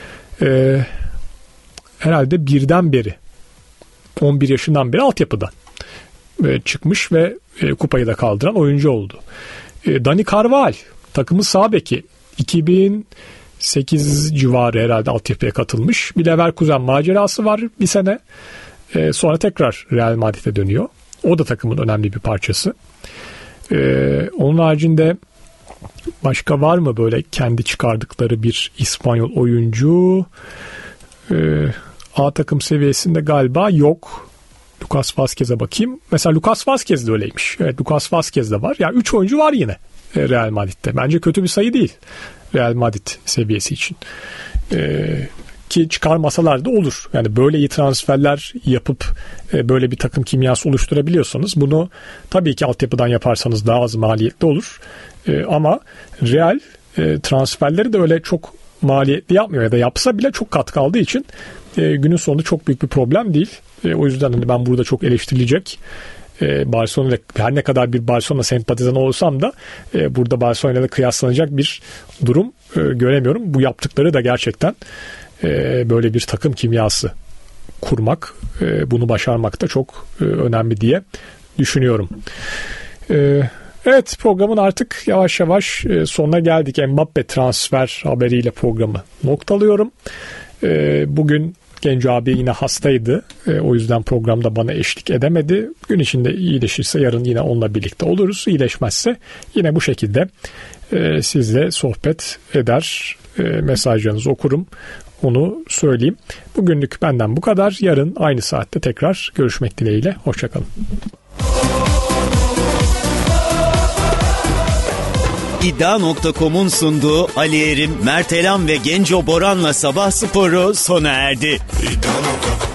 Ee, herhalde birden beri on bir yaşından beri altyapıdan e, çıkmış ve e, kupayı da kaldıran oyuncu oldu. E, Dani Carvajal takımın sağ beki, iki bin sekiz civarı herhalde altyapıya katılmış. Bir Leverkusen macerası var bir sene. E, sonra tekrar Real Madrid'e dönüyor. O da takımın önemli bir parçası. E, onun haricinde başka var mı böyle kendi çıkardıkları bir İspanyol oyuncu? E, A takım seviyesinde galiba yok. Lucas Vazquez'e bakayım. Mesela Lucas Vazquez de öyleymiş. Evet, Lucas Vazquez de var. Yani üç oyuncu var yine Real Madrid'de. Bence kötü bir sayı değil Real Madrid seviyesi için. Ee, ki çıkarmasalar da olur. Yani böyle iyi transferler yapıp e, böyle bir takım kimyası oluşturabiliyorsanız bunu tabii ki altyapıdan yaparsanız daha az maliyetli olur. E, ama Real e, transferleri de öyle çok maliyetli yapmıyor ya da yapsa bile çok katkı aldığı için e, günün sonunda çok büyük bir problem değil. E, o yüzden hani ben burada çok eleştirilecek e, Barcelona, her ne kadar bir Barcelona sempatizanı olsam da e, burada Barcelona'yla kıyaslanacak bir durum e, göremiyorum. Bu yaptıkları da gerçekten e, böyle bir takım kimyası kurmak, e, bunu başarmak da çok e, önemli diye düşünüyorum. E, Evet, programın artık yavaş yavaş sonuna geldik. Mbappe transfer haberiyle programı noktalıyorum. Bugün Genco abi yine hastaydı. O yüzden programda bana eşlik edemedi. Gün içinde iyileşirse yarın yine onunla birlikte oluruz. İyileşmezse yine bu şekilde sizle sohbet eder, mesajlarınızı okurum. Onu söyleyeyim. Bugünlük benden bu kadar. Yarın aynı saatte tekrar görüşmek dileğiyle. Hoşçakalın. İddia nokta com'un sunduğu Ali Erim, Mert Elam ve Genco Boran'la Sabah Sporu sona erdi. İddia nokta com